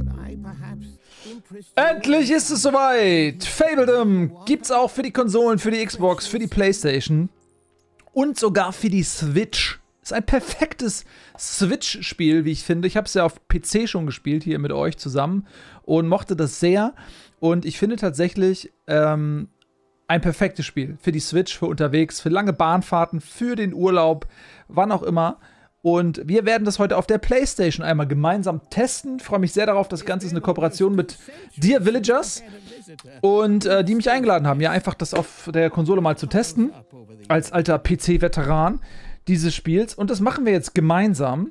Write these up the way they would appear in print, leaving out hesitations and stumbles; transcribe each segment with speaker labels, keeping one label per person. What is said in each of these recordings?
Speaker 1: Endlich ist es soweit! Fabledom gibt's auch für die Konsolen, für die Xbox, für die Playstation und sogar für die Switch. Ist ein perfektes Switch-Spiel, wie ich finde. Ich habe es ja auf PC schon gespielt, hier mit euch zusammen, und mochte das sehr. Und ich finde tatsächlich ein perfektes Spiel für die Switch, für unterwegs, für lange Bahnfahrten, für den Urlaub, wann auch immer. Und wir werden das heute auf der PlayStation einmal gemeinsam testen. Ich freue mich sehr darauf. Das Ganze ist eine Kooperation mit Dear Villagers. Und die mich eingeladen haben, ja, einfach das auf der Konsole mal zu testen. Als alter PC-Veteran dieses Spiels. Und das machen wir jetzt gemeinsam.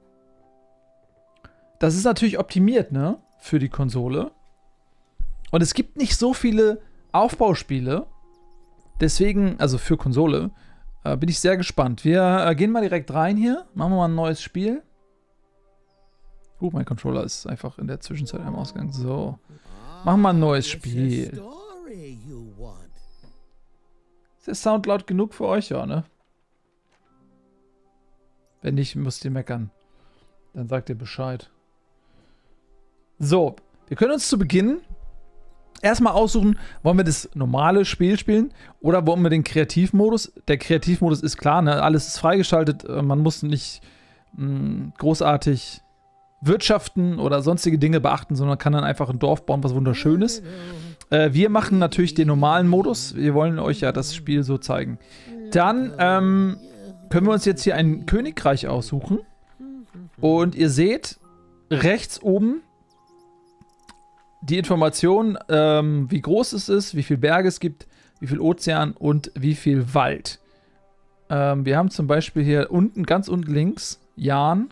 Speaker 1: Das ist natürlich optimiert, ne? Für die Konsole. Und es gibt nicht so viele Aufbauspiele. Deswegen, also für Konsole, bin ich sehr gespannt. Wir gehen mal direkt rein hier. Machen wir mal ein neues Spiel. Mein Controller ist einfach in der Zwischenzeit am Ausgang. So. Machen wir mal ein neues Spiel. Ist der Sound laut genug für euch? Ja, ne? Wenn nicht, müsst ihr meckern. Dann sagt ihr Bescheid. So. Wir können uns zu Beginn erstmal aussuchen, wollen wir das normale Spiel spielen oder wollen wir den Kreativmodus? Der Kreativmodus ist klar, ne? Alles ist freigeschaltet, man muss nicht großartig wirtschaften oder sonstige Dinge beachten, sondern kann dann einfach ein Dorf bauen, was wunderschön ist. Wir machen natürlich den normalen Modus, wir wollen euch ja das Spiel so zeigen. Dann können wir uns jetzt hier ein Königreich aussuchen und ihr seht rechts oben die Information, wie groß es ist, wie viele Berge es gibt, wie viel Ozean und wie viel Wald. Wir haben zum Beispiel hier unten, ganz unten links, Jan.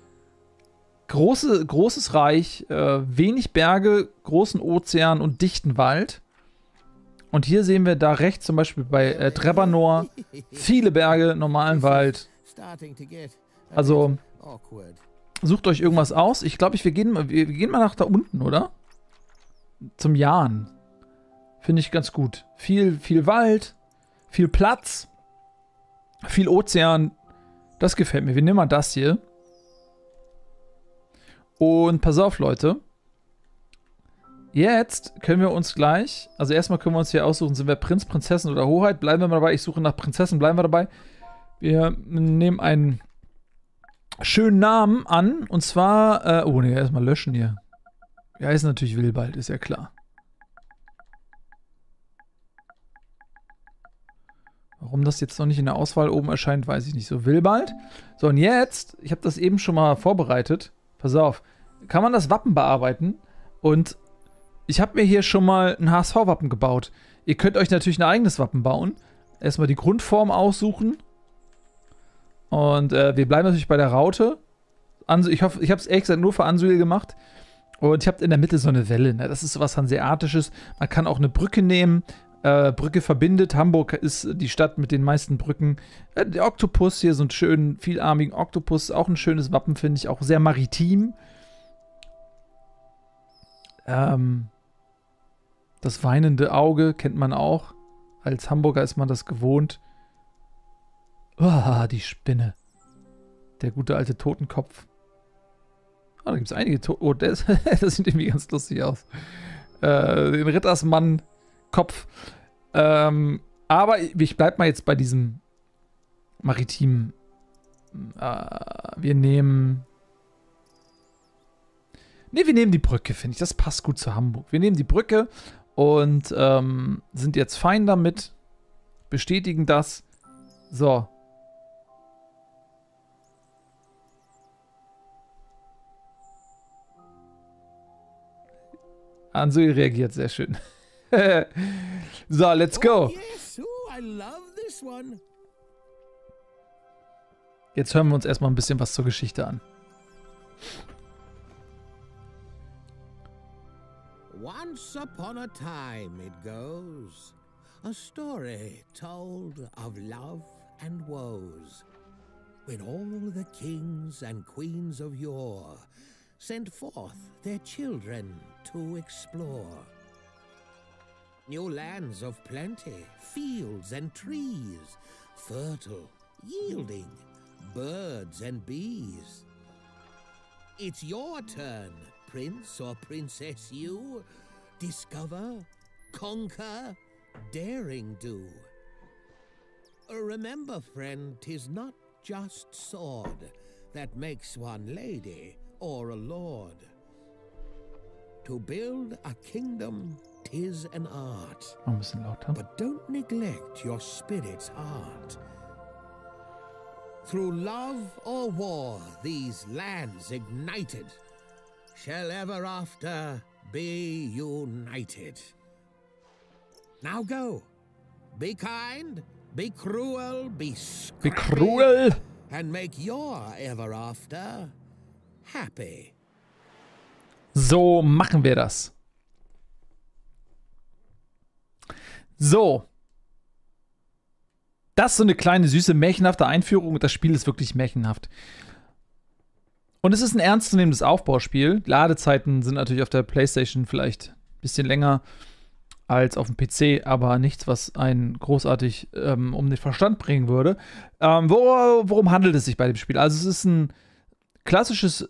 Speaker 1: Großes Reich, wenig Berge, großen Ozean und dichten Wald. Und hier sehen wir da rechts zum Beispiel bei Trebanor viele Berge, normalen Wald. Also sucht euch irgendwas aus. Ich glaube, wir gehen mal nach da unten, oder? Zum Jan. Finde ich ganz gut. Viel Wald, viel Platz, viel Ozean. Das gefällt mir. Wir nehmen mal das hier. Und pass auf, Leute. Jetzt können wir uns gleich, also erstmal können wir uns hier aussuchen, sind wir Prinz, Prinzessin oder Hoheit. Bleiben wir mal dabei. Ich suche nach Prinzessin, bleiben wir dabei. Wir nehmen einen schönen Namen an. Und zwar, erstmal löschen hier. Ja, ist natürlich Wilbald, ist ja klar. Warum das jetzt noch nicht in der Auswahl oben erscheint, weiß ich nicht. So, Wilbald. So, und jetzt, ich habe das eben schon mal vorbereitet. Pass auf, kann man das Wappen bearbeiten. Und ich habe mir hier schon mal ein HSV-Wappen gebaut. Ihr könnt euch natürlich ein eigenes Wappen bauen. Erstmal die Grundform aussuchen. Und wir bleiben natürlich bei der Raute. Ich hoffe, ich habe es ehrlich gesagt nur für Ansuil gemacht. Und ich habe in der Mitte so eine Welle, ne? Das ist was Hanseatisches. Man kann auch eine Brücke nehmen. Brücke verbindet. Hamburg ist die Stadt mit den meisten Brücken. Der Oktopus hier, so einen schönen, vielarmigen Oktopus. Auch ein schönes Wappen, finde ich. Auch sehr maritim. Das weinende Auge kennt man auch. Als Hamburger ist man das gewohnt. Die Spinne. Der gute alte Totenkopf. Da gibt es einige das sieht irgendwie ganz lustig aus. Den Rittersmann-Kopf. Aber ich bleib mal jetzt bei diesem maritimen. Wir nehmen die Brücke, finde ich. Das passt gut zu Hamburg. Wir nehmen die Brücke und sind jetzt fein damit. Bestätigen das. So. Ansuil reagiert sehr schön. So, let's go. Jetzt hören wir uns erstmal ein bisschen was zur Geschichte an.
Speaker 2: Once upon a time it goes, a story told of love and woes, when all the kings and queens of yore sent forth their children to explore. New lands of plenty, fields and trees, fertile, yielding, birds and bees. It's your turn, prince or princess you, discover, conquer, daring do. Remember, friend, 'tis not just sword that makes one lady or a lord. To build a kingdom, 'tis an art.
Speaker 1: Ein bisschen lauter.
Speaker 2: But don't neglect your spirit's heart. Through love or war, these lands ignited shall ever after be united. Now go. Be kind, be cruel, be scrappy,
Speaker 1: Wie cruel!
Speaker 2: and make your ever after happy.
Speaker 1: So machen wir das. So. Das ist so eine kleine, süße, märchenhafte Einführung und das Spiel ist wirklich märchenhaft. Und es ist ein ernstzunehmendes Aufbauspiel. Ladezeiten sind natürlich auf der PlayStation vielleicht ein bisschen länger als auf dem PC, aber nichts, was einen großartig um den Verstand bringen würde. Worum handelt es sich bei dem Spiel? Also es ist ein klassisches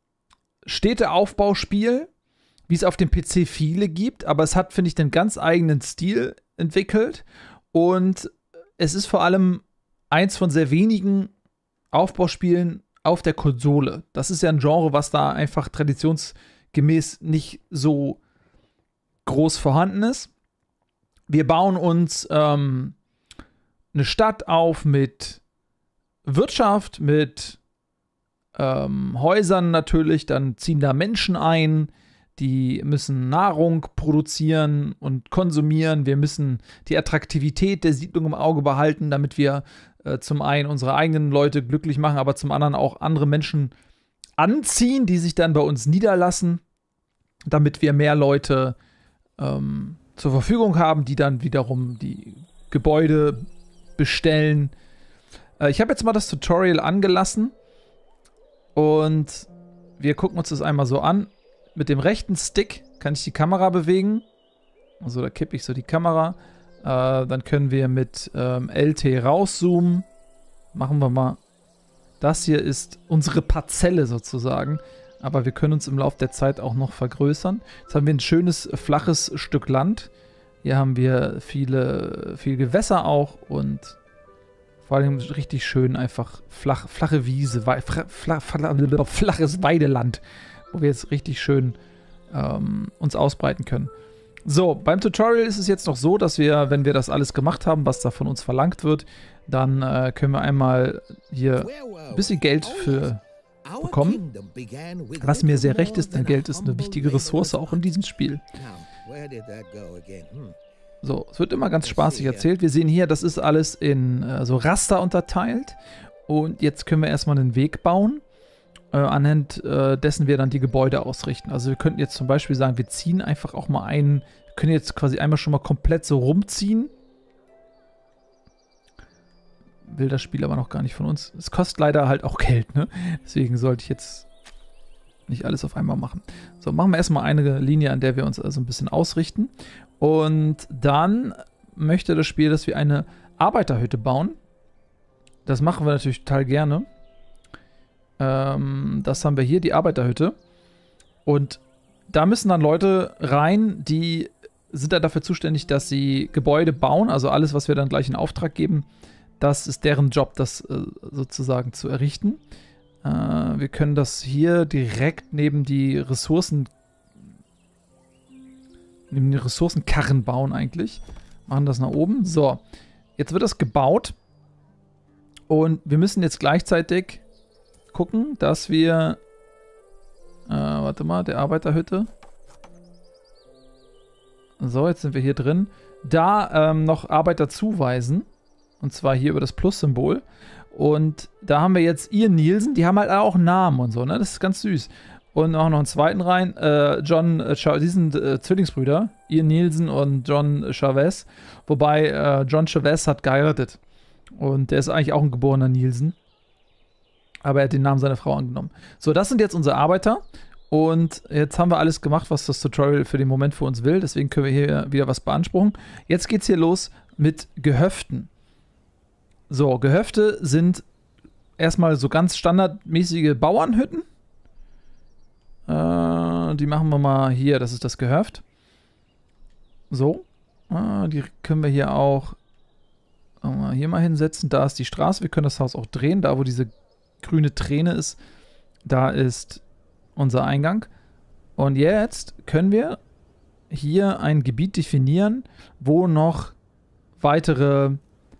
Speaker 1: Städteaufbauspiel, wie es auf dem PC viele gibt, aber es hat, finde ich, einen ganz eigenen Stil entwickelt und es ist vor allem eins von sehr wenigen Aufbauspielen auf der Konsole. Das ist ja ein Genre, was da einfach traditionsgemäß nicht so groß vorhanden ist. Wir bauen uns eine Stadt auf mit Wirtschaft, mit Häusern natürlich, dann ziehen da Menschen ein, die müssen Nahrung produzieren und konsumieren. Wir müssen die Attraktivität der Siedlung im Auge behalten, damit wir zum einen unsere eigenen Leute glücklich machen, aber zum anderen auch andere Menschen anziehen, die sich dann bei uns niederlassen, damit wir mehr Leute zur Verfügung haben, die dann wiederum die Gebäude bestellen. Ich habe jetzt mal das Tutorial angelassen und wir gucken uns das einmal so an. Mit dem rechten Stick kann ich die Kamera bewegen. Also da kippe ich so die Kamera. Dann können wir mit LT rauszoomen. Machen wir mal. Das hier ist unsere Parzelle sozusagen. Aber wir können uns im Laufe der Zeit auch noch vergrößern. Jetzt haben wir ein schönes, flaches Stück Land. Hier haben wir viel Gewässer auch und vor allem richtig schön einfach flache Wiese, flaches Weideland, wo wir jetzt richtig schön uns ausbreiten können. So, beim Tutorial ist es jetzt noch so, dass wir, wenn wir das alles gemacht haben, was da von uns verlangt wird, dann können wir einmal hier ein bisschen Geld für bekommen. Was mir sehr recht ist, denn Geld ist eine wichtige Ressource auch in diesem Spiel. So, es wird immer ganz spaßig erzählt. Wir sehen hier, das ist alles in so Raster unterteilt. Und jetzt können wir erstmal einen Weg bauen, anhand dessen wir dann die Gebäude ausrichten. Also wir könnten jetzt zum Beispiel sagen, wir ziehen einfach auch mal einen, wir können jetzt quasi einmal schon mal komplett so rumziehen. Will das Spiel aber noch gar nicht von uns. Es kostet leider halt auch Geld, ne? Deswegen sollte ich jetzt nicht alles auf einmal machen. So, machen wir erstmal eine Linie, an der wir uns also ein bisschen ausrichten. Und dann möchte das Spiel, dass wir eine Arbeiterhütte bauen. Das machen wir natürlich total gerne. Das haben wir hier, die Arbeiterhütte. Und da müssen dann Leute rein, die sind dann dafür zuständig, dass sie Gebäude bauen. Also alles, was wir dann gleich in Auftrag geben, das ist deren Job, das sozusagen zu errichten. Wir können das hier direkt neben die Ressourcenkarren bauen eigentlich. Machen das nach oben. So, jetzt wird das gebaut. Und wir müssen jetzt gleichzeitig gucken, dass wir warte mal, der Arbeiterhütte. So, jetzt sind wir hier drin. Da noch Arbeiter zuweisen. Und zwar hier über das Plus-Symbol. Und da haben wir jetzt Ian Nielsen. Die haben halt auch einen Namen und so, ne? Das ist ganz süß. Und auch noch einen zweiten rein. Die sind Zwillingsbrüder. Ian Nielsen und John Chavez. Wobei John Chavez hat geheiratet. Und der ist eigentlich auch ein geborener Nielsen. Aber er hat den Namen seiner Frau angenommen. So, das sind jetzt unsere Arbeiter. Und jetzt haben wir alles gemacht, was das Tutorial für den Moment für uns will. Deswegen können wir hier wieder was beanspruchen. Jetzt geht's hier los mit Gehöften. So, Gehöfte sind erstmal so ganz standardmäßige Bauernhütten. Die machen wir mal hier. Das ist das Gehöft. So. Die können wir hier auch hier mal hinsetzen. Da ist die Straße. Wir können das Haus auch drehen. Da, wo diese grüne Träne ist, da ist unser Eingang. Und jetzt können wir hier ein Gebiet definieren, wo noch weitere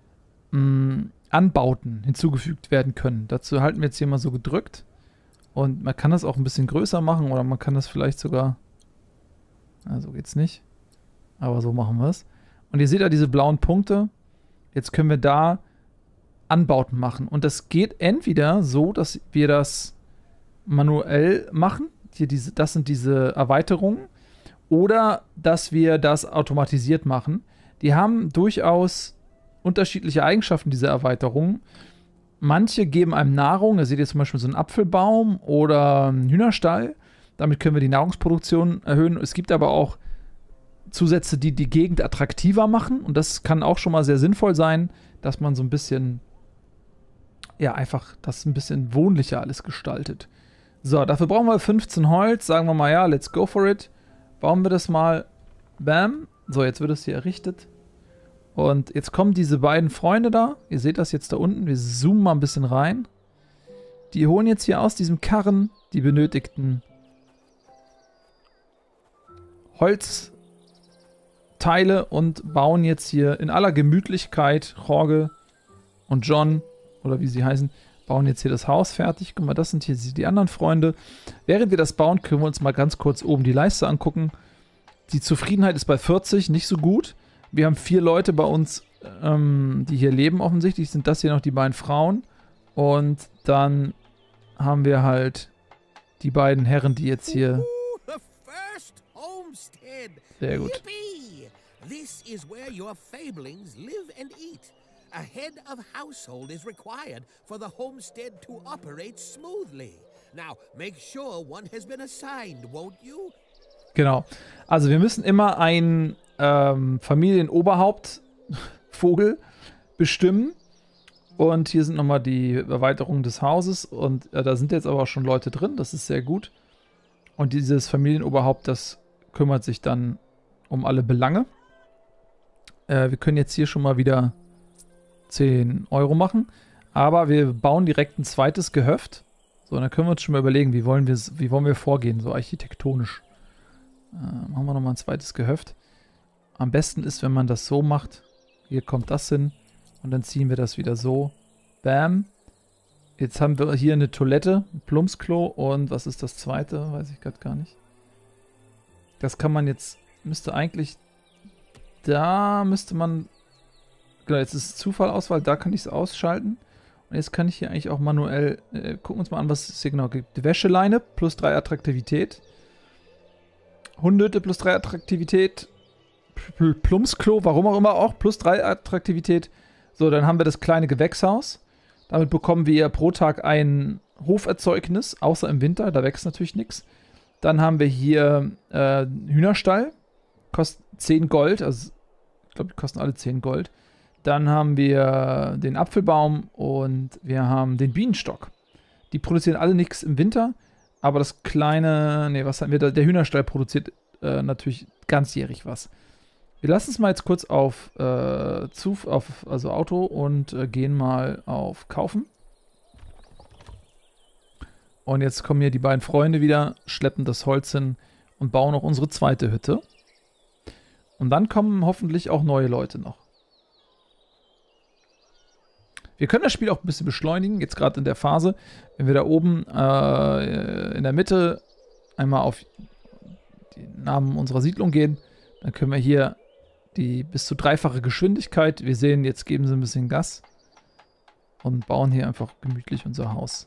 Speaker 1: Anbauten hinzugefügt werden können. Dazu halten wir jetzt hier mal so gedrückt. Und man kann das auch ein bisschen größer machen oder man kann das vielleicht sogar... So geht's nicht. Aber so machen wir es. Und ihr seht ja diese blauen Punkte. Jetzt können wir da Anbauten machen. Und das geht entweder so, dass wir das manuell machen. Hier das sind diese Erweiterungen. Oder dass wir das automatisiert machen. Die haben durchaus unterschiedliche Eigenschaften, diese Erweiterungen. Manche geben einem Nahrung. Da seht ihr zum Beispiel so einen Apfelbaum oder einen Hühnerstall. Damit können wir die Nahrungsproduktion erhöhen. Es gibt aber auch Zusätze, die die Gegend attraktiver machen. Und das kann auch schon mal sehr sinnvoll sein, dass man so ein bisschen, ja, einfach das ein bisschen wohnlicher alles gestaltet. So, dafür brauchen wir 15 Holz. Sagen wir mal, ja, let's go for it. Bauen wir das mal. Bam. So, jetzt wird es hier errichtet. Und jetzt kommen diese beiden Freunde da. Ihr seht das jetzt da unten. Wir zoomen mal ein bisschen rein. Die holen jetzt hier aus diesem Karren die benötigten Holzteile und bauen jetzt hier in aller Gemütlichkeit, Jorge und John, oder wie sie heißen, bauen jetzt hier das Haus fertig. Guck mal, das sind hier die anderen Freunde. Während wir das bauen, können wir uns mal ganz kurz oben die Leiste angucken. Die Zufriedenheit ist bei 40, nicht so gut. Wir haben 4 Leute bei uns, die hier leben offensichtlich. Sind das hier noch die beiden Frauen. Und dann haben wir halt die beiden Herren, die jetzt hier... Sehr gut.
Speaker 2: This is where your fablings live and eat. A head of household is required for the homestead to operate smoothly. Now, make sure one has been assigned, won't you?
Speaker 1: Genau. Also wir müssen immer ein Familienoberhauptvogel bestimmen. Und hier sind nochmal die Erweiterungen des Hauses. Und da sind jetzt aber auch schon Leute drin. Das ist sehr gut. Und dieses Familienoberhaupt, das kümmert sich dann um alle Belange. Wir können jetzt hier schon mal wieder 10 Euro machen. Aber wir bauen direkt ein zweites Gehöft. So, dann können wir uns schon mal überlegen, wie wollen wir vorgehen, so architektonisch. Machen wir nochmal ein zweites Gehöft. Am besten ist, wenn man das so macht. Hier kommt das hin. Und dann ziehen wir das wieder so. Bam. Jetzt haben wir hier eine Toilette, ein Plumpsklo. Und was ist das zweite? Weiß ich gerade gar nicht. Das kann man jetzt, müsste eigentlich, da müsste man, genau, jetzt ist Zufall-Auswahl, da kann ich es ausschalten. Und jetzt kann ich hier eigentlich auch manuell, gucken wir uns mal an, was es hier genau gibt. Die Wäscheleine, plus 3 Attraktivität. Hundehütte, plus 3 Attraktivität. Plumpsklo, warum auch immer auch, plus 3 Attraktivität. So, dann haben wir das kleine Gewächshaus. Damit bekommen wir pro Tag ein Hoferzeugnis, außer im Winter, da wächst natürlich nichts. Dann haben wir hier Hühnerstall, kostet 10 Gold, also ich glaube, die kosten alle 10 Gold. Dann haben wir den Apfelbaum und wir haben den Bienenstock. Die produzieren alle nichts im Winter, aber das kleine, nee, was haben wir da? Der Hühnerstall produziert natürlich ganzjährig was. Wir lassen es mal jetzt kurz auf Auto und gehen mal auf Kaufen. Und jetzt kommen hier die beiden Freunde wieder, schleppen das Holz hin und bauen auch unsere zweite Hütte. Und dann kommen hoffentlich auch neue Leute noch. Wir können das Spiel auch ein bisschen beschleunigen, jetzt gerade in der Phase. Wenn wir da oben in der Mitte einmal auf den Namen unserer Siedlung gehen, dann können wir hier die bis zu 3-fache Geschwindigkeit. Wir sehen, jetzt geben sie ein bisschen Gas und bauen hier einfach gemütlich unser Haus.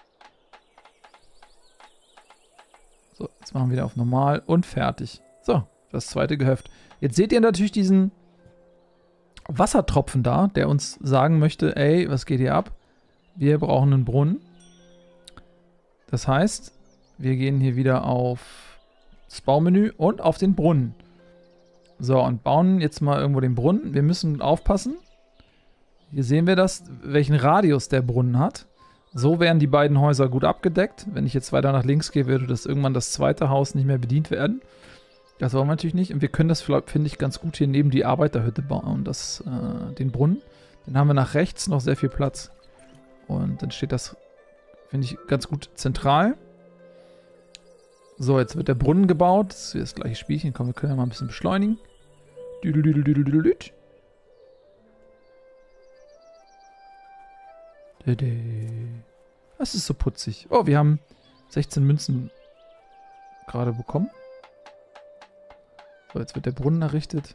Speaker 1: So, jetzt machen wir wieder auf normal und fertig. So, das zweite Gehöft. Jetzt seht ihr natürlich diesen Wassertropfen da, der uns sagen möchte, ey, was geht hier ab? Wir brauchen einen Brunnen. Das heißt, wir gehen hier wieder auf das Baumenü und auf den Brunnen. So, und bauen jetzt mal irgendwo den Brunnen. Wir müssen aufpassen. Hier sehen wir das, welchen Radius der Brunnen hat. So wären die beiden Häuser gut abgedeckt. Wenn ich jetzt weiter nach links gehe, würde das irgendwann das zweite Haus nicht mehr bedient werden. Das wollen wir natürlich nicht. Und wir können das, finde ich, ganz gut hier neben die Arbeiterhütte bauen. Den Brunnen. Dann haben wir nach rechts noch sehr viel Platz. Und dann steht das, finde ich, ganz gut zentral. So, jetzt wird der Brunnen gebaut. Das ist das gleiche Spielchen. Komm, wir können ja mal ein bisschen beschleunigen. Das ist so putzig. Oh, wir haben 16 Münzen gerade bekommen. So, jetzt wird der Brunnen errichtet.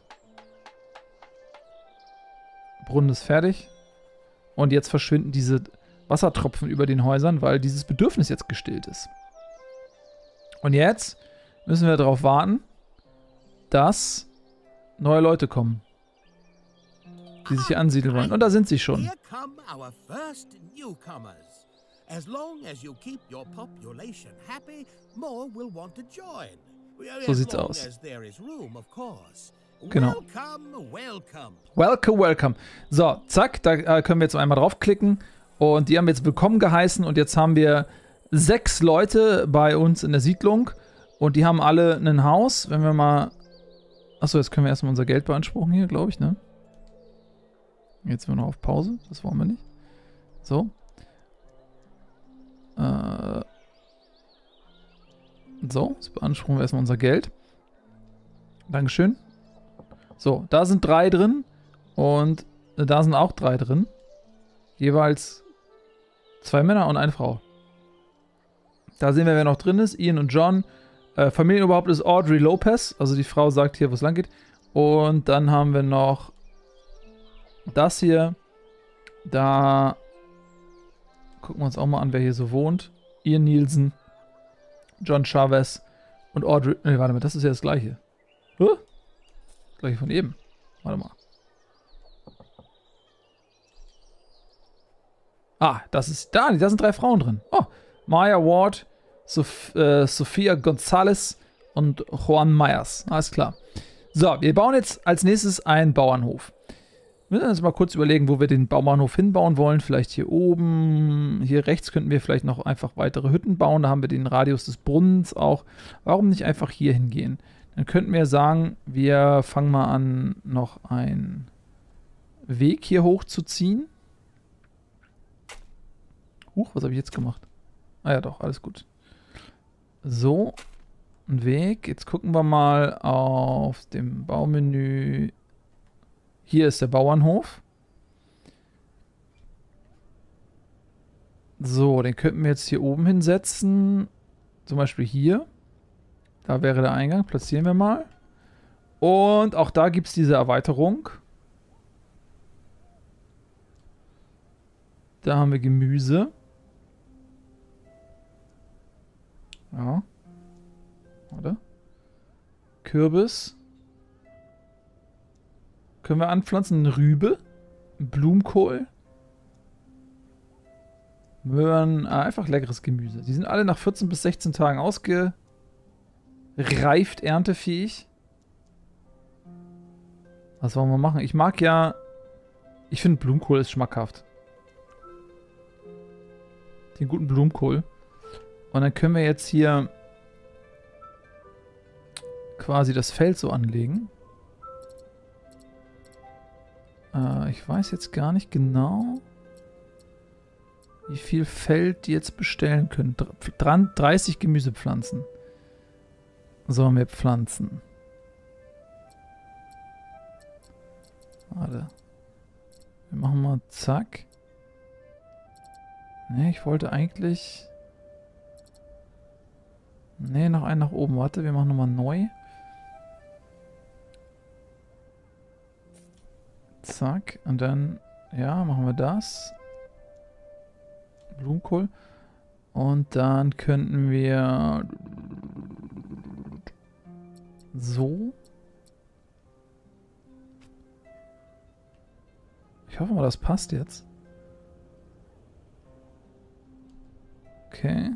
Speaker 1: Brunnen ist fertig. Und jetzt verschwinden diese Wassertropfen über den Häusern, weil dieses Bedürfnis jetzt gestillt ist. Und jetzt müssen wir darauf warten, dass neue Leute kommen, die sich hier ansiedeln wollen. Und da sind sie schon.
Speaker 2: Here come our first newcomers. As long as you keep your population happy, more will want to join.
Speaker 1: So sieht's
Speaker 2: As long
Speaker 1: aus.
Speaker 2: as there is room, of course.
Speaker 1: Genau.
Speaker 2: Welcome, welcome.
Speaker 1: Welcome, welcome. So, zack, da können wir jetzt einmal draufklicken. Und die haben jetzt willkommen geheißen. Und jetzt haben wir 6 Leute bei uns in der Siedlung. Und die haben alle ein Haus. Wenn wir mal... Achso, jetzt können wir erstmal unser Geld beanspruchen hier, glaube ich, ne? Jetzt sind wir noch auf Pause. Das wollen wir nicht. So. So, jetzt beanspruchen wir erstmal unser Geld. Dankeschön. So, da sind 3 drin. Und da sind auch 3 drin. Jeweils 2 Männer und eine Frau. Da sehen wir, wer noch drin ist. Ian und John. Familienoberhaupt ist Audrey Lopez. Also die Frau sagt hier, wo es lang geht. Und dann haben wir noch das hier. Da gucken wir uns auch mal an, wer hier so wohnt. Ian Nielsen, John Chavez und Audrey. Ne, warte mal, das ist ja das gleiche. Huh? Das gleiche von eben. Warte mal. Ah, das ist da. Da sind 3 Frauen drin. Oh, Maya Ward, Sophia Gonzalez und Juan Myers. Alles klar. So, wir bauen jetzt als nächstes einen Bauernhof. Wir müssen uns mal kurz überlegen, wo wir den Bauernhof hinbauen wollen. Vielleicht hier oben. Hier rechts könnten wir vielleicht noch einfach weitere Hütten bauen. Da haben wir den Radius des Brunnens auch. Warum nicht einfach hier hingehen? Dann könnten wir sagen, wir fangen mal an, noch einen Weg hier hochzuziehen. Huch, was habe ich jetzt gemacht? Ah ja, doch, alles gut. So, ein Weg. Jetzt gucken wir mal auf dem Baumenü. Hier ist der Bauernhof. So, den könnten wir jetzt hier oben hinsetzen. Zum Beispiel hier. Da wäre der Eingang. Platzieren wir mal. Und auch da gibt es diese Erweiterung. Da haben wir Gemüse. Ja. Oder? Kürbis. Können wir anpflanzen? Eine Rübe. Blumenkohl. Möhren. Einfach leckeres Gemüse. Die sind alle nach 14 bis 16 Tagen ausgereift, erntefähig. Was wollen wir machen? Ich mag ja... Ich finde Blumenkohl ist schmackhaft. Den guten Blumenkohl. Und dann können wir jetzt hier quasi das Feld so anlegen. Ich weiß jetzt gar nicht genau, wie viel Feld die jetzt bestellen können. 30 Gemüsepflanzen sollen wir pflanzen. Warte. Wir machen mal zack. Ne, ich wollte eigentlich... Ne, noch einen nach oben. Warte, wir machen nochmal neu. Zack. Und dann, ja, machen wir das. Blumenkohl. Und dann könnten wir so. Ich hoffe mal, das passt jetzt. Okay.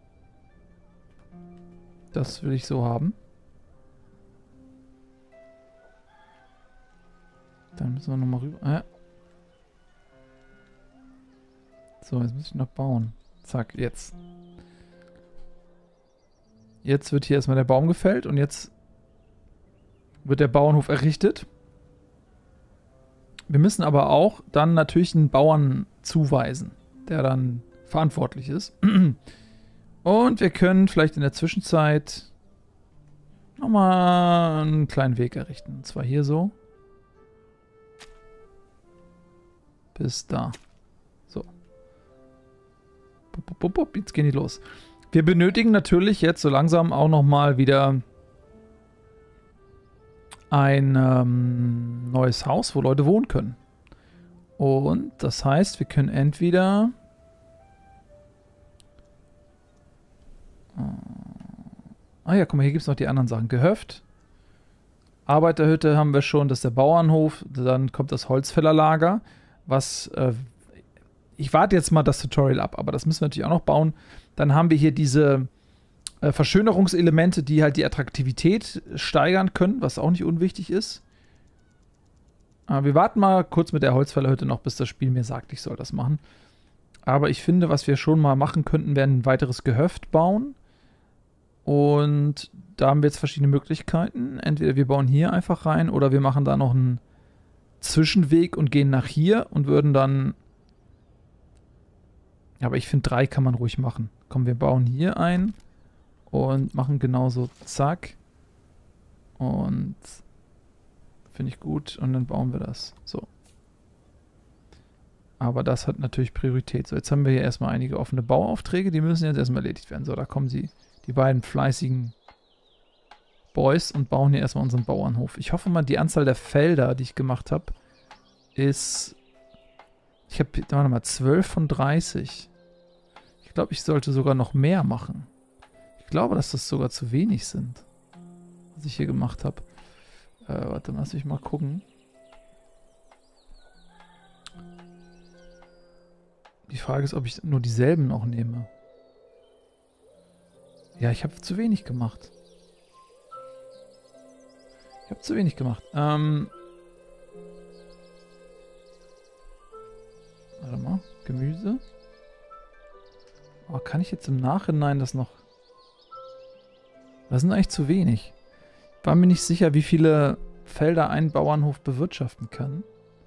Speaker 1: Das will ich so haben. Dann müssen wir nochmal rüber. So, jetzt muss ich noch bauen. Zack, jetzt. Jetzt wird hier erstmal der Baum gefällt und jetzt wird der Bauernhof errichtet. Wir müssen aber auch dann natürlich einen Bauern zuweisen, der dann verantwortlich ist. Und wir können vielleicht in der Zwischenzeit nochmal einen kleinen Weg errichten. Und zwar hier so. Bis da. So. Jetzt gehen die los. Wir benötigen natürlich jetzt so langsam auch nochmal wieder ein neues Haus, wo Leute wohnen können. Und das heißt, wir können entweder ah ja, guck mal, hier gibt es noch die anderen Sachen. Gehöft. Arbeiterhütte haben wir schon, das ist der Bauernhof. Dann kommt das Holzfällerlager, was ich warte jetzt mal das Tutorial ab, aber das müssen wir natürlich auch noch bauen. Dann haben wir hier diese Verschönerungselemente, die halt die Attraktivität steigern können, was auch nicht unwichtig ist. Aber wir warten mal kurz mit der Holzfällerhütte noch, bis das Spiel mir sagt, ich soll das machen. Aber ich finde, was wir schon mal machen könnten, wäre ein weiteres Gehöft bauen. Und da haben wir jetzt verschiedene Möglichkeiten. Entweder wir bauen hier einfach rein oder wir machen da noch einen Zwischenweg und gehen nach hier und würden dann... Aber ich finde, 3 kann man ruhig machen. Komm, wir bauen hier ein und machen genauso zack. Und finde ich gut. Und dann bauen wir das. So. Aber das hat natürlich Priorität. So, jetzt haben wir hier erstmal einige offene Bauaufträge. Die müssen jetzt erstmal erledigt werden. So, da kommen die beiden fleißigen Boys und bauen hier erstmal unseren Bauernhof. Ich hoffe mal, die Anzahl der Felder, die ich gemacht habe, ist... Ich habe, warte mal, 12 von 30. Ich glaube, ich sollte sogar noch mehr machen. Ich glaube, dass das sogar zu wenig sind, was ich hier gemacht habe. Warte, lass mich mal gucken. Die Frage ist, ob ich nur dieselben noch nehme. Ja, ich habe zu wenig gemacht. Ich habe zu wenig gemacht. Warte mal. Gemüse. Oh, kann ich jetzt im Nachhinein das noch... Das sind eigentlich zu wenig. Ich war mir nicht sicher, wie viele Felder ein Bauernhof bewirtschaften kann.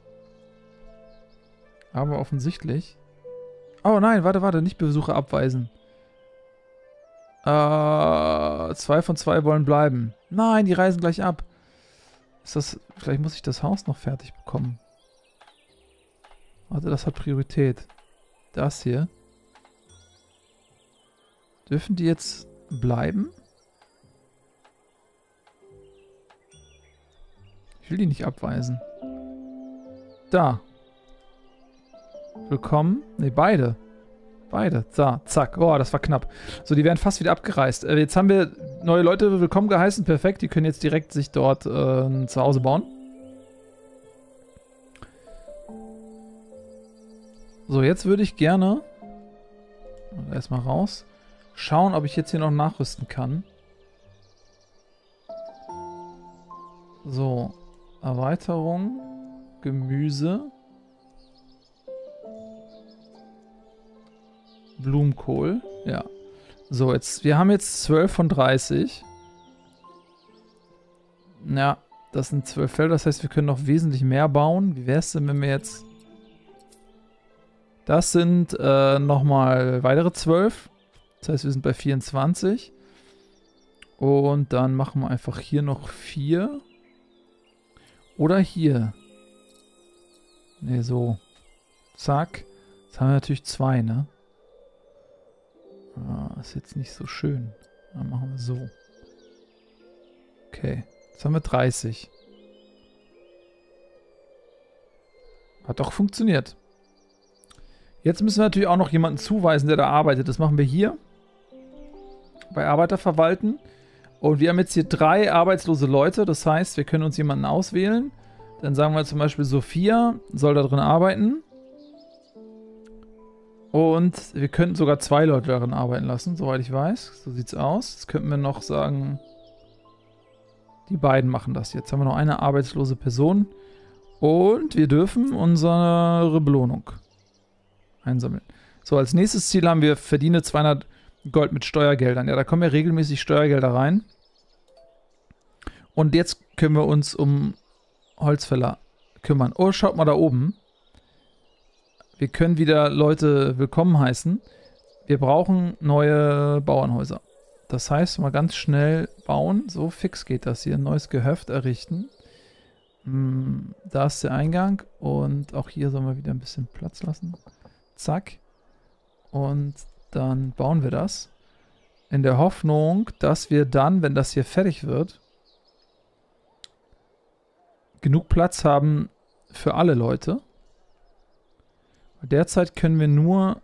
Speaker 1: Aber offensichtlich... Oh nein, warte, nicht Besucher abweisen. 2 von 2 wollen bleiben. Nein, die reisen gleich ab. Ist das... Vielleicht muss ich das Haus noch fertig bekommen. Warte, das hat Priorität. Das hier. Dürfen die jetzt bleiben? Ich will die nicht abweisen. Da. Willkommen. Ne, beide. Beide. Da, zack. Oh, das war knapp. So, die werden fast wieder abgereist. Jetzt haben wir neue Leute willkommen geheißen. Perfekt. Die können jetzt direkt sich dort zu Hause bauen. So, jetzt würde ich gerne erstmal raus. Schauen, ob ich jetzt hier noch nachrüsten kann. So, Erweiterung, Gemüse, Blumenkohl, ja. So, jetzt, wir haben jetzt 12 von 30. Ja, das sind 12 Felder, das heißt, wir können noch wesentlich mehr bauen. Wie wäre es denn, wenn wir jetzt... Das sind nochmal weitere 12. Das heißt, wir sind bei 24. Und dann machen wir einfach hier noch 4. Oder hier. Ne, so. Zack. Jetzt haben wir natürlich 2, ne? Ah, ist jetzt nicht so schön. Dann machen wir so. Okay. Jetzt haben wir 30. Hat doch funktioniert. Jetzt müssen wir natürlich auch noch jemanden zuweisen, der da arbeitet. Das machen wir hier. Bei Arbeiter verwalten. Und wir haben jetzt hier 3 arbeitslose Leute. Das heißt, wir können uns jemanden auswählen. Dann sagen wir zum Beispiel, Sophia soll da drin arbeiten. Und wir könnten sogar 2 Leute darin arbeiten lassen, soweit ich weiß. So sieht's aus. Jetzt könnten wir noch sagen, die beiden machen das. Jetzt haben wir noch eine arbeitslose Person. Und wir dürfen unsere Belohnung einsammeln. So, als nächstes Ziel haben wir, verdiene 200 Gold mit Steuergeldern. Ja, da kommen ja regelmäßig Steuergelder rein. Und jetzt können wir uns um Holzfäller kümmern. Oh, schaut mal da oben. Wir können wieder Leute willkommen heißen. Wir brauchen neue Bauernhäuser. Das heißt, mal ganz schnell bauen. So fix geht das hier. Ein neues Gehöft errichten. Da ist der Eingang. Und auch hier sollen wir wieder ein bisschen Platz lassen. Zack. Und dann bauen wir das. In der Hoffnung, dass wir dann, wenn das hier fertig wird, genug Platz haben für alle Leute. Derzeit können wir nur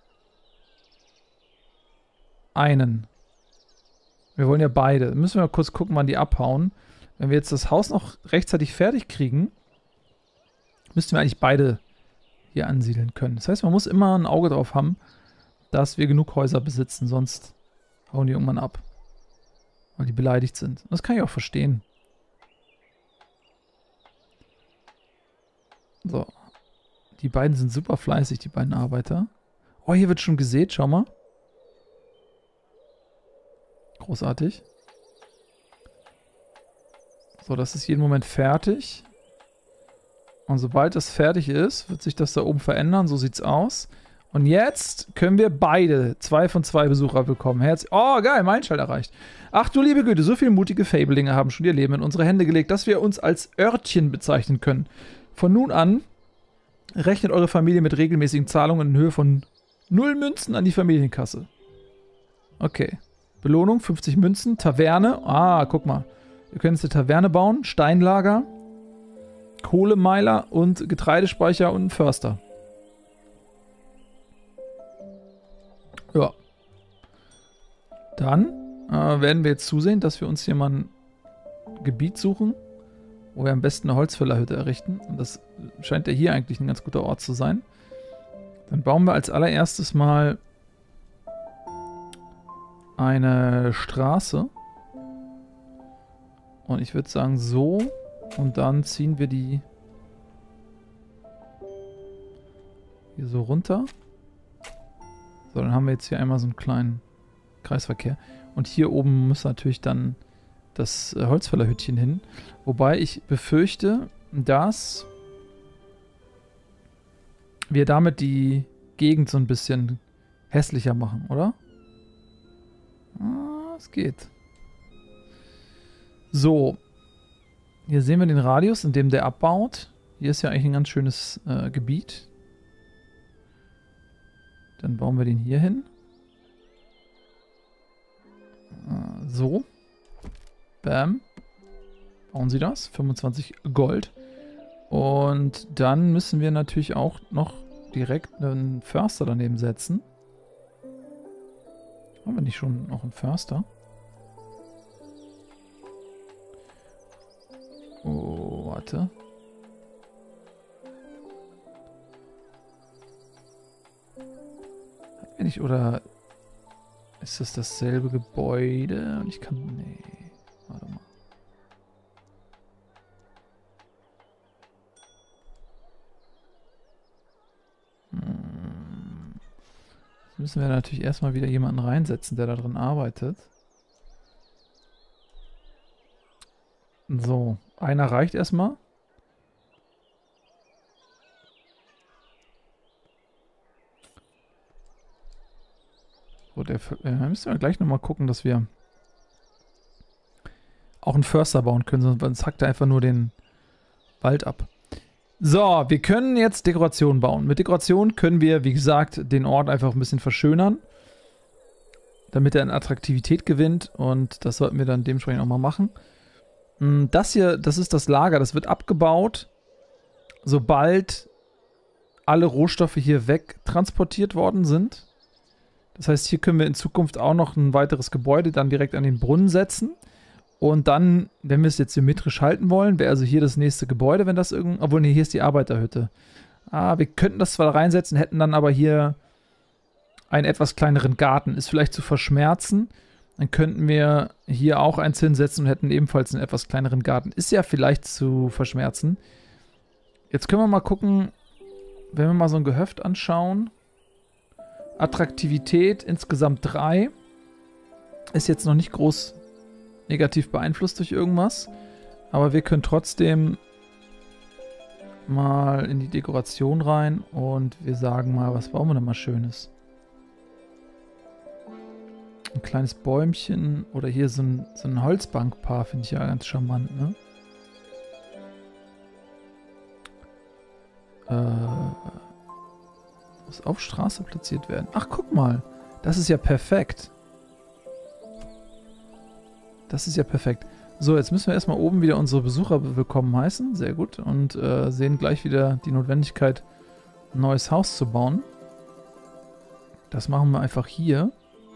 Speaker 1: einen. Wir wollen ja beide. Müssen wir mal kurz gucken, wann die abhauen. Wenn wir jetzt das Haus noch rechtzeitig fertig kriegen, müssten wir eigentlich beide hier ansiedeln können. Das heißt, man muss immer ein Auge drauf haben, dass wir genug Häuser besitzen, sonst hauen die irgendwann ab. Weil die beleidigt sind. Das kann ich auch verstehen. So. Die beiden sind super fleißig, die beiden Arbeiter. Oh, hier wird schon gesät, schau mal. Großartig. So, das ist jeden Moment fertig. Und sobald das fertig ist, wird sich das da oben verändern. So sieht's aus. Und jetzt können wir beide 2 von 2 Besucher bekommen. Oh, geil, Meilenstein erreicht. Ach du liebe Güte, so viele mutige Fabellinge haben schon ihr Leben in unsere Hände gelegt, dass wir uns als Örtchen bezeichnen können. Von nun an rechnet eure Familie mit regelmäßigen Zahlungen in Höhe von 0 Münzen an die Familienkasse. Okay. Belohnung, 50 Münzen. Taverne. Ah, guck mal. Wir können jetzt eine Taverne bauen. Steinlager. Kohlemeiler und Getreidespeicher und einen Förster. Ja. Dann werden wir jetzt zusehen, dass wir uns hier mal ein Gebiet suchen, wo wir am besten eine Holzfällerhütte errichten. Und das scheint ja hier eigentlich ein ganz guter Ort zu sein. Dann bauen wir als allererstes mal eine Straße. Und ich würde sagen so. Und dann ziehen wir die hier so runter. So, dann haben wir jetzt hier einmal so einen kleinen Kreisverkehr. Und hier oben muss natürlich dann das Holzfällerhütchen hin. Wobei ich befürchte, dass wir damit die Gegend so ein bisschen hässlicher machen, oder? Ah, es geht. So. Hier sehen wir den Radius, in dem der abbaut. Hier ist ja eigentlich ein ganz schönes Gebiet. Dann bauen wir den hier hin. So. Bam. Bauen Sie das. 25 Gold. Und dann müssen wir natürlich auch noch direkt einen Förster daneben setzen. Haben wir nicht schon noch einen Förster? Oh, warte. Hat wir nicht, oder ist das dasselbe Gebäude? Und ich kann, nee, warte mal. Jetzt müssen wir natürlich erstmal wieder jemanden reinsetzen, der da drin arbeitet. So, einer reicht erstmal. So, müssen wir gleich nochmal gucken, dass wir auch einen Förster bauen können, sonst hackt er einfach nur den Wald ab. So, wir können jetzt Dekorationen bauen. Mit Dekoration können wir, wie gesagt, den Ort einfach ein bisschen verschönern, damit er an Attraktivität gewinnt, und das sollten wir dann dementsprechend auch mal machen. Das hier, das ist das Lager, das wird abgebaut, sobald alle Rohstoffe hier wegtransportiert worden sind. Das heißt, hier können wir in Zukunft auch noch ein weiteres Gebäude dann direkt an den Brunnen setzen. Und dann, wenn wir es jetzt symmetrisch halten wollen, wäre also hier das nächste Gebäude, wenn das irgend... Obwohl, nee, hier ist die Arbeiterhütte. Wir könnten das zwar reinsetzen, hätten dann aber hier einen etwas kleineren Garten. Ist vielleicht zu verschmerzen. Dann könnten wir hier auch eins hinsetzen und hätten ebenfalls einen etwas kleineren Garten. Ist ja vielleicht zu verschmerzen. Jetzt können wir mal gucken, wenn wir mal so ein Gehöft anschauen. Attraktivität insgesamt 3. Ist jetzt noch nicht groß negativ beeinflusst durch irgendwas. Aber wir können trotzdem mal in die Dekoration rein und wir sagen mal, was bauen wir denn mal Schönes? Ein kleines Bäumchen oder hier so ein Holzbankpaar finde ich ja ganz charmant, ne? Muss auf Straße platziert werden. Ach, guck mal. Das ist ja perfekt. Das ist ja perfekt. So, jetzt müssen wir erstmal oben wieder unsere Besucher willkommen heißen. Sehr gut. Und sehen gleich wieder die Notwendigkeit, ein neues Haus zu bauen. Das machen wir einfach hier.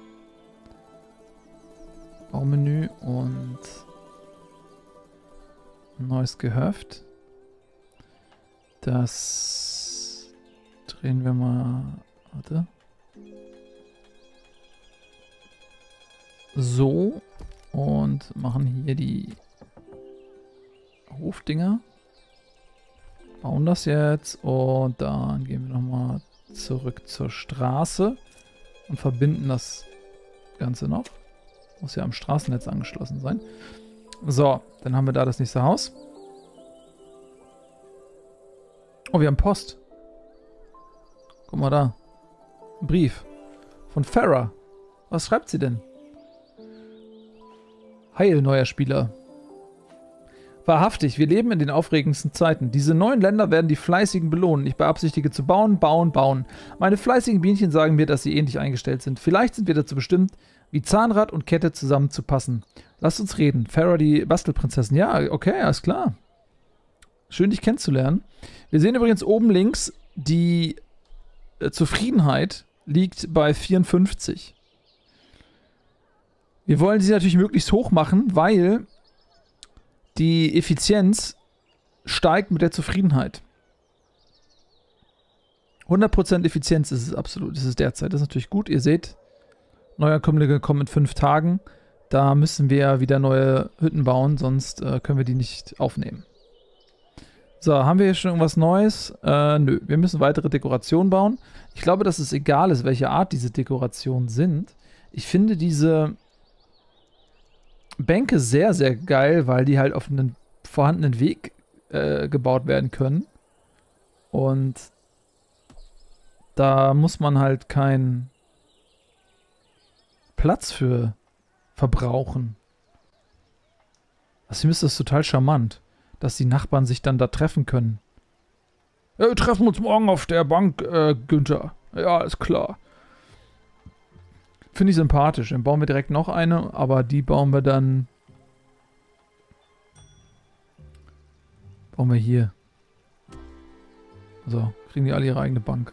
Speaker 1: Baumenü und ein neues Gehöft. Das drehen wir mal. Warte. So. Und machen hier die Hofdinger. Bauen das jetzt. Und dann gehen wir nochmal zurück zur Straße. Und verbinden das Ganze noch. Muss ja am Straßennetz angeschlossen sein. So, dann haben wir da das nächste Haus. Oh, wir haben Post. Guck mal da. Ein Brief. Von Farah. Was schreibt sie denn? Heil, neuer Spieler. Wahrhaftig, wir leben in den aufregendsten Zeiten. Diese neuen Länder werden die Fleißigen belohnen. Ich beabsichtige zu bauen, bauen, bauen. Meine fleißigen Bienchen sagen mir, dass sie ähnlich eingestellt sind. Vielleicht sind wir dazu bestimmt, wie Zahnrad und Kette zusammenzupassen. Lasst uns reden. Farah, die Bastelprinzessin. Ja, okay, alles klar. Schön, dich kennenzulernen. Wir sehen übrigens oben links, die Zufriedenheit liegt bei 54. Wir wollen sie natürlich möglichst hoch machen, weil die Effizienz steigt mit der Zufriedenheit. 100% Effizienz ist es absolut. Das ist derzeit. Das ist natürlich gut. Ihr seht, Neuankömmlinge kommen in 5 Tagen. Da müssen wir wieder neue Hütten bauen, sonst können wir die nicht aufnehmen. So, haben wir hier schon irgendwas Neues? Nö, wir müssen weitere Dekorationen bauen. Ich glaube, dass es egal ist, welche Art diese Dekorationen sind. Ich finde diese Bänke sehr, sehr geil, weil die halt auf einen vorhandenen Weg gebaut werden können. Und da muss man halt keinen Platz für verbrauchen. Also, ist das total charmant, dass die Nachbarn sich dann da treffen können. Ja, wir treffen uns morgen auf der Bank, Günther. Ja, ist klar. Finde ich sympathisch. Dann bauen wir direkt noch eine, aber die bauen wir dann... Bauen wir hier. So, kriegen die alle ihre eigene Bank.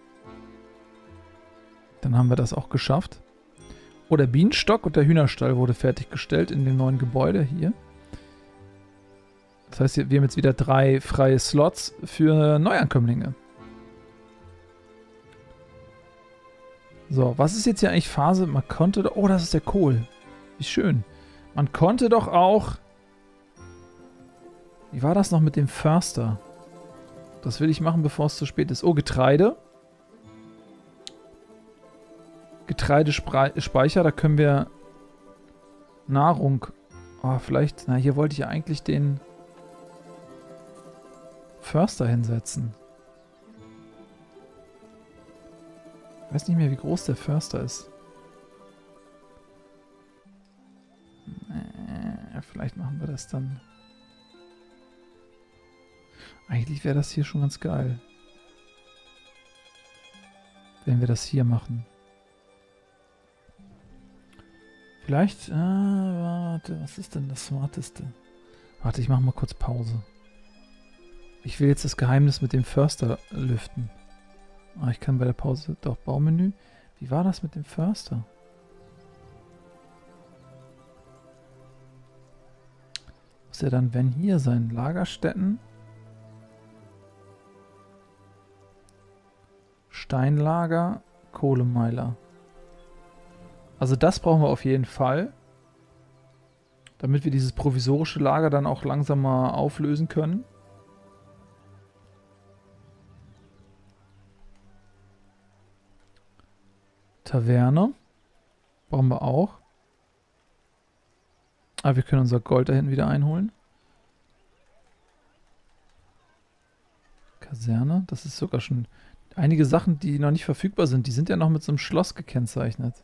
Speaker 1: Dann haben wir das auch geschafft. Oh, der Bienenstock und der Hühnerstall wurde fertiggestellt in dem neuen Gebäude hier. Das heißt, wir haben jetzt wieder 3 freie Slots für Neuankömmlinge. So, was ist jetzt hier eigentlich Phase? Man konnte doch... Oh, das ist der Kohl. Wie schön. Man konnte doch auch... Wie war das noch mit dem Förster? Das will ich machen, bevor es zu spät ist. Oh, Getreide. Getreidespeicher, da können wir Nahrung... Oh, vielleicht... Na, hier wollte ich ja eigentlich den Förster hinsetzen. Ich weiß nicht mehr, wie groß der Förster ist. Vielleicht machen wir das dann. Eigentlich wäre das hier schon ganz geil. Wenn wir das hier machen. Vielleicht, warte, was ist denn das Smarteste? Warte, ich mache mal kurz Pause. Ich will jetzt das Geheimnis mit dem Förster lüften. Ah, ich kann bei der Pause doch Baumenü. Wie war das mit dem Förster? Muss er dann, wenn hier sein Lagerstätten? Steinlager, Kohlemeiler. Also das brauchen wir auf jeden Fall. Damit wir dieses provisorische Lager dann auch langsam mal auflösen können. Taverne. Brauchen wir auch. Aber wir können unser Gold da hinten wieder einholen. Kaserne. Das ist sogar schon einige Sachen, die noch nicht verfügbar sind. Die sind ja noch mit so einem Schloss gekennzeichnet.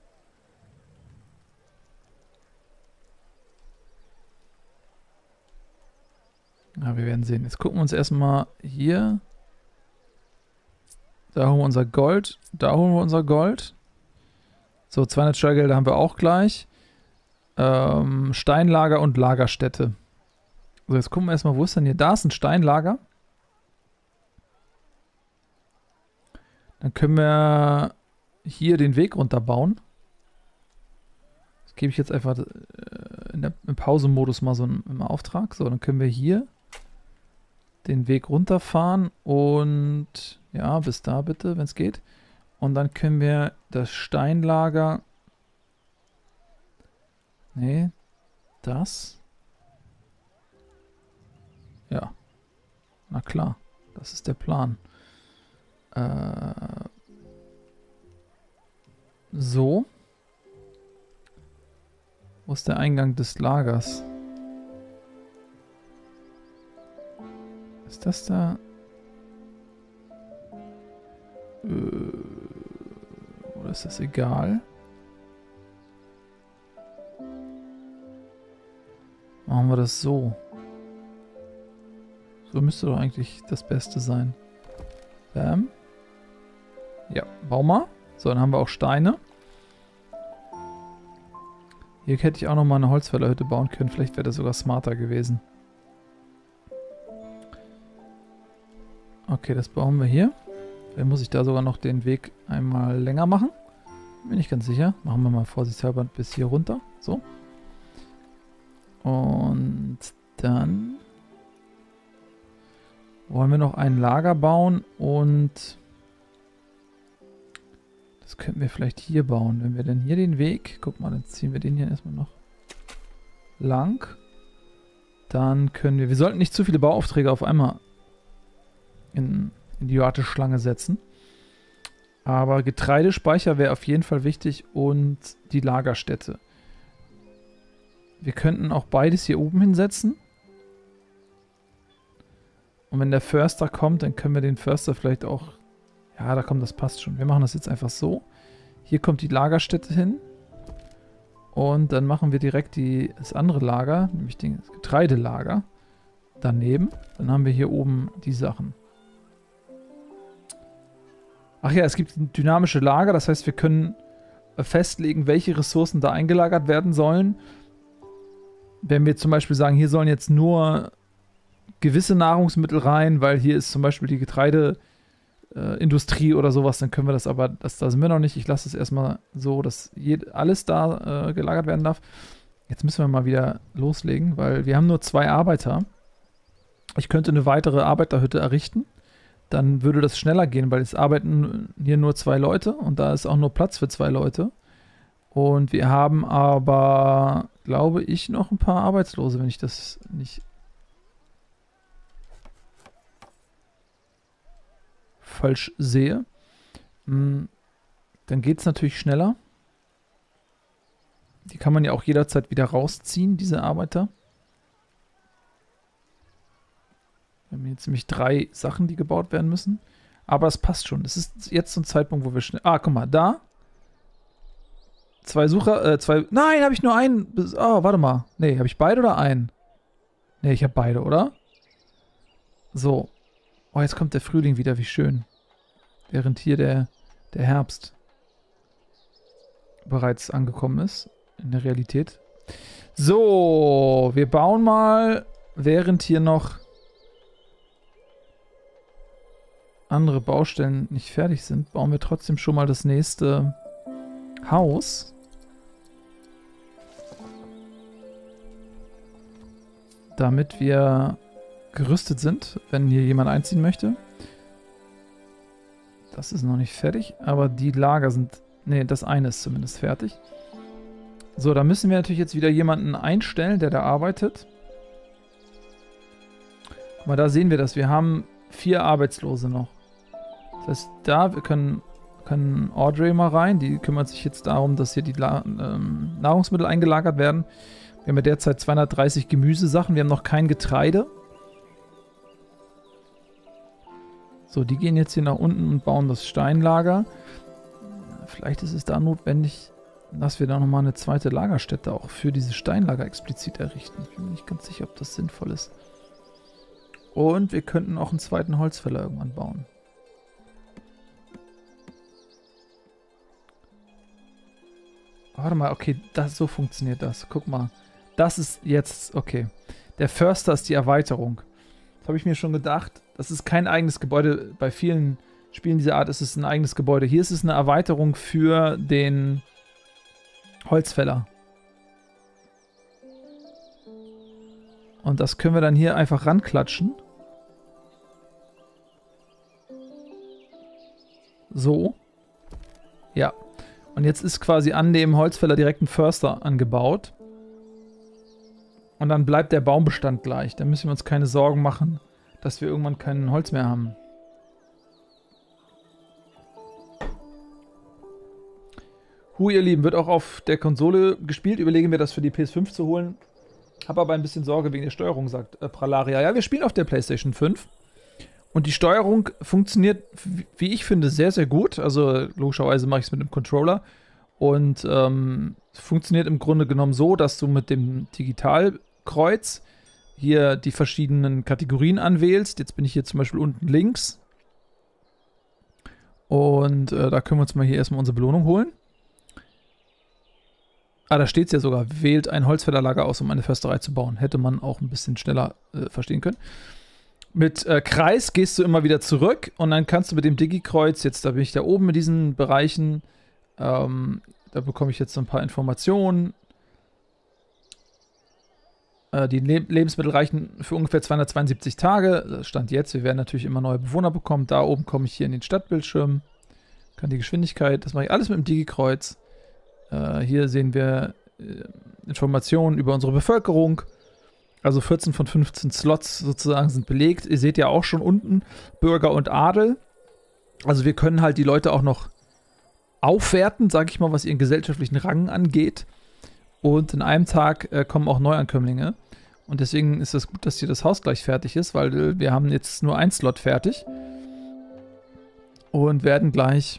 Speaker 1: Ja, wir werden sehen. Jetzt gucken wir uns erstmal hier. Da holen wir unser Gold. Da holen wir unser Gold. So, 200 Steuergelder haben wir auch gleich. Steinlager und Lagerstätte. So, jetzt gucken wir erstmal, wo ist denn hier? Da ist ein Steinlager. Dann können wir hier den Weg runterbauen. Das gebe ich jetzt einfach im Pausemodus mal so im Auftrag. So, dann können wir hier den Weg runterfahren und ja, bis da bitte, wenn es geht. Und dann können wir das Steinlager... Nee, das... Ja, na klar, das ist der Plan. So. Wo ist der Eingang des Lagers? Ist das da? Oder ist das egal? Machen wir das so. So müsste doch eigentlich das Beste sein. Bam. Ja, bau mal. So, dann haben wir auch Steine. Hier hätte ich auch noch mal eine Holzfällerhütte bauen können. Vielleicht wäre das sogar smarter gewesen. Okay, das bauen wir hier. Dann muss ich da sogar noch den Weg einmal länger machen. Bin ich ganz sicher. Machen wir mal vorsichtshalber bis hier runter. So. Und dann wollen wir noch ein Lager bauen und das könnten wir vielleicht hier bauen. Wenn wir dann hier den Weg, guck mal, dann ziehen wir den hier erstmal noch lang. Dann können wir sollten nicht zu viele Bauaufträge auf einmal in die Warteschlange setzen. Aber Getreidespeicher wäre auf jeden Fall wichtig und die Lagerstätte. Wir könnten auch beides hier oben hinsetzen. Und wenn der Förster kommt, dann können wir den Förster vielleicht auch... Ja, da kommt, das passt schon. Wir machen das jetzt einfach so. Hier kommt die Lagerstätte hin. Und dann machen wir direkt das andere Lager, nämlich das Getreidelager, daneben. Dann haben wir hier oben die Sachen. Ach ja, es gibt dynamische Lager. Das heißt, wir können festlegen, welche Ressourcen da eingelagert werden sollen. Wenn wir zum Beispiel sagen, hier sollen jetzt nur gewisse Nahrungsmittel rein, weil hier ist zum Beispiel die Getreideindustrie oder sowas, dann können wir das aber, da sind wir noch nicht. Ich lasse es erstmal so, dass alles da gelagert werden darf. Jetzt müssen wir mal wieder loslegen, weil wir haben nur 2 Arbeiter. Ich könnte eine weitere Arbeiterhütte errichten. Dann würde das schneller gehen, weil es arbeiten hier nur 2 Leute und da ist auch nur Platz für 2 Leute. Und wir haben aber, glaube ich, noch ein paar Arbeitslose, wenn ich das nicht falsch sehe. Dann geht es natürlich schneller. Die kann man ja auch jederzeit wieder rausziehen, diese Arbeiter. Wir haben jetzt nämlich 3 Sachen, die gebaut werden müssen. Aber es passt schon. Es ist jetzt so ein Zeitpunkt, wo wir schnell... Ah, guck mal, da. 2 Sucher, 2... Nein, habe ich nur einen. Oh, warte mal. Nee, habe ich beide oder einen? Nee, ich habe beide, oder? So. Oh, jetzt kommt der Frühling wieder, wie schön. Während hier der Herbst bereits angekommen ist. In der Realität. So, wir bauen mal, während hier noch andere Baustellen nicht fertig sind, bauen wir trotzdem schon mal das nächste Haus. Damit wir gerüstet sind, wenn hier jemand einziehen möchte. Das ist noch nicht fertig, aber die Lager sind... Ne, das eine ist zumindest fertig. So, da müssen wir natürlich jetzt wieder jemanden einstellen, der da arbeitet. Guck mal, da sehen wir das. Wir haben 4 Arbeitslose noch. Das heißt, da, wir können Können Audrey mal rein. Die kümmert sich jetzt darum, dass hier die Nahrungsmittel eingelagert werden. Wir haben ja derzeit 230 Gemüsesachen. Wir haben noch kein Getreide. So, die gehen jetzt hier nach unten und bauen das Steinlager. Vielleicht ist es da notwendig, dass wir da nochmal eine zweite Lagerstätte auch für diese Steinlager explizit errichten. Ich bin mir nicht ganz sicher, ob das sinnvoll ist. Und wir könnten auch einen zweiten Holzfäller irgendwann bauen. Warte mal, okay, so funktioniert das. Guck mal. Das ist jetzt, okay. Der Förster ist die Erweiterung. Das habe ich mir schon gedacht. Das ist kein eigenes Gebäude. Bei vielen Spielen dieser Art ist es ein eigenes Gebäude. Hier ist es eine Erweiterung für den Holzfäller. Und das können wir dann hier einfach ranklatschen. So. Ja. Und jetzt ist quasi an dem Holzfäller direkt ein Förster angebaut. Und dann bleibt der Baumbestand gleich. Da müssen wir uns keine Sorgen machen, dass wir irgendwann kein Holz mehr haben. Ihr Lieben, wird auch auf der Konsole gespielt. Überlegen wir, das für die PS5 zu holen. Habe aber ein bisschen Sorge wegen der Steuerung, sagt Pralaria. Ja, wir spielen auf der PlayStation 5. Und die Steuerung funktioniert, wie ich finde, sehr, sehr gut. Also logischerweise mache ich es mit dem Controller. Und funktioniert im Grunde genommen so, dass du mit dem Digitalkreuz hier die verschiedenen Kategorien anwählst. Jetzt bin ich hier zum Beispiel unten links. Und da können wir uns mal hier erstmal unsere Belohnung holen. Ah, da steht es ja sogar. Wählt ein Holzfällerlager aus, um eine Försterei zu bauen. Hätte man auch ein bisschen schneller verstehen können. Mit Kreis gehst du immer wieder zurück und dann kannst du mit dem Digi-Kreuz, jetzt da bin ich da oben in diesen Bereichen, da bekomme ich jetzt so ein paar Informationen. Die Lebensmittel reichen für ungefähr 272 Tage. Das stand jetzt. Wir werden natürlich immer neue Bewohner bekommen. Da oben komme ich hier in den Stadtbildschirm. Kann die Geschwindigkeit, das mache ich alles mit dem Digi-Kreuz. Hier sehen wir Informationen über unsere Bevölkerung. Also 14 von 15 Slots sozusagen sind belegt. Ihr seht ja auch schon unten Bürger und Adel. Also wir können halt die Leute auch noch aufwerten, sage ich mal, was ihren gesellschaftlichen Rang angeht. Und in einem Tag kommen auch Neuankömmlinge. Und deswegen ist es gut, dass hier das Haus gleich fertig ist, weil wir haben jetzt nur ein Slot fertig. Und werden gleich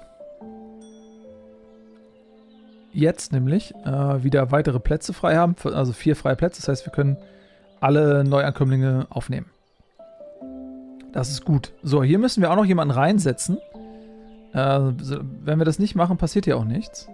Speaker 1: jetzt nämlich wieder weitere Plätze frei haben. Also 4 freie Plätze. Das heißt, wir können alle Neuankömmlinge aufnehmen. Das ist gut. So, hier müssen wir auch noch jemanden reinsetzen. Wenn wir das nicht machen, passiert hier auch nichts.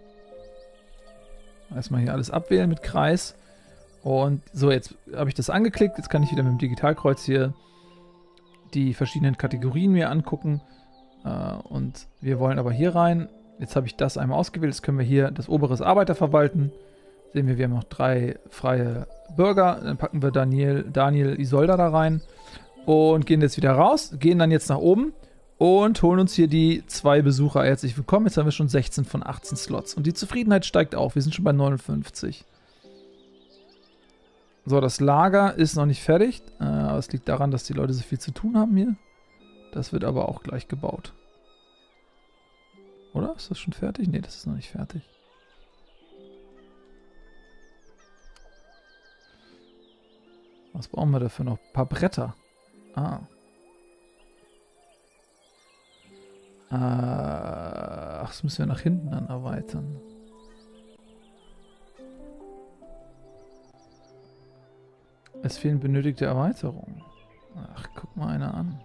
Speaker 1: Erstmal hier alles abwählen mit Kreis. Und so, jetzt habe ich das angeklickt. Jetzt kann ich wieder mit dem Digitalkreuz hier die verschiedenen Kategorien mir angucken. Und wir wollen aber hier rein. Jetzt habe ich das einmal ausgewählt. Jetzt können wir hier das oberes Arbeiter verwalten. Sehen wir haben noch 3 freie Bürger. Dann packen wir Daniel Isolda da rein. Und gehen jetzt wieder raus. Gehen dann jetzt nach oben. Und holen uns hier die 2 Besucher herzlich willkommen. Jetzt haben wir schon 16 von 18 Slots. Und die Zufriedenheit steigt auch. Wir sind schon bei 59. So, das Lager ist noch nicht fertig. Aber es liegt daran, dass die Leute so viel zu tun haben hier. Das wird aber auch gleich gebaut. Oder? Ist das schon fertig? Nee, das ist noch nicht fertig. Was brauchen wir dafür noch? Ein paar Bretter. Ach, das müssen wir nach hinten dann erweitern. Es fehlen benötigte Erweiterungen. Ach, guck mal einer an.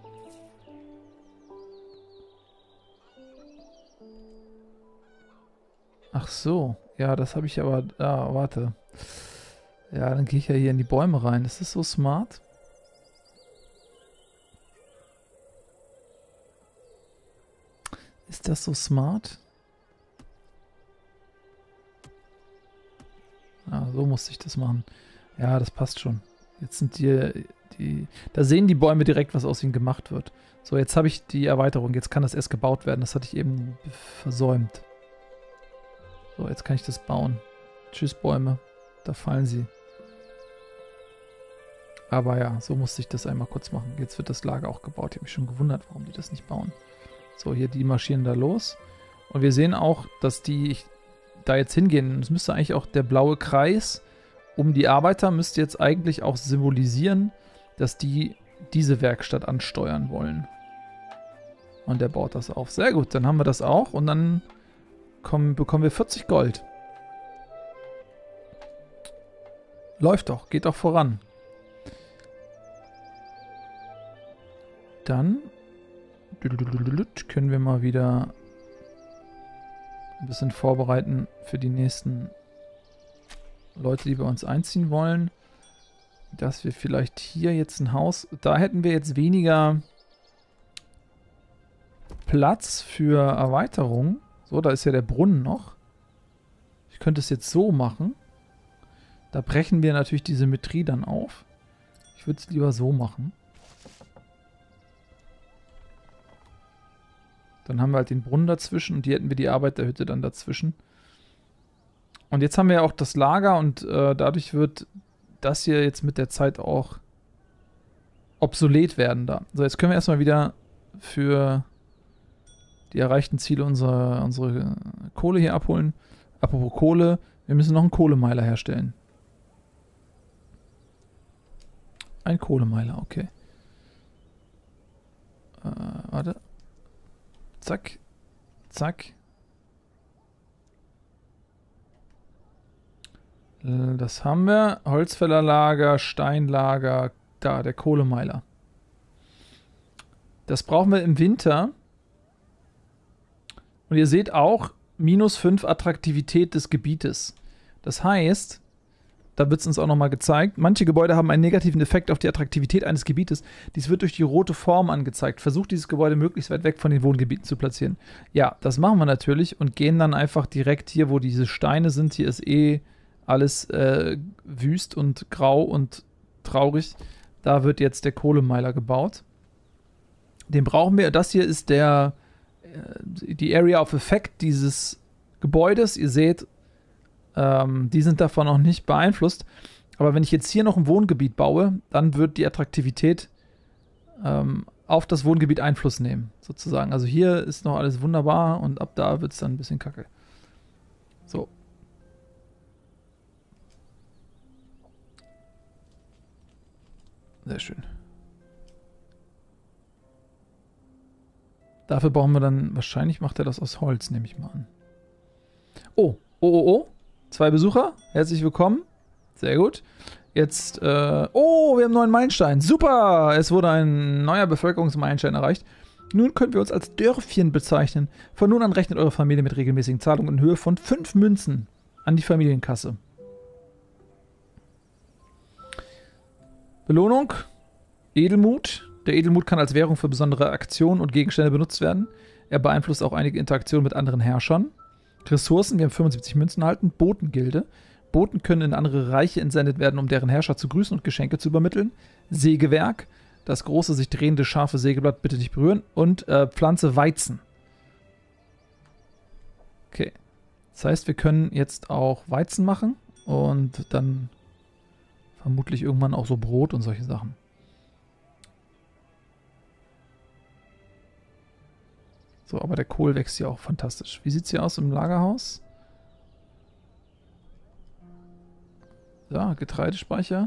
Speaker 1: Ach so. Ja, das habe ich aber... Ah, warte. Ja, dann gehe ich ja hier in die Bäume rein. Ist das so smart? Ist das so smart? Ah, so musste ich das machen. Ja, das passt schon. Jetzt sind die... Da sehen die Bäume direkt, was aus ihnen gemacht wird. So, jetzt habe ich die Erweiterung. Jetzt kann das erst gebaut werden. Das hatte ich eben versäumt. So, jetzt kann ich das bauen. Tschüss, Bäume. Da fallen sie. Aber ja, so musste ich das einmal kurz machen. Jetzt wird das Lager auch gebaut. Ich habe mich schon gewundert, warum die das nicht bauen. So, hier, die marschieren da los. Und wir sehen auch, dass die da jetzt hingehen. Es müsste eigentlich auch der blaue Kreis um die Arbeiter müsste jetzt eigentlich auch symbolisieren, dass die diese Werkstatt ansteuern wollen. Und der baut das auf. Sehr gut, dann haben wir das auch und dann bekommen wir 40 Gold. Läuft doch, geht doch voran. Dann können wir mal wieder ein bisschen vorbereiten für die nächsten Leute, die bei uns einziehen wollen. Dass wir vielleicht hier jetzt ein Haus... Da hätten wir jetzt weniger Platz für Erweiterung. So, da ist ja der Brunnen noch. Ich könnte es jetzt so machen. Da brechen wir natürlich die Symmetrie dann auf. Ich würde es lieber so machen. Dann haben wir halt den Brunnen dazwischen und hier hätten wir die Arbeiterhütte dann dazwischen. Und jetzt haben wir ja auch das Lager und dadurch wird das hier jetzt mit der Zeit auch obsolet werden da. So, jetzt können wir erstmal wieder für die erreichten Ziele unsere Kohle hier abholen. Apropos Kohle, wir müssen noch einen Kohlemeiler herstellen. Ein Kohlemeiler, okay. Warte. Zack. Zack. Das haben wir. Holzfällerlager, Steinlager, da, der Kohlemeiler. Das brauchen wir im Winter. Und ihr seht auch, -5 Attraktivität des Gebietes. Das heißt, da wird es uns auch nochmal gezeigt, manche Gebäude haben einen negativen Effekt auf die Attraktivität eines Gebietes. Dies wird durch die rote Form angezeigt. Versucht dieses Gebäude möglichst weit weg von den Wohngebieten zu platzieren. Ja, das machen wir natürlich und gehen dann einfach direkt hier, wo diese Steine sind. Hier ist eh alles wüst und grau und traurig. Da wird jetzt der Kohlemeiler gebaut. Den brauchen wir. Das hier ist die Area of Effect dieses Gebäudes. Ihr seht, die sind davon noch nicht beeinflusst. Aber wenn ich jetzt hier noch ein Wohngebiet baue, dann wird die Attraktivität auf das Wohngebiet Einfluss nehmen, sozusagen. Also hier ist noch alles wunderbar und ab da wird es dann ein bisschen kacke. So. Sehr schön. Dafür brauchen wir dann, wahrscheinlich macht er das aus Holz, nehme ich mal an. Oh. 2 Besucher, herzlich willkommen. Sehr gut. Jetzt, wir haben einen neuen Meilenstein. Super! Es wurde ein neuer Bevölkerungsmeilenstein erreicht. Nun können wir uns als Dörfchen bezeichnen. Von nun an rechnet eure Familie mit regelmäßigen Zahlungen in Höhe von 5 Münzen an die Familienkasse. Belohnung. Edelmut. Der Edelmut kann als Währung für besondere Aktionen und Gegenstände benutzt werden. Er beeinflusst auch einige Interaktionen mit anderen Herrschern. Ressourcen, wir haben 75 Münzen erhalten. Botengilde. Boten können in andere Reiche entsendet werden, um deren Herrscher zu grüßen und Geschenke zu übermitteln. Sägewerk. Das große, sich drehende, scharfe Sägeblatt bitte nicht berühren. Und Pflanze Weizen. Okay. Das heißt, wir können jetzt auch Weizen machen. Und dann vermutlich irgendwann auch so Brot und solche Sachen. So, aber der Kohl wächst hier auch fantastisch. Wie sieht es hier aus im Lagerhaus? Ja, Getreidespeicher.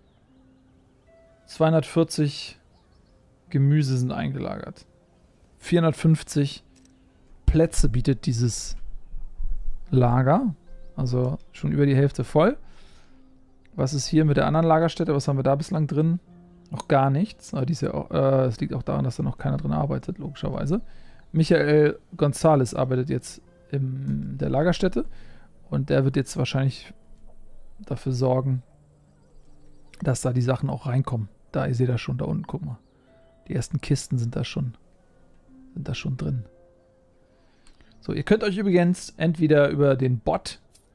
Speaker 1: 240 Gemüse sind eingelagert. 450 Plätze bietet dieses Lager. Also schon über die Hälfte voll. Was ist hier mit der anderen Lagerstätte? Was haben wir da bislang drin? Noch gar nichts. Aber es liegt auch daran, dass da noch keiner drin arbeitet, logischerweise. Michael González arbeitet jetzt in der Lagerstätte und der wird jetzt wahrscheinlich dafür sorgen, dass da die Sachen auch reinkommen. Da, ihr seht das schon, da unten, guck mal. Die ersten Kisten sind da schon drin. So, ihr könnt euch übrigens entweder über den Bot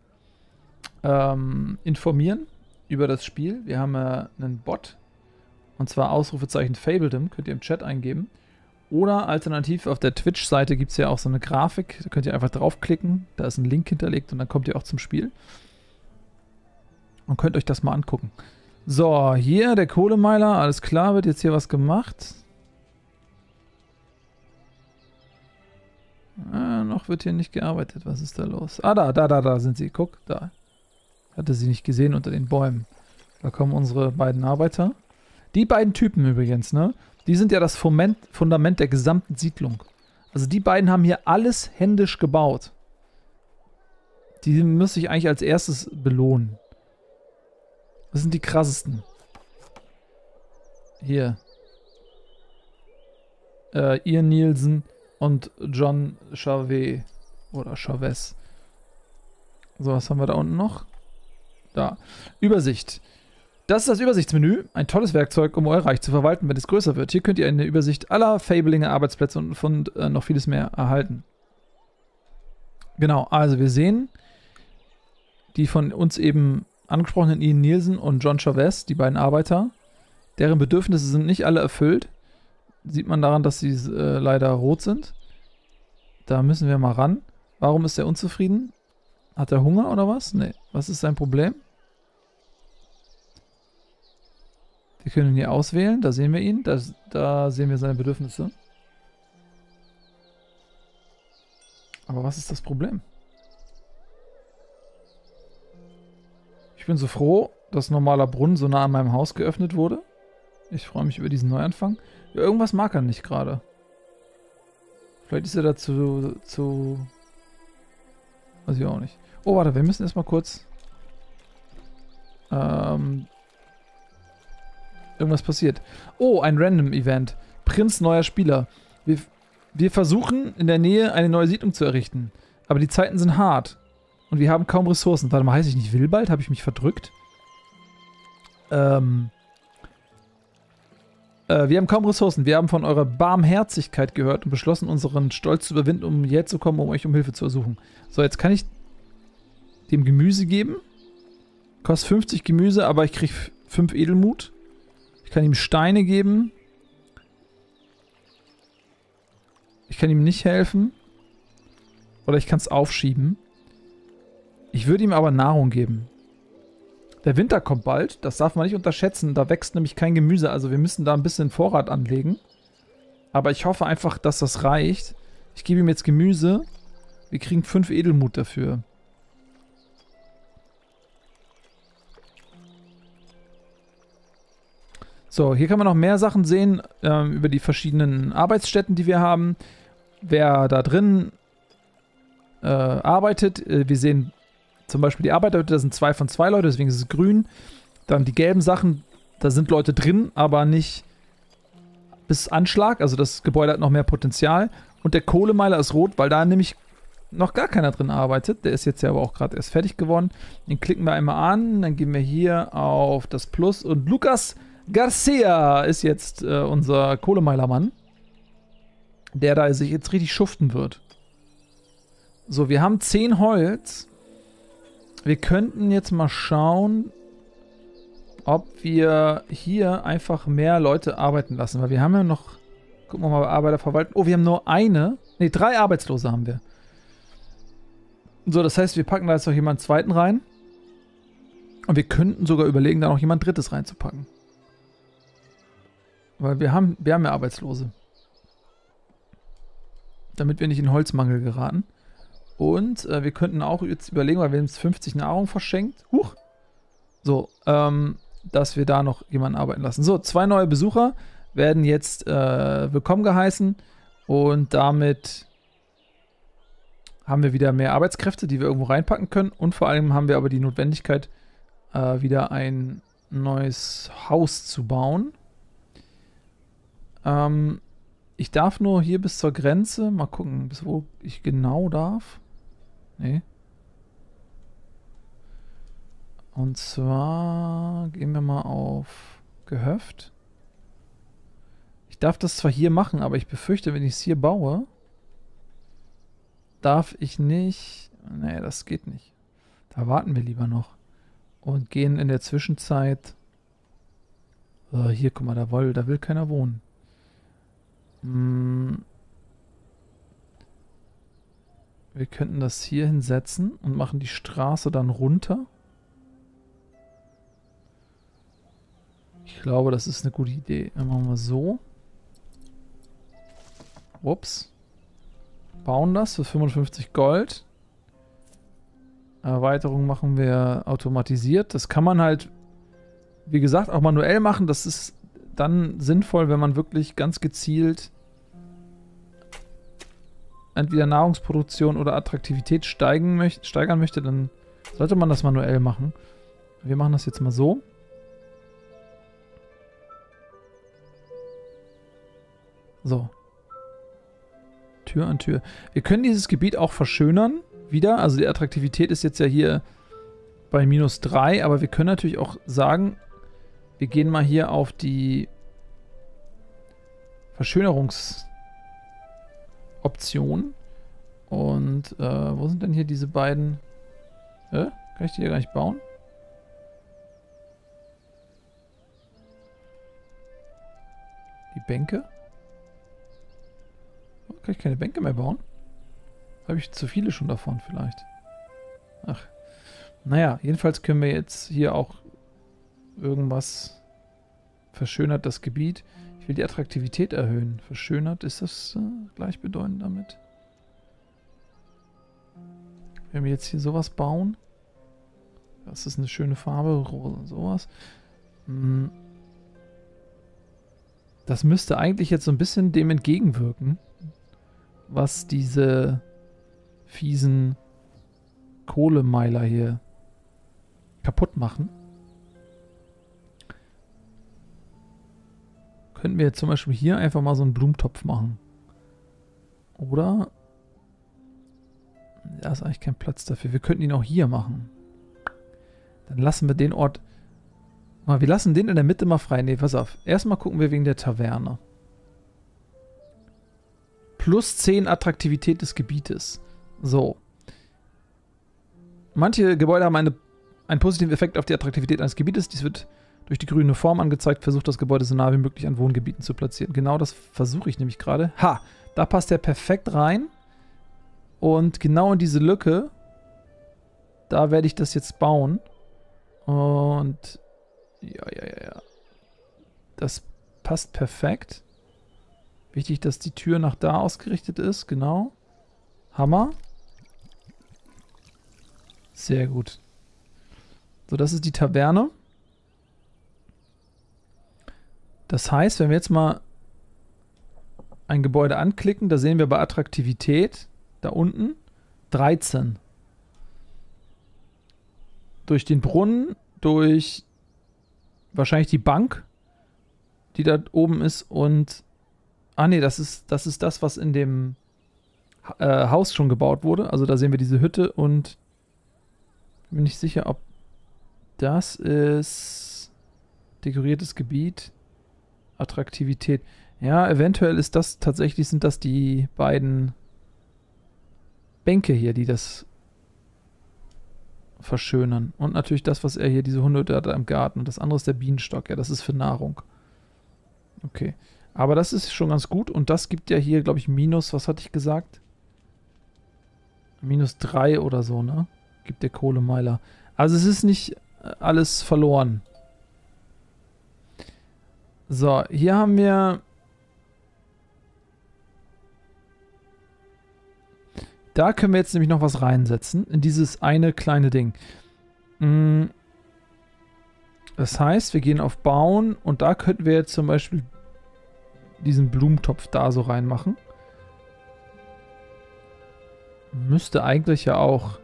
Speaker 1: informieren, über das Spiel. Wir haben einen Bot, und zwar Ausrufezeichen Fabledom, könnt ihr im Chat eingeben. Oder alternativ auf der Twitch-Seite gibt es ja auch so eine Grafik. Da könnt ihr einfach draufklicken. Da ist ein Link hinterlegt und dann kommt ihr auch zum Spiel. Und könnt euch das mal angucken. So, hier der Kohlemeiler. Alles klar, wird jetzt hier was gemacht. noch wird hier nicht gearbeitet. Was ist da los? Ah, da sind sie. Guck, da. Hatte sie nicht gesehen unter den Bäumen. Da kommen unsere beiden Arbeiter. Die beiden Typen übrigens, ne? Die sind ja das Fundament der gesamten Siedlung. Also die beiden haben hier alles händisch gebaut. Die müsste ich eigentlich als erstes belohnen. Das sind die krassesten. Hier. Ian Nielsen und John Chavez. Oder Chavez. So, was haben wir da unten noch? Da. Übersicht. Das ist das Übersichtsmenü. Ein tolles Werkzeug, um euer Reich zu verwalten, wenn es größer wird. Hier könnt ihr eine Übersicht aller Fablinge, Arbeitsplätze und noch vieles mehr erhalten. Genau, also wir sehen die von uns eben angesprochenen Ian Nielsen und John Chavez, die beiden Arbeiter. Deren Bedürfnisse sind nicht alle erfüllt. Sieht man daran, dass sie leider rot sind. Da müssen wir mal ran. Warum ist er unzufrieden? Hat er Hunger oder was? Nee. Was ist sein Problem? Wir können ihn hier auswählen. Da sehen wir ihn. Da sehen wir seine Bedürfnisse. Aber was ist das Problem? Ich bin so froh, dass ein normaler Brunnen so nah an meinem Haus geöffnet wurde. Ich freue mich über diesen Neuanfang. Ja, irgendwas mag er nicht gerade. Vielleicht ist er dazu weiß ich auch nicht. Oh, warte, wir müssen erstmal kurz... irgendwas passiert. Oh, ein Random-Event. Prinz neuer Spieler. Wir versuchen in der Nähe eine neue Siedlung zu errichten. Aber die Zeiten sind hart. Und wir haben kaum Ressourcen. Warte mal, heiße ich nicht Wilbald? Habe ich mich verdrückt? Wir haben kaum Ressourcen. Wir haben von eurer Barmherzigkeit gehört und beschlossen, unseren Stolz zu überwinden, um hierher zu kommen, um euch um Hilfe zu ersuchen. So, jetzt kann ich dem Gemüse geben. Kostet 50 Gemüse, aber ich kriege 5 Edelmut. Ich kann ihm Steine geben. Ich kann ihm nicht helfen. Oder ich kann es aufschieben. Ich würde ihm aber Nahrung geben. Der Winter kommt bald, das darf man nicht unterschätzen. Da wächst nämlich kein Gemüse, also wir müssen da ein bisschen Vorrat anlegen. Aber ich hoffe einfach, dass das reicht. Ich gebe ihm jetzt Gemüse. Wir kriegen 5 Edelmut dafür. So, hier kann man noch mehr Sachen sehen über die verschiedenen Arbeitsstätten, die wir haben. Wer da drin arbeitet. Wir sehen zum Beispiel die Arbeiterhütte, da sind 2 von 2 Leute, deswegen ist es grün. Dann die gelben Sachen, da sind Leute drin, aber nicht bis Anschlag. Also das Gebäude hat noch mehr Potenzial. Und der Kohlemeiler ist rot, weil da nämlich noch gar keiner drin arbeitet. Der ist jetzt ja aber auch gerade erst fertig geworden. Den klicken wir einmal an, dann gehen wir hier auf das Plus. Und Lucas Garcia ist jetzt unser Kohlemeilermann, der da sich jetzt richtig schuften wird. So, wir haben 10 Holz. Wir könnten jetzt mal schauen, ob wir hier einfach mehr Leute arbeiten lassen. Weil wir haben ja noch, gucken wir mal bei Arbeiter verwalten. Oh, wir haben nur 3 Arbeitslose haben wir. So, das heißt, wir packen da jetzt noch jemanden zweiten rein. Und wir könnten sogar überlegen, da noch jemand drittes reinzupacken. Weil wir haben ja Arbeitslose. Damit wir nicht in Holzmangel geraten. Und wir könnten auch jetzt überlegen, weil wir uns 50 Nahrung verschenkt. So, dass wir da noch jemanden arbeiten lassen. So, 2 neue Besucher werden jetzt willkommen geheißen. Und damit haben wir wieder mehr Arbeitskräfte, die wir irgendwo reinpacken können. Und vor allem haben wir aber die Notwendigkeit, wieder ein neues Haus zu bauen. Ich darf nur hier bis zur Grenze. Mal gucken, bis wo ich genau darf. Nee. Und zwar gehen wir mal auf Gehöft. Ich darf das zwar hier machen, aber ich befürchte, wenn ich es hier baue, darf ich nicht... Nee, das geht nicht. Da warten wir lieber noch. Und gehen in der Zwischenzeit... hier, guck mal, da will keiner wohnen. Wir könnten das hier hinsetzen und machen die Straße dann runter. Ich glaube, das ist eine gute Idee. Dann machen wir so. Ups. Bauen das für 55 Gold. Erweiterung machen wir automatisiert. Das kann man halt, wie gesagt, auch manuell machen. Das ist dann sinnvoll, wenn man wirklich ganz gezielt entweder Nahrungsproduktion oder Attraktivität steigern möchte, dann sollte man das manuell machen. Wir machen das jetzt mal so. So. Tür an Tür. Wir können dieses Gebiet auch verschönern. Wieder. Also die Attraktivität ist jetzt ja hier bei -3. Aber wir können natürlich auch sagen, wir gehen mal hier auf die Verschönerungsoption. Und wo sind denn hier diese beiden? Kann ich die hier gar nicht bauen? Die Bänke? Kann ich keine Bänke mehr bauen? Habe ich zu viele schon davon vielleicht? Ach. Naja, jedenfalls können wir jetzt hier auch irgendwas verschönert das Gebiet. Ich will die Attraktivität erhöhen. Verschönert, ist das gleichbedeutend damit? Wenn wir jetzt hier sowas bauen. Das ist eine schöne Farbe, sowas. Das müsste eigentlich jetzt so ein bisschen dem entgegenwirken, was diese fiesen Kohlemeiler hier kaputt machen. Könnten wir jetzt zum Beispiel hier einfach mal so einen Blumentopf machen. Oder? Da ist eigentlich kein Platz dafür. Wir könnten ihn auch hier machen. Dann lassen wir den Ort... Wir lassen den in der Mitte mal frei. Ne, pass auf. Erstmal gucken wir wegen der Taverne. Plus 10 Attraktivität des Gebietes. So. Manche Gebäude haben einen positiven Effekt auf die Attraktivität eines Gebietes. Dies wird durch die grüne Form angezeigt. Versucht das Gebäude so nah wie möglich an Wohngebieten zu platzieren. Genau das versuche ich nämlich gerade. Ha! Da passt der perfekt rein. Und genau in diese Lücke, da werde ich das jetzt bauen. Und ja. Das passt perfekt. Wichtig, dass die Tür nach da ausgerichtet ist. Genau. Hammer. Sehr gut. So, das ist die Taverne. Das heißt, wenn wir jetzt mal ein Gebäude anklicken, da sehen wir bei Attraktivität, da unten, 13. Durch den Brunnen, durch wahrscheinlich die Bank, die da oben ist und... Ah ne, das ist das, was in dem Haus schon gebaut wurde. Also da sehen wir diese Hütte und bin nicht sicher, ob das ist dekoriertes Gebiet, Attraktivität. Ja, eventuell ist das tatsächlich, sind das die beiden Bänke hier, die das verschönern. Und natürlich das, was er hier, diese Hundehütte hat im Garten. Und das andere ist der Bienenstock. Ja, das ist für Nahrung. Okay. Aber das ist schon ganz gut. Und das gibt ja hier, glaube ich, minus, was hatte ich gesagt? -3 oder so, ne? Gibt der Kohlemeiler. Also es ist nicht alles verloren. So, hier haben wir... Da können wir jetzt nämlich noch was reinsetzen. In dieses eine kleine Ding. Das heißt, wir gehen auf Bauen und da könnten wir jetzt zum Beispiel diesen Blumentopf da so reinmachen. Müsste eigentlich ja auch...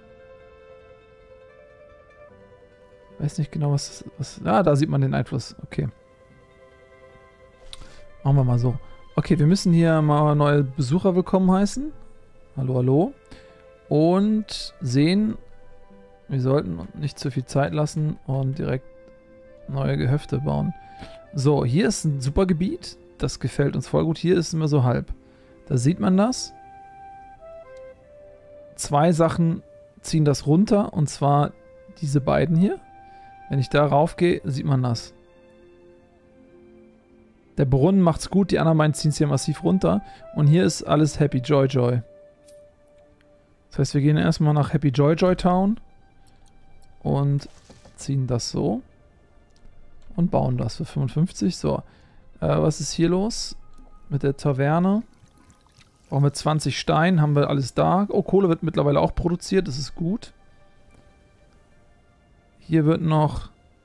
Speaker 1: Weiß nicht genau, was... da sieht man den Einfluss. Okay. Machen wir mal so. Okay, wir müssen hier mal neue Besucher willkommen heißen. Hallo, hallo. Und sehen, wir sollten nicht zu viel Zeit lassen und direkt neue Gehöfte bauen. So, hier ist ein super Gebiet. Das gefällt uns voll gut. Hier ist es immer so halb. Da sieht man das. 2 Sachen ziehen das runter. Und zwar diese beiden hier. Wenn ich da rauf gehe, sieht man das. Der Brunnen macht's gut. Die anderen beiden ziehen es hier massiv runter. Und hier ist alles Happy Joy Joy. Das heißt, wir gehen erstmal nach Happy Joy Joy Town. Und ziehen das so. Und bauen das für 55. So. Was ist hier los? Mit der Taverne. Brauchen wir 20 Stein, haben wir alles da. Oh, Kohle wird mittlerweile auch produziert, das ist gut. Hier wird noch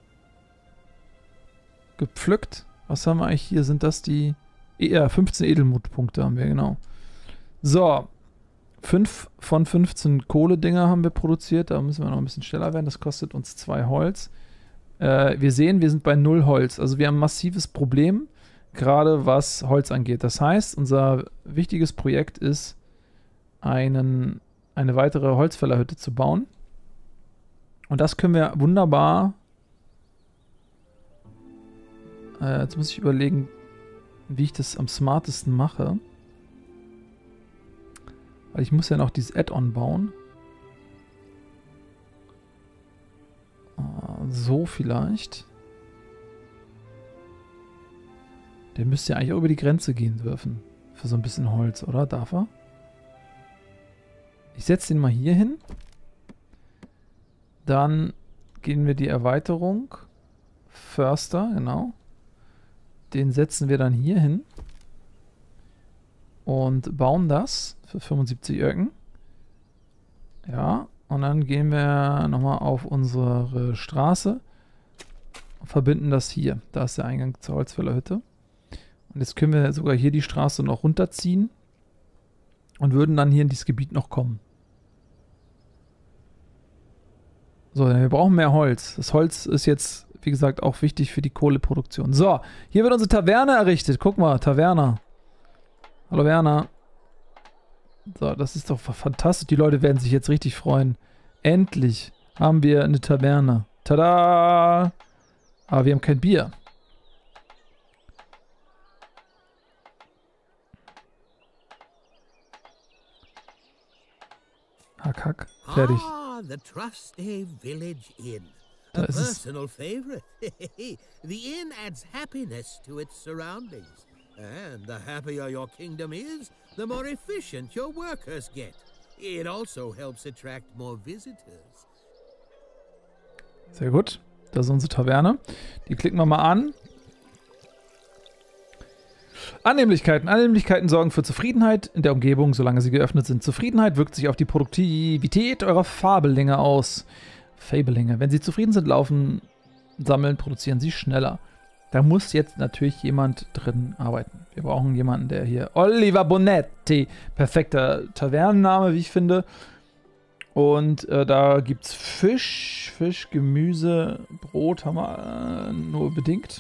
Speaker 1: gepflückt. Was haben wir eigentlich hier? Sind das die... Ja, 15 Edelmutpunkte haben wir, genau. So. 5 von 15 Kohledinger haben wir produziert. Da müssen wir noch ein bisschen schneller werden. Das kostet uns 2 Holz. Wir sehen, wir sind bei 0 Holz. Also wir haben ein massives Problem, gerade was Holz angeht. Das heißt, unser wichtiges Projekt ist, eine weitere Holzfällerhütte zu bauen. Und das können wir wunderbar... jetzt muss ich überlegen, wie ich das am smartesten mache. Weil ich muss ja noch dieses Add-on bauen. So vielleicht. Der müsste ja eigentlich auch über die Grenze gehen dürfen. Für so ein bisschen Holz, oder? Darf er? Ich setze den mal hier hin. Dann gehen wir die Erweiterung. Förster, genau. Den setzen wir dann hier hin. Und bauen das für 75 Öcken. Ja, und dann gehen wir nochmal auf unsere Straße und verbinden das hier. Da ist der Eingang zur Holzfällerhütte. Und jetzt können wir sogar hier die Straße noch runterziehen und würden dann hier in dieses Gebiet noch kommen. So, wir brauchen mehr Holz. Das Holz ist jetzt, wie gesagt, auch wichtig für die Kohleproduktion. So, hier wird unsere Taverne errichtet. Guck mal, Taverne. Hallo Werner. So, das ist doch fantastisch. Die Leute werden sich jetzt richtig freuen. Endlich haben wir eine Taverne. Tada! Aber wir haben kein Bier. Hack, hack. Fertig.
Speaker 2: Ah, the trusty village inn.
Speaker 1: Da
Speaker 2: A
Speaker 1: ist es.
Speaker 2: personal favorite. The inn adds happiness to its surroundings. And the happier your kingdom is, the more efficient your workers get. It also helps attract more visitors.
Speaker 1: Sehr gut. Das ist unsere Taverne. Die klicken wir mal an. Annehmlichkeiten. Annehmlichkeiten sorgen für Zufriedenheit in der Umgebung, solange sie geöffnet sind. Zufriedenheit wirkt sich auf die Produktivität eurer Fabellinge aus. Fabellinge. Wenn sie zufrieden sind, laufen, sammeln, produzieren sie schneller. Da muss jetzt natürlich jemand drin arbeiten. Wir brauchen jemanden, der hier... Oliver Bonetti. Perfekter Tavernenname, wie ich finde. Und da gibt es Fisch, Gemüse, Brot haben wir nur bedingt.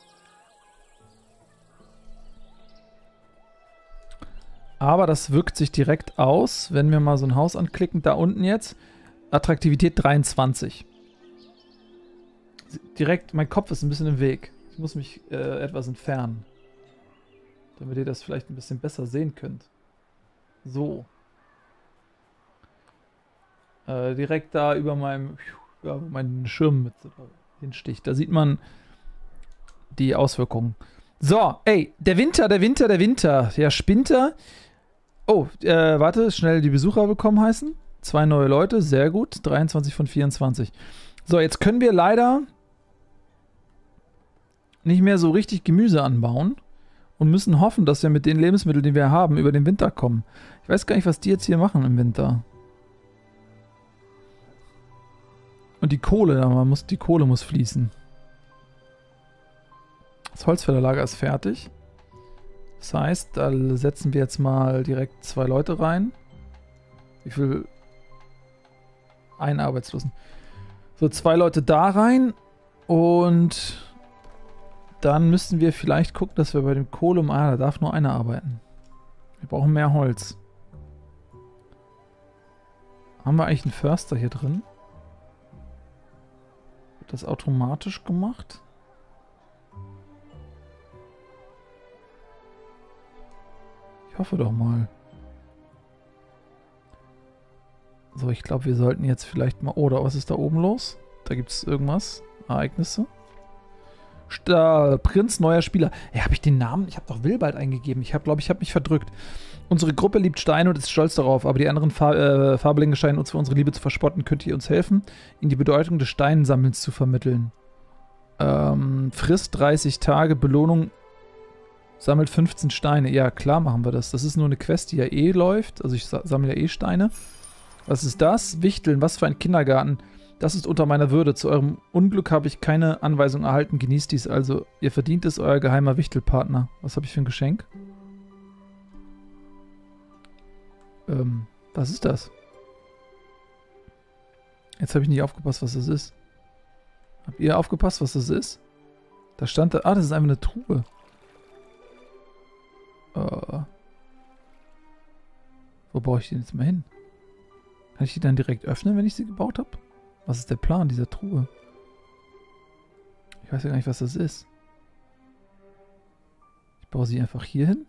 Speaker 1: Aber das wirkt sich direkt aus, wenn wir mal so ein Haus anklicken. Da unten jetzt. Attraktivität 23. Direkt, mein Kopf ist ein bisschen im Weg. Ich muss mich etwas entfernen. Damit ihr das vielleicht ein bisschen besser sehen könnt. So. Direkt da über meinem Schirm mit hinsticht. Da sieht man die Auswirkungen. So, ey, der Winter. Ja, Spinter. Oh, warte, schnell die Besucher willkommen heißen. 2 neue Leute, sehr gut. 23 von 24. So, jetzt können wir leider nicht mehr so richtig Gemüse anbauen und müssen hoffen, dass wir mit den Lebensmitteln, die wir haben, über den Winter kommen. Ich weiß gar nicht, was die jetzt hier machen im Winter. Und die Kohle muss fließen. Das Holzfällerlager ist fertig. Das heißt, da setzen wir jetzt mal direkt 2 Leute rein. Wie viel? Einen Arbeitslosen. So, 2 Leute da rein. Und dann müssten wir vielleicht gucken, dass wir bei dem Kohle... da darf nur einer arbeiten. Wir brauchen mehr Holz. Haben wir eigentlich einen Förster hier drin? Wird das automatisch gemacht? Ich hoffe doch mal. So, ich glaube, wir sollten jetzt vielleicht mal... Oder was ist da oben los? Da gibt es irgendwas. Ereignisse. Prinz, neuer Spieler. Ja, habe ich den Namen? Ich habe doch Wilbald eingegeben. Ich glaube, ich habe mich verdrückt. Unsere Gruppe liebt Steine und ist stolz darauf, aber die anderen Fabellinge scheinen uns für unsere Liebe zu verspotten. Könnt ihr uns helfen, ihnen die Bedeutung des Steinsammelns zu vermitteln? Frist 30 Tage, Belohnung Sammelt 15 Steine. Ja, klar machen wir das. Das ist nur eine Quest, die ja eh läuft. Also ich sammle ja eh Steine. Was ist das? Wichteln, was für ein Kindergarten. Das ist unter meiner Würde. Zu eurem Unglück habe ich keine Anweisung erhalten. Genießt dies also. Ihr verdient es, euer geheimer Wichtelpartner. Was habe ich für ein Geschenk? Was ist das? Jetzt habe ich nicht aufgepasst, was das ist. Habt ihr aufgepasst, was das ist? Da stand da... Ah, das ist einfach eine Truhe. Wo baue ich den jetzt mal hin? Kann ich die dann direkt öffnen, wenn ich sie gebaut habe? Was ist der Plan dieser Truhe? Ich weiß ja gar nicht, was das ist. Ich baue sie einfach hier hin.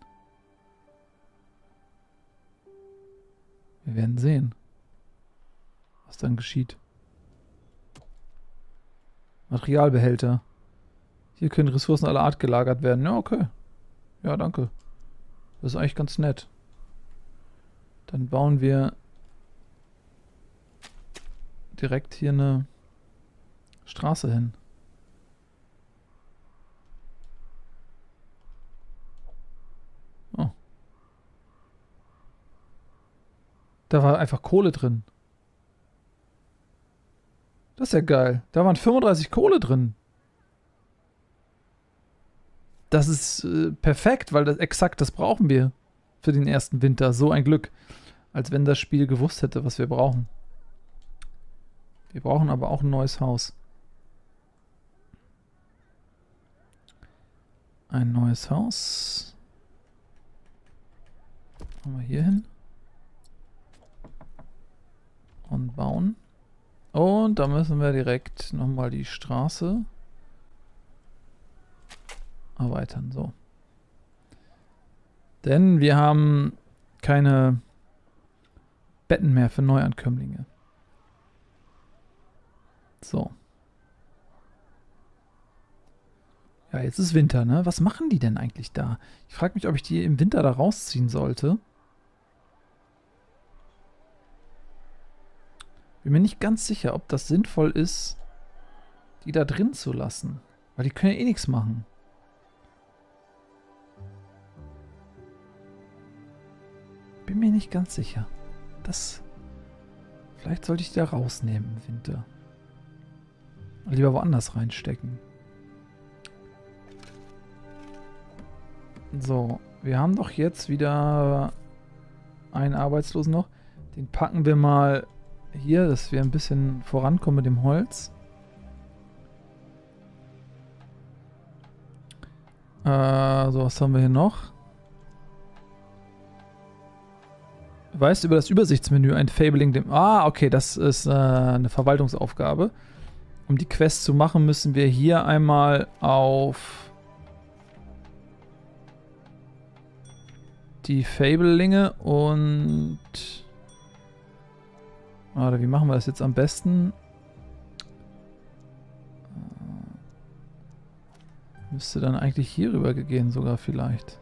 Speaker 1: Wir werden sehen, was dann geschieht. Materialbehälter. Hier können Ressourcen aller Art gelagert werden. Ja, okay. Ja, danke. Das ist eigentlich ganz nett. Dann bauen wir direkt hier eine Straße hin. Oh. Da war einfach Kohle drin. Das ist ja geil. Da waren 35 Kohle drin. Das ist perfekt, weil das exakt das brauchen wir für den ersten Winter. So ein Glück. Als wenn das Spiel gewusst hätte, was wir brauchen. Wir brauchen aber auch ein neues Haus. Ein neues Haus. Machen wir hier hin. Und bauen. Und da müssen wir direkt nochmal die Straße erweitern. So. Denn wir haben keine Betten mehr für Neuankömmlinge. So. Ja, jetzt ist Winter, ne? Was machen die denn eigentlich da? Ich frage mich, ob ich die im Winter da rausziehen sollte. Bin mir nicht ganz sicher, ob das sinnvoll ist, die da drin zu lassen. Weil die können ja eh nichts machen. Bin mir nicht ganz sicher. Vielleicht sollte ich die da rausnehmen im Winter. Lieber woanders reinstecken. So, wir haben doch jetzt wieder einen Arbeitslosen noch. Den packen wir mal hier, dass wir ein bisschen vorankommen mit dem Holz. So, was haben wir hier noch? Weißt du über das Übersichtsmenü ein Fabling dem... Ah, okay, das ist eine Verwaltungsaufgabe. Um die Quest zu machen, müssen wir hier einmal auf die Fablelinge und... Oder wie machen wir das jetzt am besten? Müsste dann eigentlich hier rüber gehen sogar vielleicht.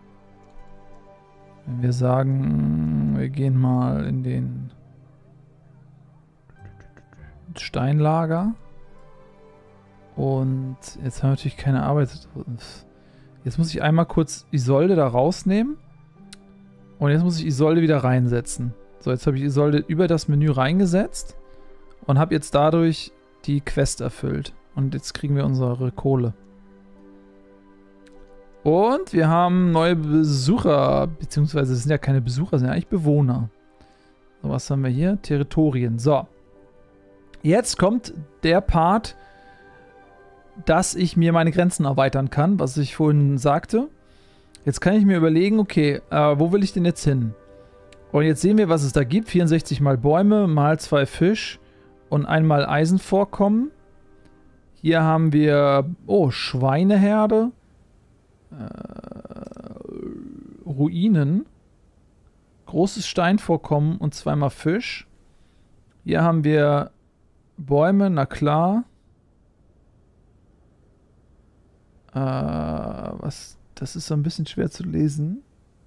Speaker 1: Wenn wir sagen, wir gehen mal in den Steinlager. Und jetzt haben wir natürlich keine Arbeit. Jetzt muss ich einmal kurz Isolde da rausnehmen. Und jetzt muss ich Isolde wieder reinsetzen. So, jetzt habe ich Isolde über das Menü reingesetzt. Und habe jetzt dadurch die Quest erfüllt. Und jetzt kriegen wir unsere Kohle. Und wir haben neue Besucher. Beziehungsweise es sind ja keine Besucher, es sind ja eigentlich Bewohner. So, was haben wir hier? Territorien. So. Jetzt kommt der Part, dass ich mir meine Grenzen erweitern kann, was ich vorhin sagte. Jetzt kann ich mir überlegen, okay, wo will ich denn jetzt hin? Und jetzt sehen wir, was es da gibt. 64 mal Bäume, mal 2 Fisch und einmal Eisenvorkommen. Hier haben wir, oh, Schweineherde. Ruinen. Großes Steinvorkommen und 2 mal Fisch. Hier haben wir Bäume, na klar. Was? Das ist so ein bisschen schwer zu lesen.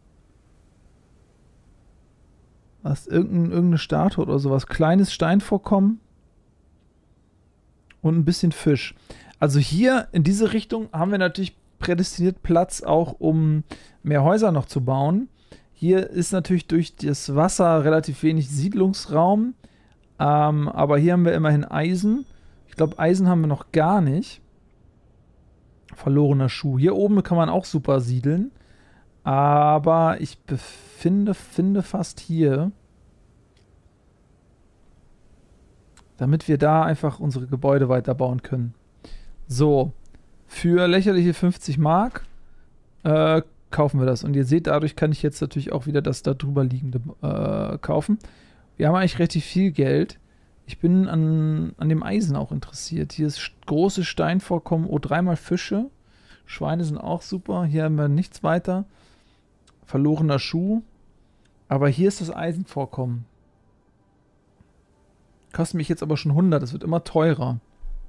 Speaker 1: Was? Irgendeine Statue oder sowas. Kleines Steinvorkommen. Und ein bisschen Fisch. Also hier in diese Richtung haben wir natürlich prädestiniert Platz, auch um mehr Häuser noch zu bauen. Hier ist natürlich durch das Wasser relativ wenig Siedlungsraum. Aber hier haben wir immerhin Eisen. Ich glaube, Eisen haben wir noch gar nicht. Verlorener Schuh. Hier oben kann man auch super siedeln. Aber ich finde fast hier, damit wir da einfach unsere Gebäude weiterbauen können. So, für lächerliche 50 Mark kaufen wir das. Und ihr seht, dadurch kann ich jetzt natürlich auch wieder das da drüber liegende kaufen. Wir haben eigentlich relativ viel Geld. Ich bin an dem Eisen auch interessiert. Hier ist großes Steinvorkommen. Oh, 3 mal Fische. Schweine sind auch super. Hier haben wir nichts weiter. Verlorener Schuh. Aber hier ist das Eisenvorkommen. Kostet mich jetzt aber schon 100. Das wird immer teurer.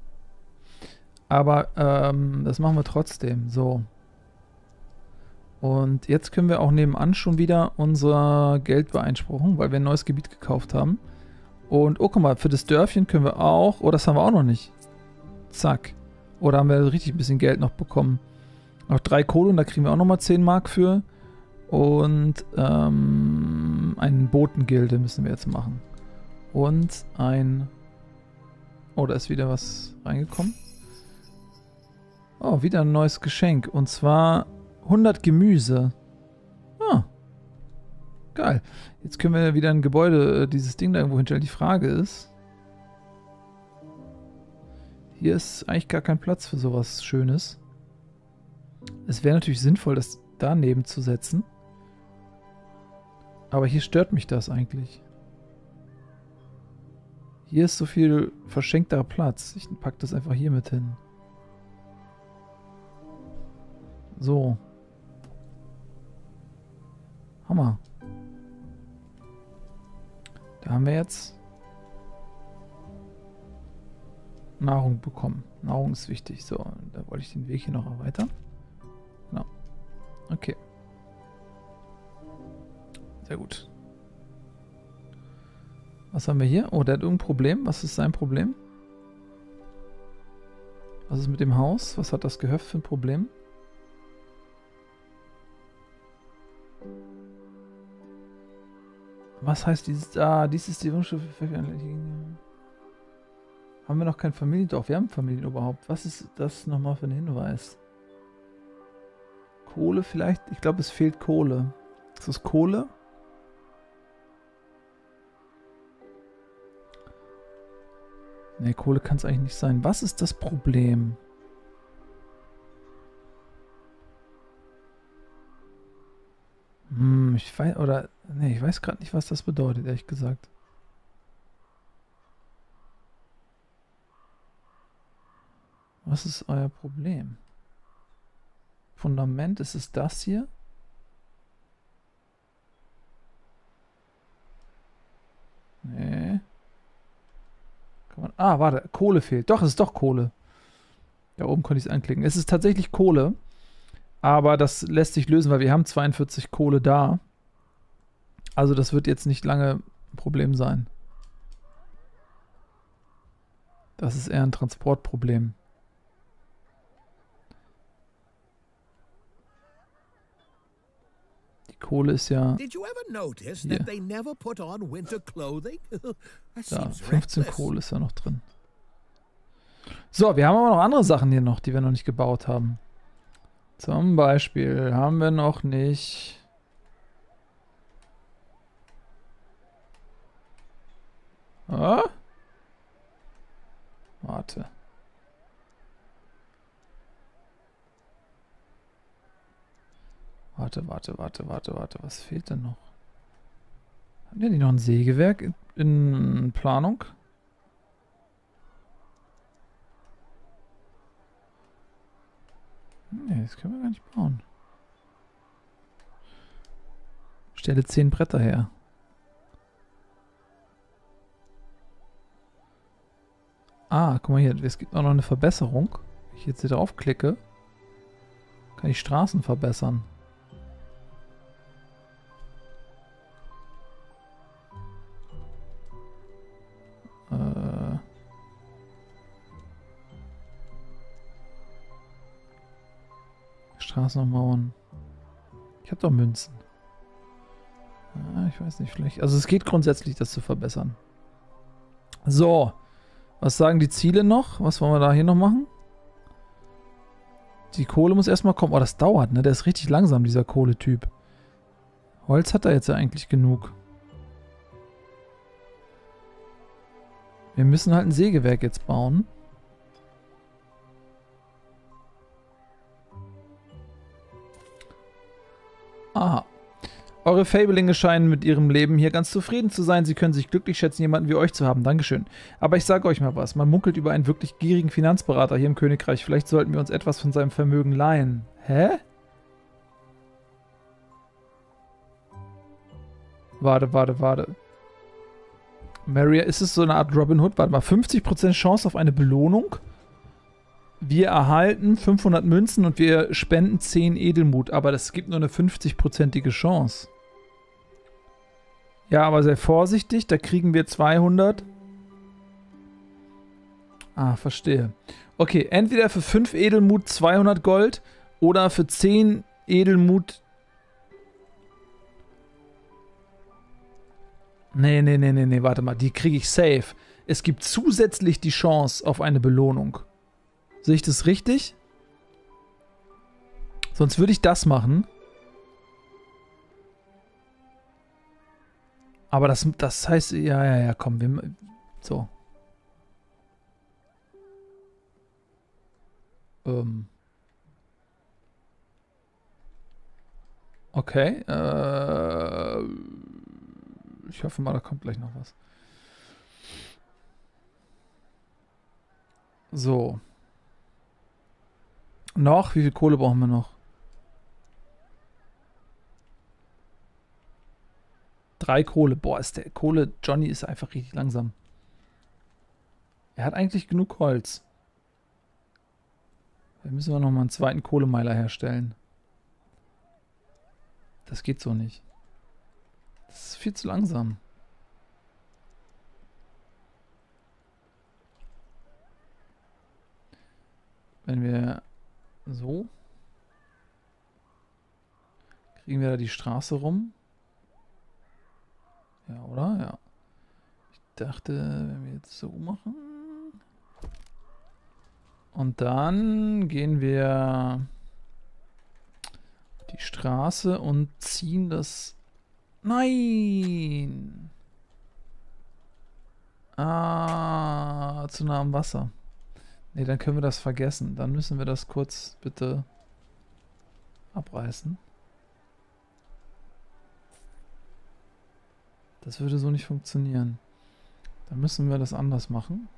Speaker 1: Aber das machen wir trotzdem. So. Und jetzt können wir auch nebenan schon wieder unser Geld beanspruchen, weil wir ein neues Gebiet gekauft haben. Und, oh, guck mal, für das Dörfchen können wir auch... Oh, das haben wir auch noch nicht. Zack. Oder haben wir richtig ein bisschen Geld noch bekommen. Noch 3 Kohle und da kriegen wir auch nochmal 10 Mark für. Und eine Botengilde müssen wir jetzt machen. Und ein... Oh, da ist wieder was reingekommen. Oh, wieder ein neues Geschenk. Und zwar 100 Gemüse. Ah. Geil. Jetzt können wir wieder ein Gebäude, dieses Ding da irgendwo hinstellen. Die Frage ist... Hier ist eigentlich gar kein Platz für sowas Schönes. Es wäre natürlich sinnvoll, das daneben zu setzen. Aber hier stört mich das eigentlich. Hier ist so viel verschenkter Platz. Ich packe das einfach hier mit hin. So. Hammer. Da haben wir jetzt Nahrung bekommen. Nahrung ist wichtig. So, da wollte ich den Weg hier noch erweitern. Genau. Okay. Sehr gut. Was haben wir hier? Oh, der hat irgendein Problem. Was ist sein Problem? Was ist mit dem Haus? Was hat das Gehöft für ein Problem? Was heißt dieses... Ah, dies ist die Wunsch für... Haben wir noch kein Familiendorf? Wir haben Familien überhaupt. Was ist das nochmal für ein Hinweis? Kohle vielleicht? Ich glaube, es fehlt Kohle. Ist das Kohle? Ne, Kohle kann es eigentlich nicht sein. Was ist das Problem? Ich weiß, oder... Ne, ich weiß gerade nicht, was das bedeutet, ehrlich gesagt. Was ist euer Problem? Fundament, ist es das hier? Nee. Kann man, warte, Kohle fehlt. Doch, es ist doch Kohle. Da oben konnte ich es anklicken. Es ist tatsächlich Kohle. Aber das lässt sich lösen, weil wir haben 42 Kohle da. Also das wird jetzt nicht lange ein Problem sein. Das ist eher ein Transportproblem. Die Kohle ist ja
Speaker 2: Did you ever notice
Speaker 1: hier.
Speaker 2: that they never put on winter clothing? That
Speaker 1: Da,
Speaker 2: seems
Speaker 1: 15
Speaker 2: reckless.
Speaker 1: Kohle ist ja noch drin. So, wir haben aber noch andere Sachen hier noch, die wir noch nicht gebaut haben. Zum Beispiel haben wir noch nicht... Ah? Warte. Warte. Was fehlt denn noch? Haben wir nicht noch ein Sägewerk in Planung? Nee, das können wir gar nicht bauen. Stelle 10 Bretter her. Ah, guck mal hier, es gibt auch noch eine Verbesserung. Wenn ich jetzt hier drauf klicke, kann ich Straßen verbessern. es noch Mauern? Ich habe doch Münzen. Ja, ich weiß nicht, vielleicht. Also es geht grundsätzlich, das zu verbessern. So. Was sagen die Ziele noch? Was wollen wir da hier noch machen? Die Kohle muss erstmal kommen. Oh, das dauert, ne? Der ist richtig langsam, dieser Kohletyp. Holz hat er jetzt ja eigentlich genug. Wir müssen halt ein Sägewerk jetzt bauen. Aha. Eure Fablinge scheinen mit ihrem Leben hier ganz zufrieden zu sein. Sie können sich glücklich schätzen, jemanden wie euch zu haben. Dankeschön. Aber ich sage euch mal was. Man munkelt über einen wirklich gierigen Finanzberater hier im Königreich. Vielleicht sollten wir uns etwas von seinem Vermögen leihen. Hä? Warte. Maria, ist es so eine Art Robin Hood? Warte mal, 50% Chance auf eine Belohnung. Wir erhalten 500 Münzen und wir spenden 10 Edelmut. Aber das gibt nur eine 50%ige Chance. Ja, aber sei vorsichtig. Da kriegen wir 200. Ah, verstehe. Okay, entweder für 5 Edelmut 200 Gold oder für 10 Edelmut. Nee, warte mal. Die kriege ich safe. Es gibt zusätzlich die Chance auf eine Belohnung. Sehe ich das richtig? Sonst würde ich das machen. Aber das heißt, ja, komm, wir, so. Okay, ich hoffe mal, da kommt gleich noch was. So. Noch? Wie viel Kohle brauchen wir noch? 3 Kohle. Boah, ist der Kohle... Johnny ist einfach richtig langsam. Er hat eigentlich genug Holz. Da müssen wir nochmal einen zweiten Kohlemeiler herstellen. Das geht so nicht. Das ist viel zu langsam. Wenn wir so... Kriegen wir da die Straße rum? Ja, oder? Ja. Ich dachte, wenn wir jetzt so machen... Und dann gehen wir die Straße und ziehen das... Nein! Ah, zu nah am Wasser. Ne, dann können wir das vergessen. Dann müssen wir das kurz bitte abreißen. Das würde so nicht funktionieren. Dann müssen wir das anders machen.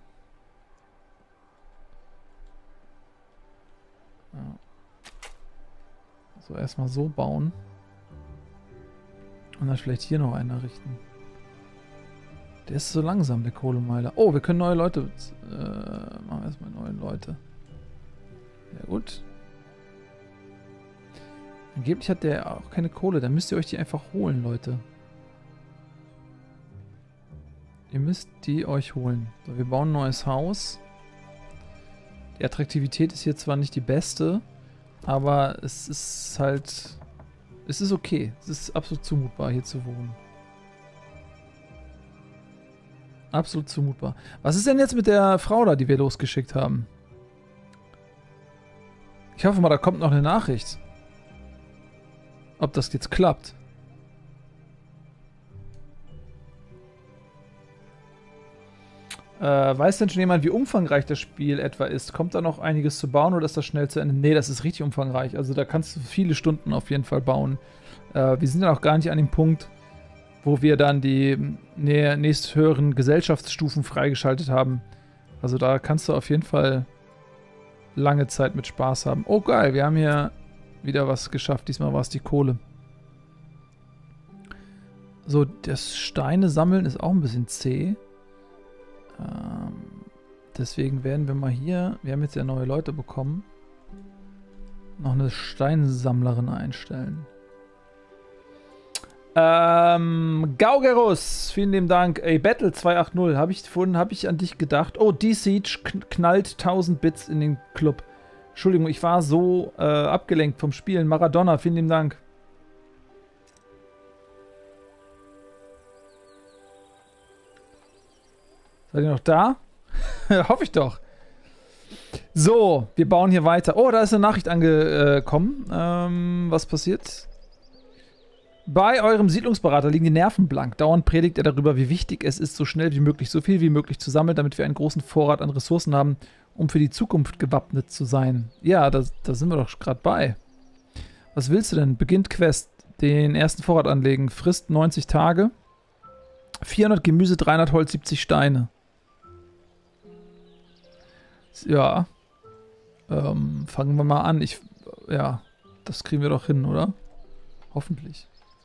Speaker 1: Ja. So, erstmal so bauen. Und dann vielleicht hier noch einen errichten. Der ist so langsam, der Kohlemeiler. Oh, wir können neue Leute... machen wir erstmal neue Leute. Ja, gut. Angeblich hat der auch keine Kohle. Dann müsst ihr euch die einfach holen, Leute. Ihr müsst die euch holen. So, wir bauen ein neues Haus. Die Attraktivität ist hier zwar nicht die beste, aber es ist halt... Es ist okay. Es ist absolut zumutbar, hier zu wohnen. Absolut zumutbar. Was ist denn jetzt mit der Frau da, die wir losgeschickt haben? Ich hoffe mal, da kommt noch eine Nachricht. Ob das jetzt klappt. Weiß denn schon jemand, wie umfangreich das Spiel etwa ist? Kommt da noch einiges zu bauen oder ist das schnell zu Ende? Nee, das ist richtig umfangreich. Also da kannst du viele Stunden auf jeden Fall bauen. Wir sind ja auch gar nicht an dem Punkt, wo wir dann die nächsthöheren Gesellschaftsstufen freigeschaltet haben. Also da kannst du auf jeden Fall lange Zeit mit Spaß haben. Oh geil, wir haben hier wieder was geschafft. Diesmal war es die Kohle. So, das Steine sammeln ist auch ein bisschen zäh. Deswegen werden wir mal hier, wir haben jetzt ja neue Leute bekommen, noch eine Steinsammlerin einstellen. Gaugerus, vielen lieben Dank. Ey, Battle 280, habe ich an dich gedacht. Oh, D-Siege knallt 1000 Bits in den Club. Entschuldigung, ich war so abgelenkt vom Spielen. Maradona, vielen lieben Dank. Seid ihr noch da? Hoffe ich doch. So, wir bauen hier weiter. Oh, da ist eine Nachricht angekommen. Was passiert? Bei eurem Siedlungsberater liegen die Nerven blank. Dauernd predigt er darüber, wie wichtig es ist, so schnell wie möglich, so viel wie möglich zu sammeln, damit wir einen großen Vorrat an Ressourcen haben, um für die Zukunft gewappnet zu sein. Ja, da sind wir doch gerade bei. Was willst du denn? Beginnt Quest. Den ersten Vorrat anlegen. Frist 90 Tage. 400 Gemüse, 300 Holz, 70 Steine. Ja. Fangen wir mal an. Ja, das kriegen wir doch hin, oder? Hoffentlich.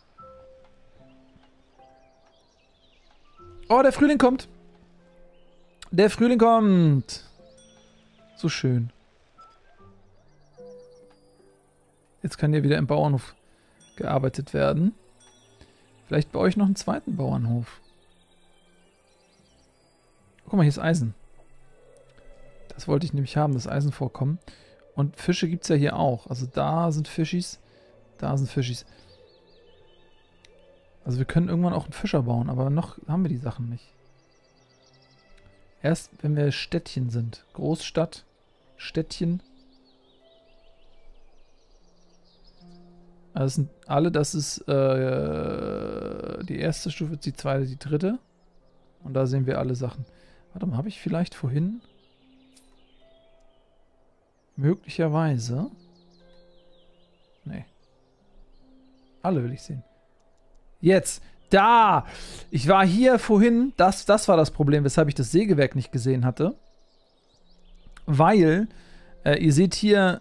Speaker 1: Oh, der Frühling kommt. Der Frühling kommt. So schön. Jetzt kann hier wieder im Bauernhof gearbeitet werden. Vielleicht bei euch noch einen zweiten Bauernhof. Guck mal, hier ist Eisen. Das wollte ich nämlich haben, das Eisenvorkommen. Und Fische gibt es ja hier auch. Also da sind Fischis, da sind Fischis. Also wir können irgendwann auch einen Fischer bauen, aber noch haben wir die Sachen nicht. Erst wenn wir Städtchen sind. Großstadt, Städtchen. Also das sind alle, das ist die erste Stufe, die zweite, die dritte. Und da sehen wir alle Sachen. Warte mal, habe ich vielleicht vorhin möglicherweise... Nee. Alle will ich sehen. Jetzt! Da! Ich war hier vorhin, das war das Problem, weshalb ich das Sägewerk nicht gesehen hatte. Weil, ihr seht hier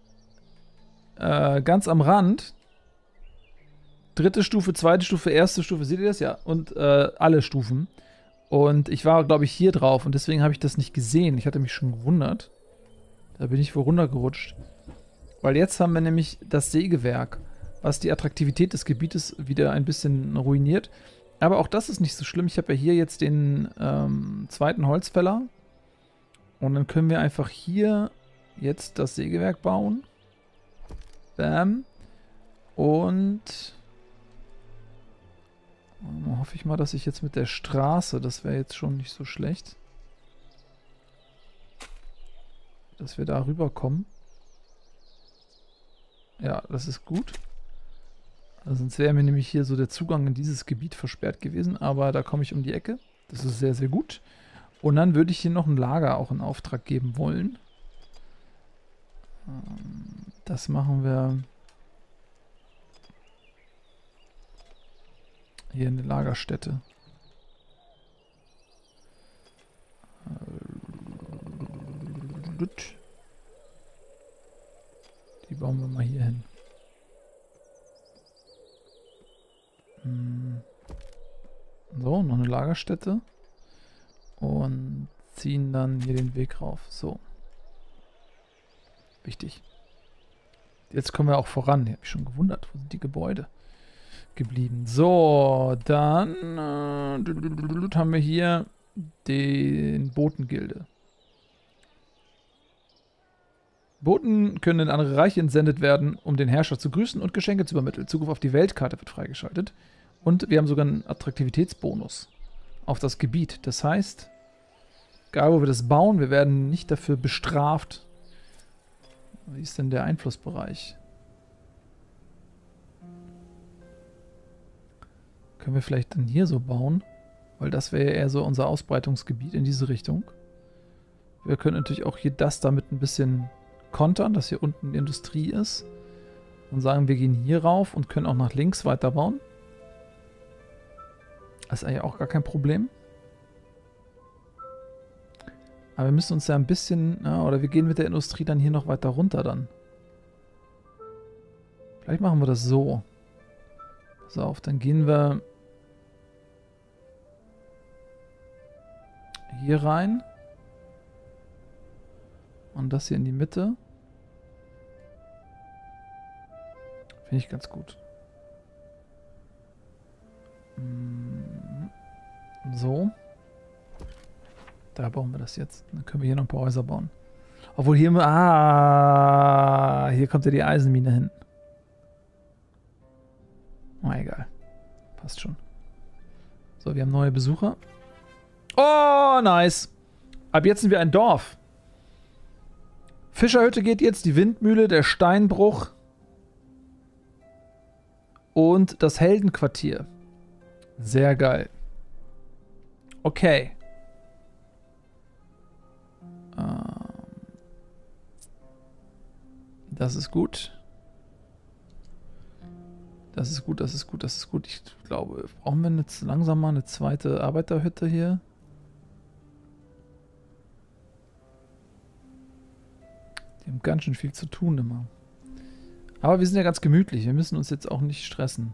Speaker 1: ganz am Rand, dritte Stufe, zweite Stufe, erste Stufe, seht ihr das? Ja, und alle Stufen. Und ich war, glaube ich, hier drauf und deswegen habe ich das nicht gesehen. Ich hatte mich schon gewundert. Da bin ich wohl runtergerutscht. Weil jetzt haben wir nämlich das Sägewerk, was die Attraktivität des Gebietes wieder ein bisschen ruiniert. Aber auch das ist nicht so schlimm. Ich habe ja hier jetzt den zweiten Holzfäller. Und dann können wir einfach hier jetzt das Sägewerk bauen. Bam. Und hoffe ich mal, dass ich jetzt mit der Straße, das wäre jetzt schon nicht so schlecht, dass wir da rüberkommen. Ja, das ist gut. Also sonst wäre mir nämlich hier so der Zugang in dieses Gebiet versperrt gewesen, aber da komme ich um die Ecke. Das ist sehr, sehr gut. Und dann würde ich hier noch ein Lager auch in Auftrag geben wollen. Das machen wir hier in der Lagerstätte. Die bauen wir mal hier hin. So, noch eine Lagerstätte. Und ziehen dann hier den Weg rauf. So. Wichtig. Jetzt kommen wir auch voran. Ich habe mich schon gewundert. Wo sind die Gebäude geblieben? So, dann haben wir hier den Botengilde. Boten können in andere Reiche entsendet werden, um den Herrscher zu grüßen und Geschenke zu übermitteln. Zugriff auf die Weltkarte wird freigeschaltet. Und wir haben sogar einen Attraktivitätsbonus auf das Gebiet. Das heißt, egal wo wir das bauen, wir werden nicht dafür bestraft. Wie ist denn der Einflussbereich? Können wir vielleicht dann hier so bauen? Weil das wäre ja eher so unser Ausbreitungsgebiet in diese Richtung. Wir können natürlich auch hier das damit ein bisschen kontern, dass hier unten die Industrie ist. Und sagen, wir gehen hier rauf und können auch nach links weiterbauen. Das ist eigentlich auch gar kein Problem. Aber wir müssen uns ja ein bisschen, ja, oder wir gehen mit der Industrie dann hier noch weiter runter dann. Vielleicht machen wir das so. Pass auf, dann gehen wir hier rein. Und das hier in die Mitte. Finde ich ganz gut. So. Da bauen wir das jetzt. Dann können wir hier noch ein paar Häuser bauen. Obwohl hier... hier kommt ja die Eisenmine hin. Oh, egal. Passt schon. So, wir haben neue Besucher. Oh, nice. Ab jetzt sind wir ein Dorf. Fischerhütte geht jetzt, die Windmühle, der Steinbruch und das Heldenquartier. Sehr geil. Okay. Das ist gut. Das ist gut, das ist gut, das ist gut. Ich glaube, brauchen wir jetzt langsam mal eine zweite Arbeiterhütte hier? Die haben ganz schön viel zu tun immer. Aber wir sind ja ganz gemütlich. Wir müssen uns jetzt auch nicht stressen.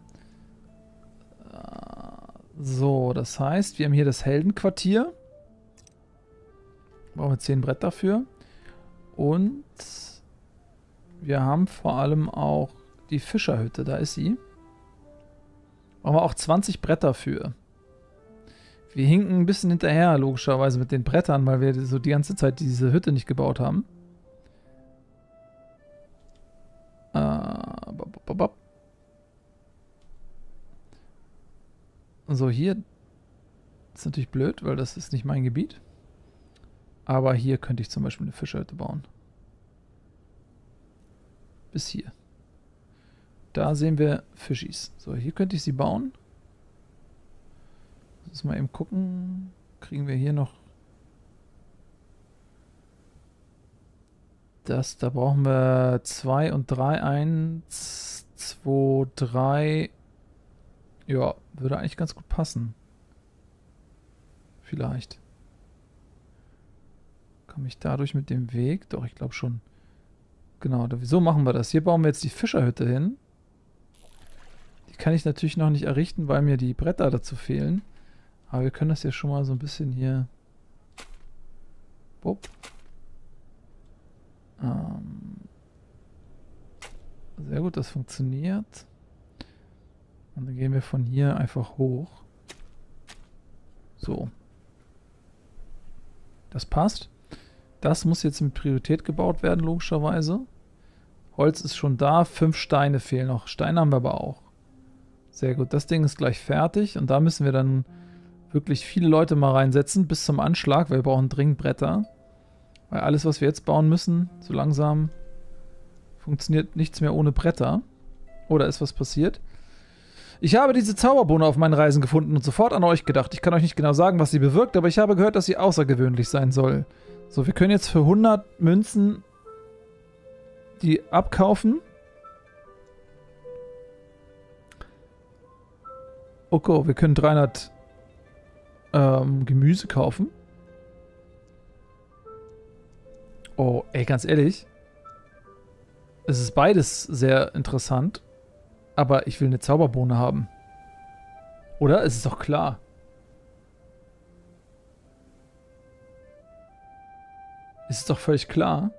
Speaker 1: So, das heißt, wir haben hier das Heldenquartier. Brauchen wir 10 Brett dafür. Und wir haben vor allem auch die Fischerhütte. Da ist sie. Brauchen wir auch 20 Bretter für. Wir hinken ein bisschen hinterher, logischerweise, mit den Brettern, weil wir so die ganze Zeit diese Hütte nicht gebaut haben. So, hier ist natürlich blöd, weil das ist nicht mein Gebiet. Aber hier könnte ich zum Beispiel eine Fischerhütte bauen. Bis hier. Da sehen wir Fischis. So, hier könnte ich sie bauen. Lass mal eben gucken. Kriegen wir hier noch das? Da brauchen wir 2 und 3. 1, 2, 3. Ja, würde eigentlich ganz gut passen. Vielleicht. Komme ich dadurch mit dem Weg? Doch, ich glaube schon. Genau, so machen wir das. Hier bauen wir jetzt die Fischerhütte hin. Die kann ich natürlich noch nicht errichten, weil mir die Bretter dazu fehlen. Aber wir können das ja schon mal so ein bisschen hier... Bupp. Sehr gut, das funktioniert. Und dann gehen wir von hier einfach hoch. So. Das passt. Das muss jetzt mit Priorität gebaut werden, logischerweise. Holz ist schon da, 5 Steine fehlen noch. Steine haben wir aber auch. Sehr gut, das Ding ist gleich fertig. Und da müssen wir dann wirklich viele Leute mal reinsetzen, bis zum Anschlag, weil wir brauchen dringend Bretter. Weil alles, was wir jetzt bauen müssen, so langsam funktioniert nichts mehr ohne Bretter. Oh, da ist was passiert. Ich habe diese Zauberbohne auf meinen Reisen gefunden und sofort an euch gedacht. Ich kann euch nicht genau sagen, was sie bewirkt, aber ich habe gehört, dass sie außergewöhnlich sein soll. So, wir können jetzt für 100 Münzen die abkaufen. Okay, wir können 300 Gemüse kaufen. Oh, ey, ganz ehrlich. Es ist beides sehr interessant. Aber ich will eine Zauberbohne haben. Oder? Es ist doch klar. Es ist doch völlig klar,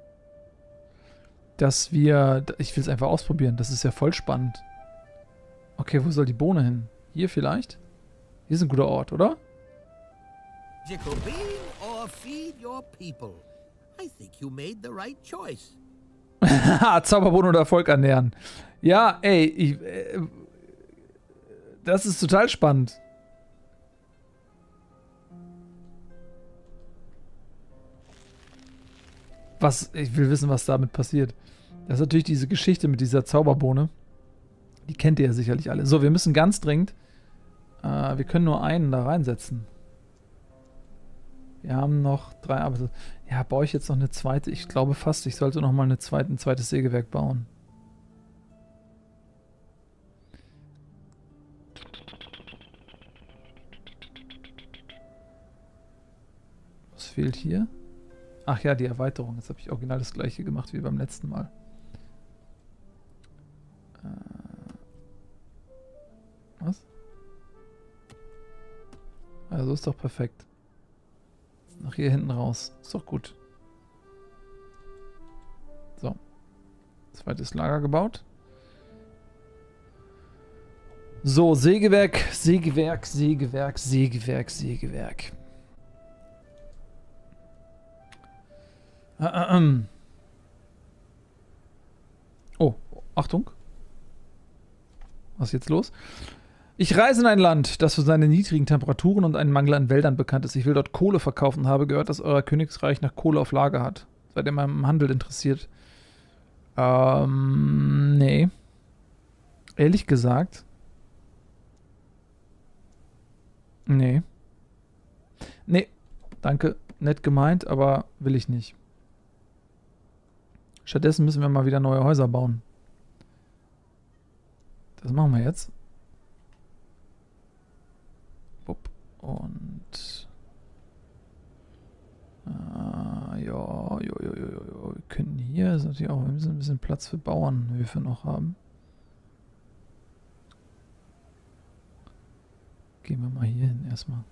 Speaker 1: dass wir... Ich will es einfach ausprobieren. Das ist ja voll spannend. Okay, wo soll die Bohne hin? Hier vielleicht? Hier ist ein guter Ort, oder?
Speaker 2: Jacobin or feed your people. I think you made the right choice.
Speaker 1: Zauberbohne oder Volk ernähren. Ja, ey, das ist total spannend. Ich will wissen, was damit passiert. Das ist natürlich diese Geschichte mit dieser Zauberbohne. Die kennt ihr ja sicherlich alle. So, wir müssen ganz dringend. Wir können nur einen da reinsetzen. Wir haben noch 3 Arbeiter. Ja, baue ich jetzt noch eine zweite? Ich glaube fast, ich sollte noch mal ein zweites Sägewerk bauen. Was fehlt hier? Ach ja, die Erweiterung. Jetzt habe ich original das gleiche gemacht wie beim letzten Mal. Was? Also ist doch perfekt. Nach hier hinten raus. Ist doch gut. So. Zweites Lager gebaut. So, Sägewerk, Sägewerk, Sägewerk, Sägewerk, Sägewerk. Oh, Achtung. Was ist jetzt los? Ich reise in ein Land, das für seine niedrigen Temperaturen und einen Mangel an Wäldern bekannt ist. Ich will dort Kohle verkaufen und habe gehört, dass euer Königsreich nach Kohle auf Lager hat. Seid ihr mal im Handel interessiert? Nee. Ehrlich gesagt. Nee. Nee, danke. Nett gemeint, aber will ich nicht. Stattdessen müssen wir mal wieder neue Häuser bauen. Das machen wir jetzt. Und ja, wir könnten hier, ist natürlich auch, wir müssen ein bisschen Platz für Bauernhöfe noch haben. Gehen wir mal hier hin erstmal.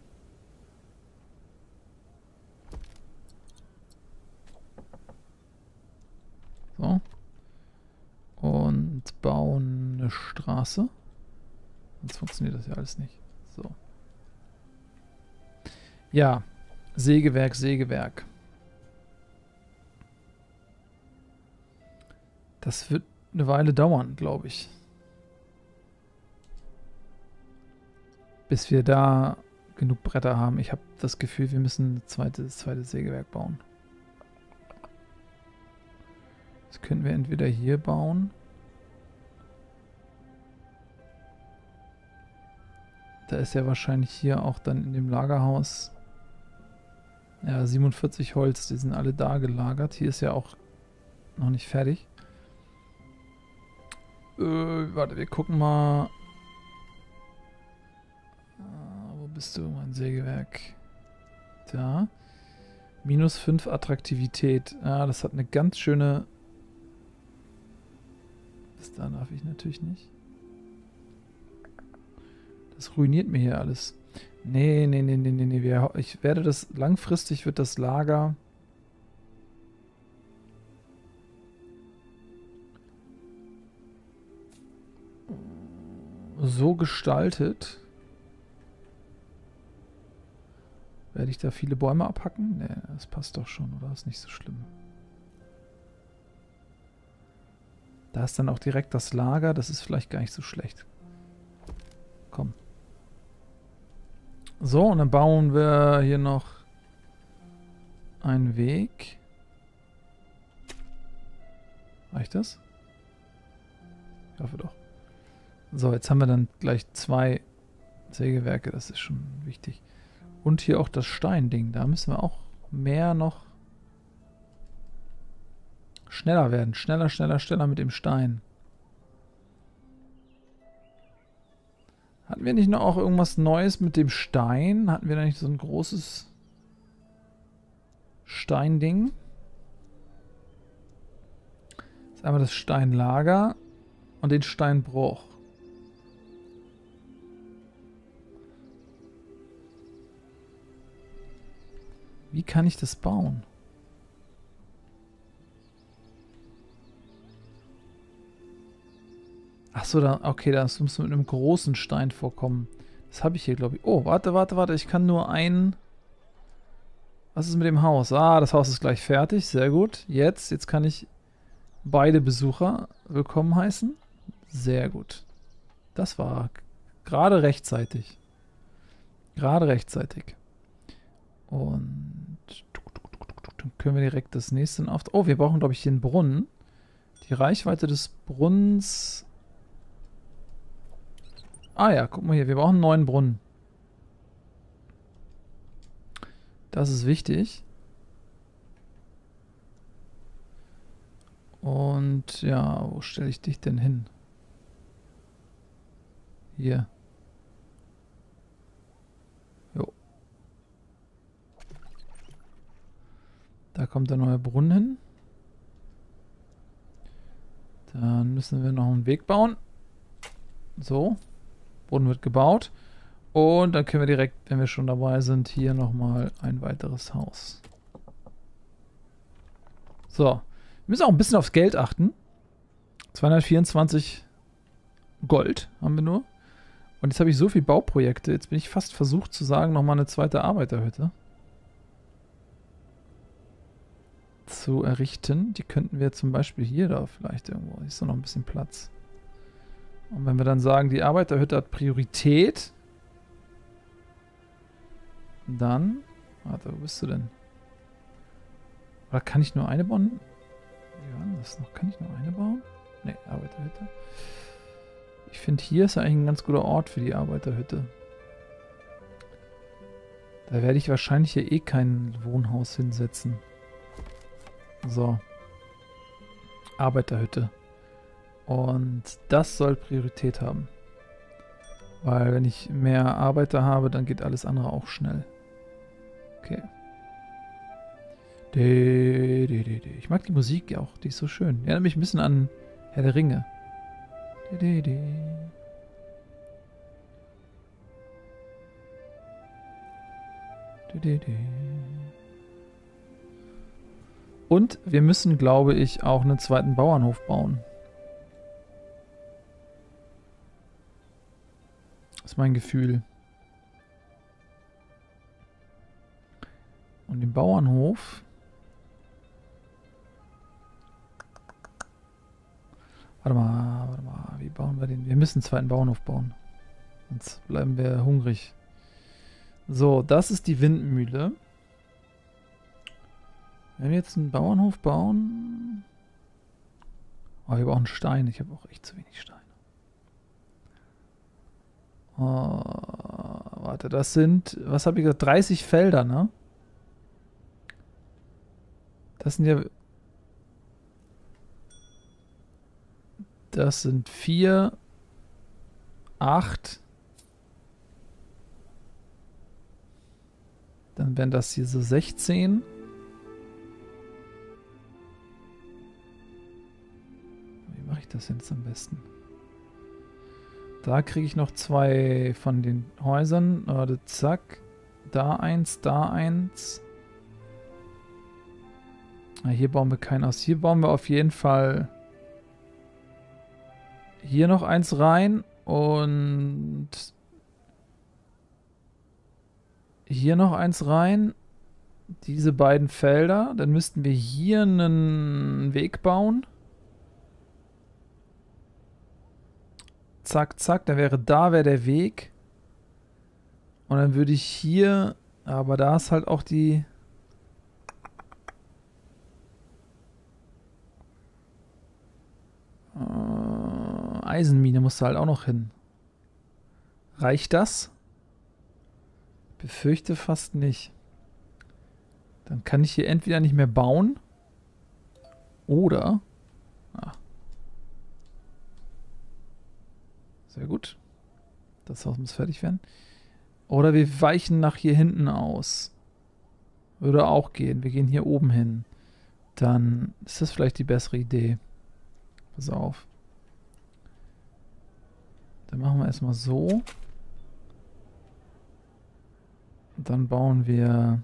Speaker 1: So. Und bauen eine Straße. Sonst funktioniert das ja alles nicht. So. Ja, Sägewerk, Sägewerk. Das wird eine Weile dauern, glaube ich. Bis wir da genug Bretter haben. Ich habe das Gefühl, wir müssen ein zweites Sägewerk bauen. Das können wir entweder hier bauen. Da ist ja wahrscheinlich hier auch dann in dem Lagerhaus. Ja, 47 Holz, die sind alle da gelagert. Hier ist ja auch noch nicht fertig. Warte, wir gucken mal. Wo bist du, mein Sägewerk? Da. -5 Attraktivität. Ja, das hat eine ganz schöne... Bis da darf ich natürlich nicht. Das ruiniert mir hier alles. Nee. Ich werde das... Langfristig wird das Lager... so gestaltet. Werde ich da viele Bäume abhacken? Nee, das passt doch schon, oder? Ist nicht so schlimm. Da ist dann auch direkt das Lager. Das ist vielleicht gar nicht so schlecht. Komm. So, und dann bauen wir hier noch einen Weg. Reicht das? Ich hoffe doch. So, jetzt haben wir dann gleich 2 Sägewerke. Das ist schon wichtig. Und hier auch das Steinding. Da müssen wir auch mehr noch schneller werden. Schneller mit dem Stein. Hatten wir nicht noch auch irgendwas Neues mit dem Stein? Hatten wir da nicht so ein großes Steinding? Das ist einmal das Steinlager und den Steinbruch. Wie kann ich das bauen? Achso, okay, das muss mit einem großen Stein vorkommen. Das habe ich hier, glaube ich. Oh, warte. Ich kann nur einen... Was ist mit dem Haus? Ah, das Haus ist gleich fertig. Sehr gut. Jetzt kann ich beide Besucher willkommen heißen. Sehr gut. Das war gerade rechtzeitig. Und dann können wir direkt das nächste auf... Oh, wir brauchen, glaube ich, hier einen Brunnen. Die Reichweite des Brunnens... Ah ja, guck mal hier. Wir brauchen einen neuen Brunnen. Das ist wichtig. Und ja, wo stelle ich dich denn hin? Hier. Jo. Da kommt der neue Brunnen hin. Dann müssen wir noch einen Weg bauen. So. Brunnen wird gebaut. Und dann können wir direkt, wenn wir schon dabei sind, hier nochmal ein weiteres Haus. So. Wir müssen auch ein bisschen aufs Geld achten. 224 Gold haben wir nur. Und jetzt habe ich so viele Bauprojekte. Jetzt bin ich fast versucht zu sagen, nochmal eine zweite Arbeiterhütte. zu errichten. Die könnten wir zum Beispiel hier da vielleicht irgendwo. Hier ist doch noch ein bisschen Platz. Und wenn wir dann sagen, die Arbeiterhütte hat Priorität, dann... Warte, wo bist du denn? Oder kann ich nur eine bauen? Wie war denn das noch? Kann ich nur eine bauen? Ne, Arbeiterhütte. Ich finde, hier ist eigentlich ein ganz guter Ort für die Arbeiterhütte. Da werde ich wahrscheinlich hier eh kein Wohnhaus hinsetzen. So. Arbeiterhütte. Und das soll Priorität haben. Weil wenn ich mehr Arbeiter habe, dann geht alles andere auch schnell. Okay. Ich mag die Musik ja auch, die ist so schön. Die erinnert mich ein bisschen an Herr der Ringe. Und wir müssen, glaube ich, auch einen zweiten Bauernhof bauen. Das ist mein Gefühl. Und den Bauernhof... Warte mal, wie bauen wir den? Wir müssen einen zweiten Bauernhof bauen. Sonst bleiben wir hungrig. So, das ist die Windmühle. Wenn wir jetzt einen Bauernhof bauen... Oh, wir brauchen Stein. Ich habe auch echt zu wenig Steine. Oh, warte, das sind... Was habe ich gesagt? 30 Felder, ne? Das sind ja... Das sind 4, 8. Dann wären das hier so 16. Wie mache ich das jetzt am besten? Da kriege ich noch 2 von den Häusern. Zack. Da 1, da 1. Hier bauen wir keinen aus. Hier bauen wir auf jeden Fall... Hier noch eins rein und hier noch eins rein. Diese beiden Felder. Dann müssten wir hier einen Weg bauen. Zack, zack. Dann wäre der Weg. Und dann würde ich hier... Aber da ist halt auch die... Eisenmine musst du halt auch noch hin. Reicht das? Befürchte fast nicht. Dann kann ich hier entweder nicht mehr bauen oder... Ah. Sehr gut. Das Haus muss fertig werden. Oder wir weichen nach hier hinten aus. Würde auch gehen. Wir gehen hier oben hin. Dann ist das vielleicht die bessere Idee. Pass auf. Dann machen wir erstmal so. Und dann bauen wir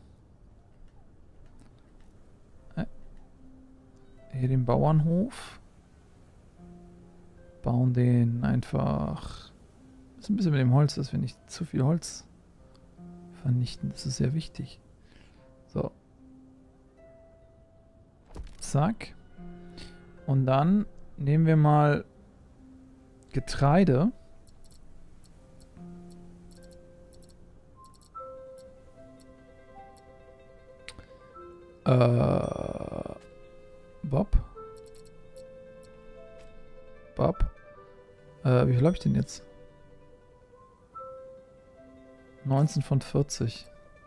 Speaker 1: hier den Bauernhof. Bauen den einfach... Das ist ein bisschen mit dem Holz, dass wir nicht zu viel Holz vernichten. Das ist sehr wichtig. So. Zack. Und dann nehmen wir mal Getreide. Bob. Wie viel habe ich denn jetzt? 19 von 40.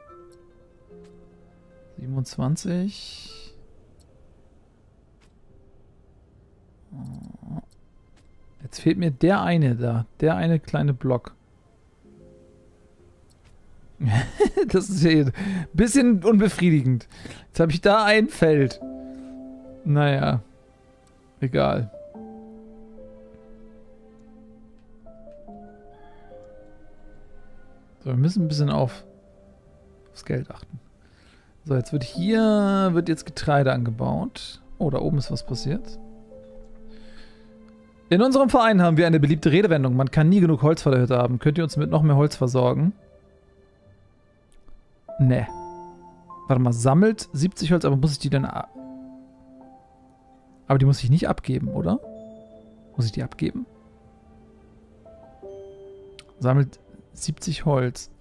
Speaker 1: 27. Jetzt fehlt mir der eine da. Der eine kleine Block. Das ist ja ein bisschen unbefriedigend. Jetzt habe ich da ein Feld. Naja. Egal. So, wir müssen ein bisschen aufs Geld achten. So, jetzt wird jetzt Getreide angebaut. Oh, da oben ist was passiert. In unserem Verein haben wir eine beliebte Redewendung. Man kann nie genug Holz vor der Hütte haben. Könnt ihr uns mit noch mehr Holz versorgen? Ne. Warte mal, sammelt 70 Holz, aber muss ich die dann Aber die muss ich nicht abgeben, oder? Muss ich die abgeben? Sammelt 70 Holz.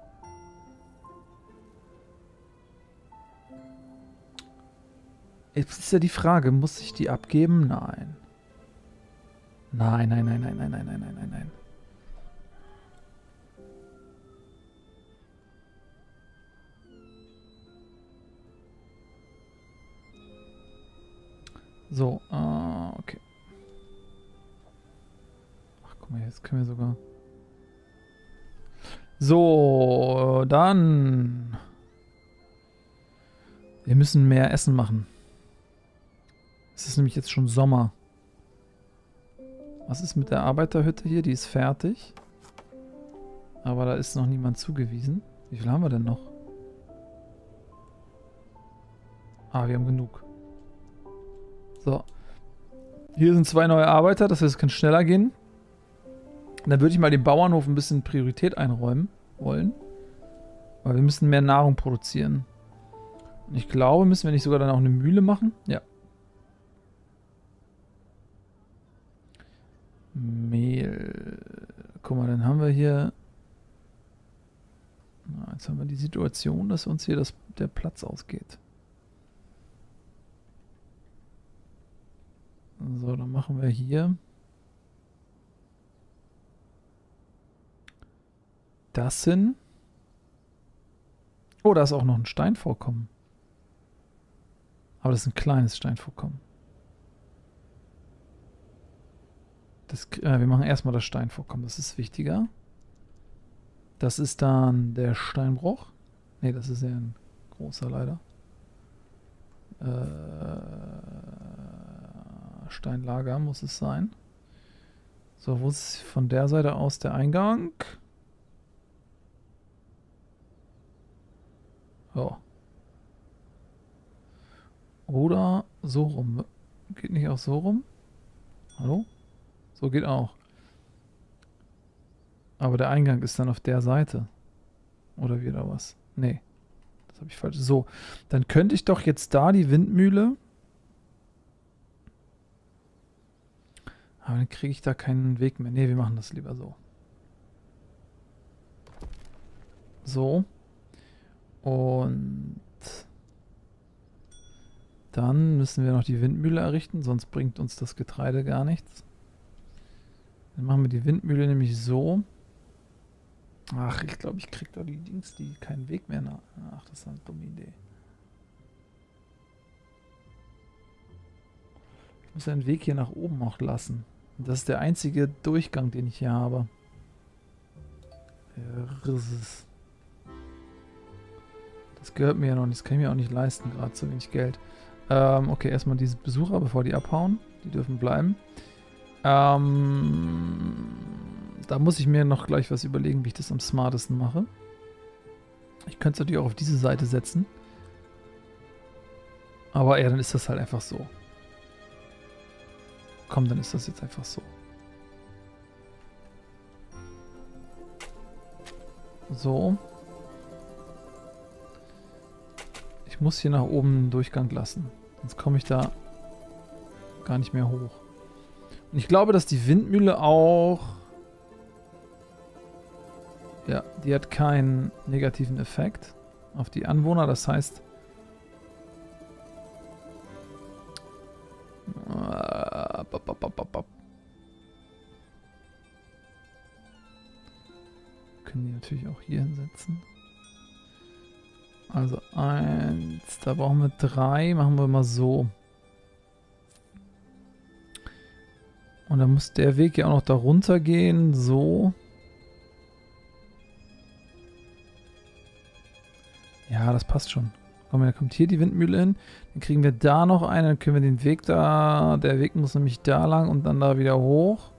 Speaker 1: Jetzt ist ja die Frage, muss ich die abgeben? Nein. Nein, nein, nein, nein, nein, nein, nein, nein, nein, nein. So, okay. Ach, guck mal, jetzt können wir sogar... So, dann... Wir müssen mehr Essen machen. Es ist nämlich jetzt schon Sommer. Was ist mit der Arbeiterhütte hier? Die ist fertig. Aber da ist noch niemand zugewiesen. Wie viel haben wir denn noch? Ah, wir haben genug. So. Hier sind 2 neue Arbeiter. Das heißt, es kann schneller gehen. Dann würde ich mal dem Bauernhof ein bisschen Priorität einräumen wollen. Weil wir müssen mehr Nahrung produzieren. Und ich glaube, müssen wir nicht sogar dann auch eine Mühle machen? Ja. Mehl. Guck mal, dann haben wir hier... Na, jetzt haben wir die Situation, dass uns hier der Platz ausgeht. So, dann machen wir hier das hin. Oh, da ist auch noch ein Steinvorkommen. Aber das ist ein kleines Steinvorkommen. Wir machen erstmal das Steinvorkommen, das ist wichtiger. Das ist dann der Steinbruch. Ne, das ist ja ein großer leider. Steinlager muss es sein. So, wo ist von der Seite aus der Eingang? Oh. Oder so rum. Geht nicht auch so rum? Hallo? So geht auch. Aber der Eingang ist dann auf der Seite. Oder wieder was? Nee. Das habe ich falsch. So. Dann könnte ich doch jetzt da die Windmühle. Aber dann kriege ich da keinen Weg mehr. Nee, wir machen das lieber so. So. Und dann müssen wir noch die Windmühle errichten, sonst bringt uns das Getreide gar nichts. Dann machen wir die Windmühle nämlich so. Ach, ich glaube, ich kriege da die Dings, die keinen Weg mehr nach. Ach, das ist eine dumme Idee. Ich muss einen Weg hier nach oben noch lassen. Und das ist der einzige Durchgang, den ich hier habe. Das gehört mir ja noch nicht. Das kann ich mir auch nicht leisten, gerade zu wenig Geld. Okay, erstmal diese Besucher, bevor die abhauen. Die dürfen bleiben. Da muss ich mir noch gleich was überlegen, wie ich das am smartesten mache. Ich könnte es natürlich auch auf diese Seite setzen. Aber ja, dann ist das halt einfach so. Komm, dann ist das jetzt einfach so. So. Ich muss hier nach oben einen Durchgang lassen. Sonst komme ich da gar nicht mehr hoch. Und ich glaube, dass die Windmühle auch... Ja, die hat keinen negativen Effekt auf die Anwohner. Das heißt... Können die natürlich auch hier hinsetzen. Also 1, da brauchen wir 3, machen wir mal so. Und dann muss der Weg ja auch noch da runter gehen, so. Ja, das passt schon. Komm, da kommt hier die Windmühle hin. Dann kriegen wir da noch einen, dann können wir den Weg da... Der Weg muss nämlich da lang und dann da wieder hoch.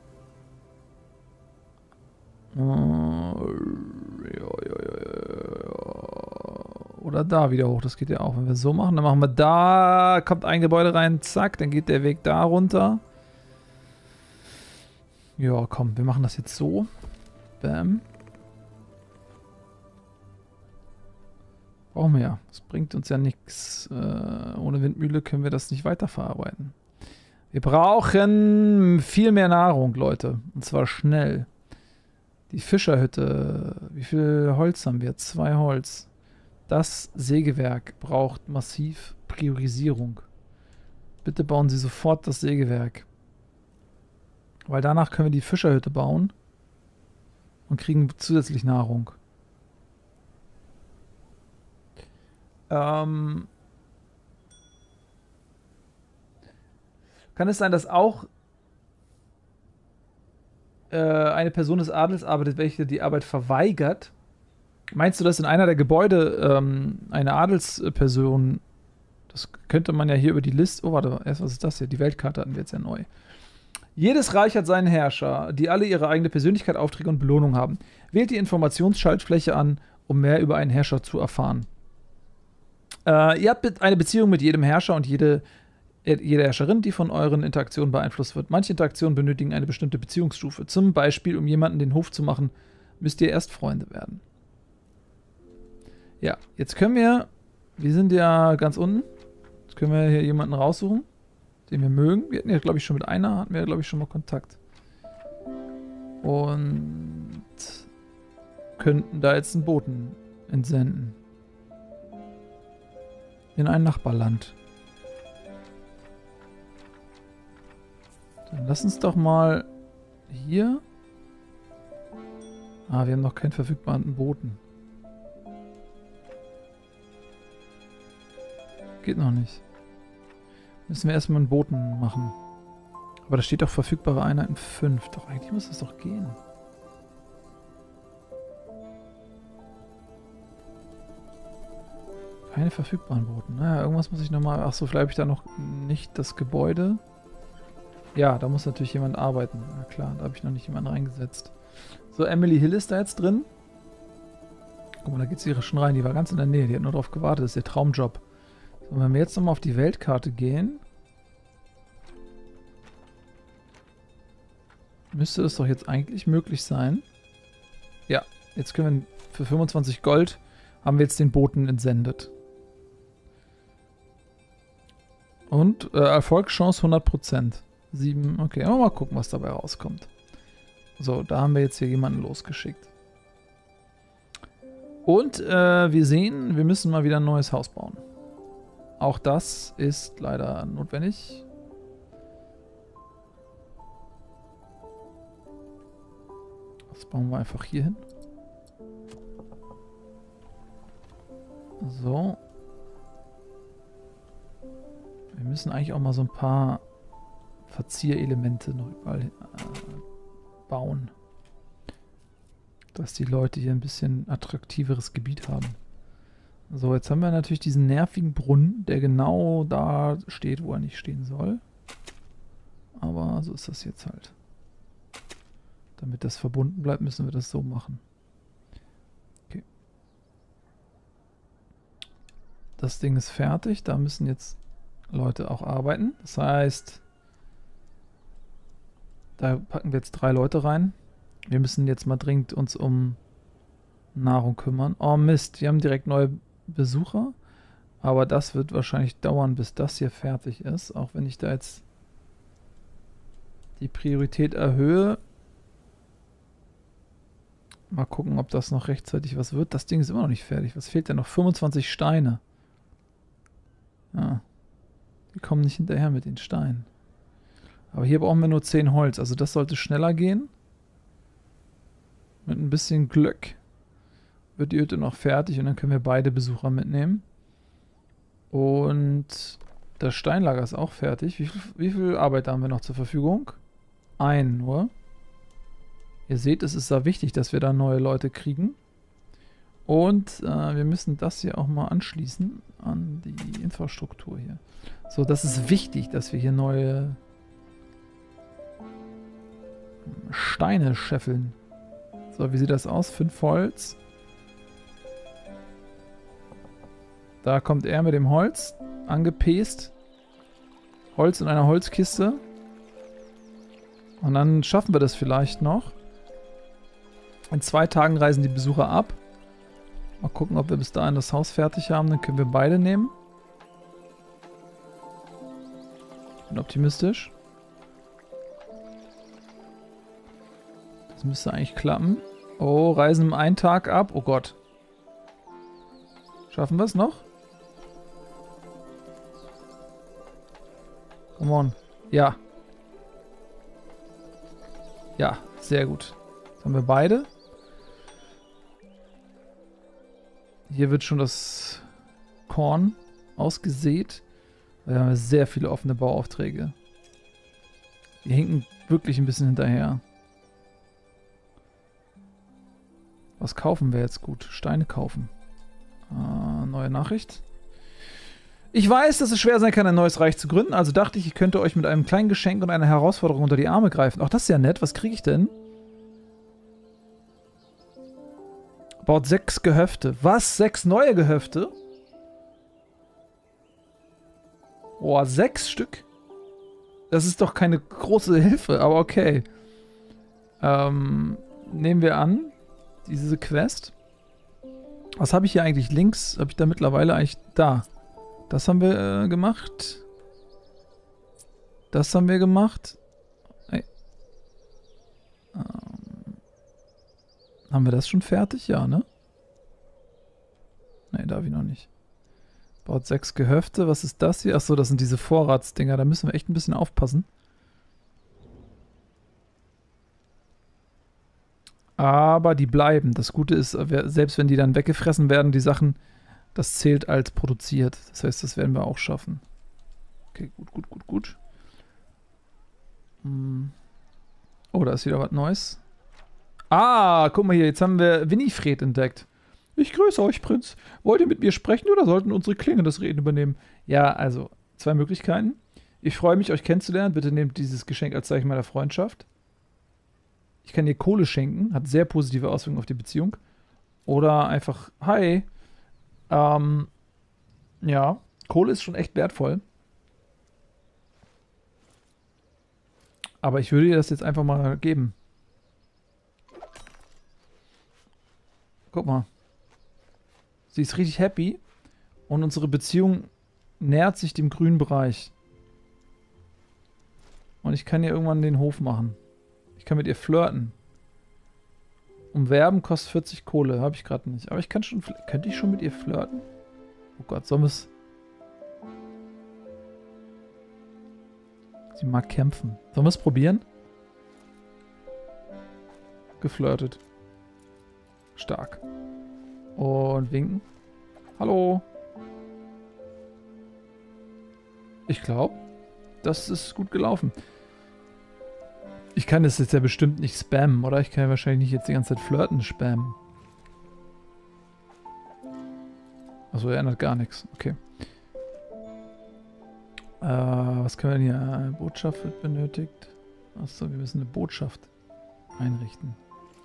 Speaker 1: Oder da wieder hoch, das geht ja auch. Wenn wir so machen, dann machen wir da, kommt ein Gebäude rein, zack, dann geht der Weg da runter. Ja, komm, wir machen das jetzt so. Bam. Brauchen wir ja. Das bringt uns ja nichts. Ohne Windmühle können wir das nicht weiterverarbeiten. Wir brauchen viel mehr Nahrung, Leute. Und zwar schnell. Die Fischerhütte. Wie viel Holz haben wir? 2 Holz. Das Sägewerk braucht massiv Priorisierung. Bitte bauen Sie sofort das Sägewerk. Weil danach können wir die Fischerhütte bauen. Und kriegen zusätzlich Nahrung. Kann es sein, dass auch eine Person des Adels arbeitet, welche die Arbeit verweigert? Meinst du, dass in einer der Gebäude eine Adelsperson, das könnte man ja hier über die Liste, oh warte, was ist das hier? Die Weltkarte hatten wir jetzt ja neu. Jedes Reich hat seinen Herrscher, die alle ihre eigene Persönlichkeit, Aufträge und Belohnung haben. Wählt die Informationsschaltfläche an, um mehr über einen Herrscher zu erfahren. Ihr habt eine Beziehung mit jedem Herrscher und jede Herrscherin, die von euren Interaktionen beeinflusst wird. Manche Interaktionen benötigen eine bestimmte Beziehungsstufe. Zum Beispiel, um jemanden den Hof zu machen, müsst ihr erst Freunde werden. Ja, jetzt können wir sind ja ganz unten, jetzt können wir hier jemanden raussuchen, den wir mögen. Wir hatten ja, glaube ich, schon mit einer, hatten wir, glaube ich, schon mal Kontakt. Und könnten da jetzt einen Boten entsenden. In ein Nachbarland. Dann lass uns doch mal hier. Ah, wir haben noch keinen verfügbaren Boten. Geht noch nicht. Müssen wir erstmal einen Boten machen. Aber da steht doch verfügbare Einheiten 5. Doch eigentlich muss das doch gehen. Keine verfügbaren Boten. Naja, irgendwas muss ich nochmal... Achso, vielleicht habe ich da noch nicht das Gebäude. Ja, da muss natürlich jemand arbeiten. Na klar, da habe ich noch nicht jemanden reingesetzt. So, Emily Hill ist da jetzt drin. Guck mal, da geht sie schon rein. Die war ganz in der Nähe. Die hat nur darauf gewartet. Das ist ihr Traumjob. So, wenn wir jetzt nochmal auf die Weltkarte gehen, müsste das doch jetzt eigentlich möglich sein. Ja, jetzt können wir für 25 Gold haben wir jetzt den Boten entsendet. Und Erfolgschance 100%. 7, okay, aber mal gucken, was dabei rauskommt. So, da haben wir jetzt hier jemanden losgeschickt. Und wir sehen, wir müssen mal wieder ein neues Haus bauen. Auch das ist leider notwendig. Das bauen wir einfach hier hin. So. Wir müssen eigentlich auch mal so ein paar Verzierelemente noch überall bauen. Dass die Leute hier ein bisschen attraktiveres Gebiet haben. So, jetzt haben wir natürlich diesen nervigen Brunnen, der genau da steht, wo er nicht stehen soll. Aber so ist das jetzt halt. Damit das verbunden bleibt, müssen wir das so machen. Okay. Das Ding ist fertig. Da müssen jetzt Leute auch arbeiten. Das heißt, da packen wir jetzt 3 Leute rein. Wir müssen jetzt mal dringend uns um Nahrung kümmern. Oh Mist, wir haben direkt neue Besucher. Aber das wird wahrscheinlich dauern, bis das hier fertig ist. Auch wenn ich da jetzt die Priorität erhöhe. Mal gucken, ob das noch rechtzeitig was wird. Das Ding ist immer noch nicht fertig. Was fehlt denn noch? 25 Steine. Ja. Die kommen nicht hinterher mit den Steinen. Aber hier brauchen wir nur 10 Holz. Also das sollte schneller gehen. Mit ein bisschen Glück wird die Hütte noch fertig und dann können wir beide Besucher mitnehmen. Und das Steinlager ist auch fertig. Wie viel Arbeit haben wir noch zur Verfügung? 1 nur. Ihr seht, es ist sehr wichtig, dass wir da neue Leute kriegen. Und wir müssen das hier auch mal anschließen an die Infrastruktur hier. So, das ist wichtig, dass wir hier neue Steine scheffeln. So, wie sieht das aus? 5 Holz. Da kommt er mit dem Holz, angepest. Holz in einer Holzkiste. Und dann schaffen wir das vielleicht noch. In 2 Tagen reisen die Besucher ab. Mal gucken, ob wir bis dahin das Haus fertig haben. Dann können wir beide nehmen. Ich bin optimistisch. Das müsste eigentlich klappen. Oh, reisen im einen Tag ab. Oh Gott. Schaffen wir es noch? Come on. Ja. Ja, sehr gut. Jetzt haben wir beide. Hier wird schon das Korn ausgesät. Wir haben sehr viele offene Bauaufträge. Die hinken wirklich ein bisschen hinterher. Was kaufen wir jetzt gut? Steine kaufen. Neue Nachricht. Ich weiß, dass es schwer sein kann, ein neues Reich zu gründen, also dachte ich, ich könnte euch mit einem kleinen Geschenk und einer Herausforderung unter die Arme greifen. Ach, das ist ja nett. Was kriege ich denn? Baut 6 Gehöfte. Was? 6 neue Gehöfte? Boah, 6 Stück? Das ist doch keine große Hilfe, aber okay. Nehmen wir an, diese Quest. Was habe ich hier eigentlich links? Habe ich da mittlerweile eigentlich da? Das haben wir gemacht. Das haben wir gemacht. Hey. Haben wir das schon fertig? Ja, ne? Ne, darf ich noch nicht. Baut 6 Gehöfte. Was ist das hier? Achso, das sind diese Vorratsdinger. Da müssen wir echt ein bisschen aufpassen. Aber die bleiben. Das Gute ist, selbst wenn die dann weggefressen werden, die Sachen, das zählt als produziert. Das heißt, das werden wir auch schaffen. Okay, gut. Oh, da ist wieder was Neues. Ah, guck mal hier, jetzt haben wir Winifred entdeckt. Ich grüße euch, Prinz. Wollt ihr mit mir sprechen oder sollten unsere Klingen das Reden übernehmen? Ja, also, 2 Möglichkeiten. Ich freue mich, euch kennenzulernen. Bitte nehmt dieses Geschenk als Zeichen meiner Freundschaft. Ich kann dir Kohle schenken. Hat sehr positive Auswirkungen auf die Beziehung. Oder einfach, hi. Ja, Kohle ist schon echt wertvoll. Aber ich würde dir das jetzt einfach mal geben. Guck mal. Sie ist richtig happy. Und unsere Beziehung nähert sich dem grünen Bereich. Und ich kann ihr irgendwann den Hof machen. Ich kann mit ihr flirten. Umwerben kostet 40 Kohle. Habe ich gerade nicht. Aber ich kann schon... Könnte ich schon mit ihr flirten? Oh Gott, sollen wir es... Sie mag kämpfen. Sollen wir es probieren? Geflirtet. Stark. Und winken. Hallo. Ich glaube, das ist gut gelaufen. Ich kann das jetzt ja bestimmt nicht spammen, oder? Ich kann ja wahrscheinlich nicht jetzt die ganze Zeit flirten spammen. Also er ändert gar nichts. Okay. Was können wir denn hier? Eine Botschaft wird benötigt. Achso, wir müssen eine Botschaft einrichten.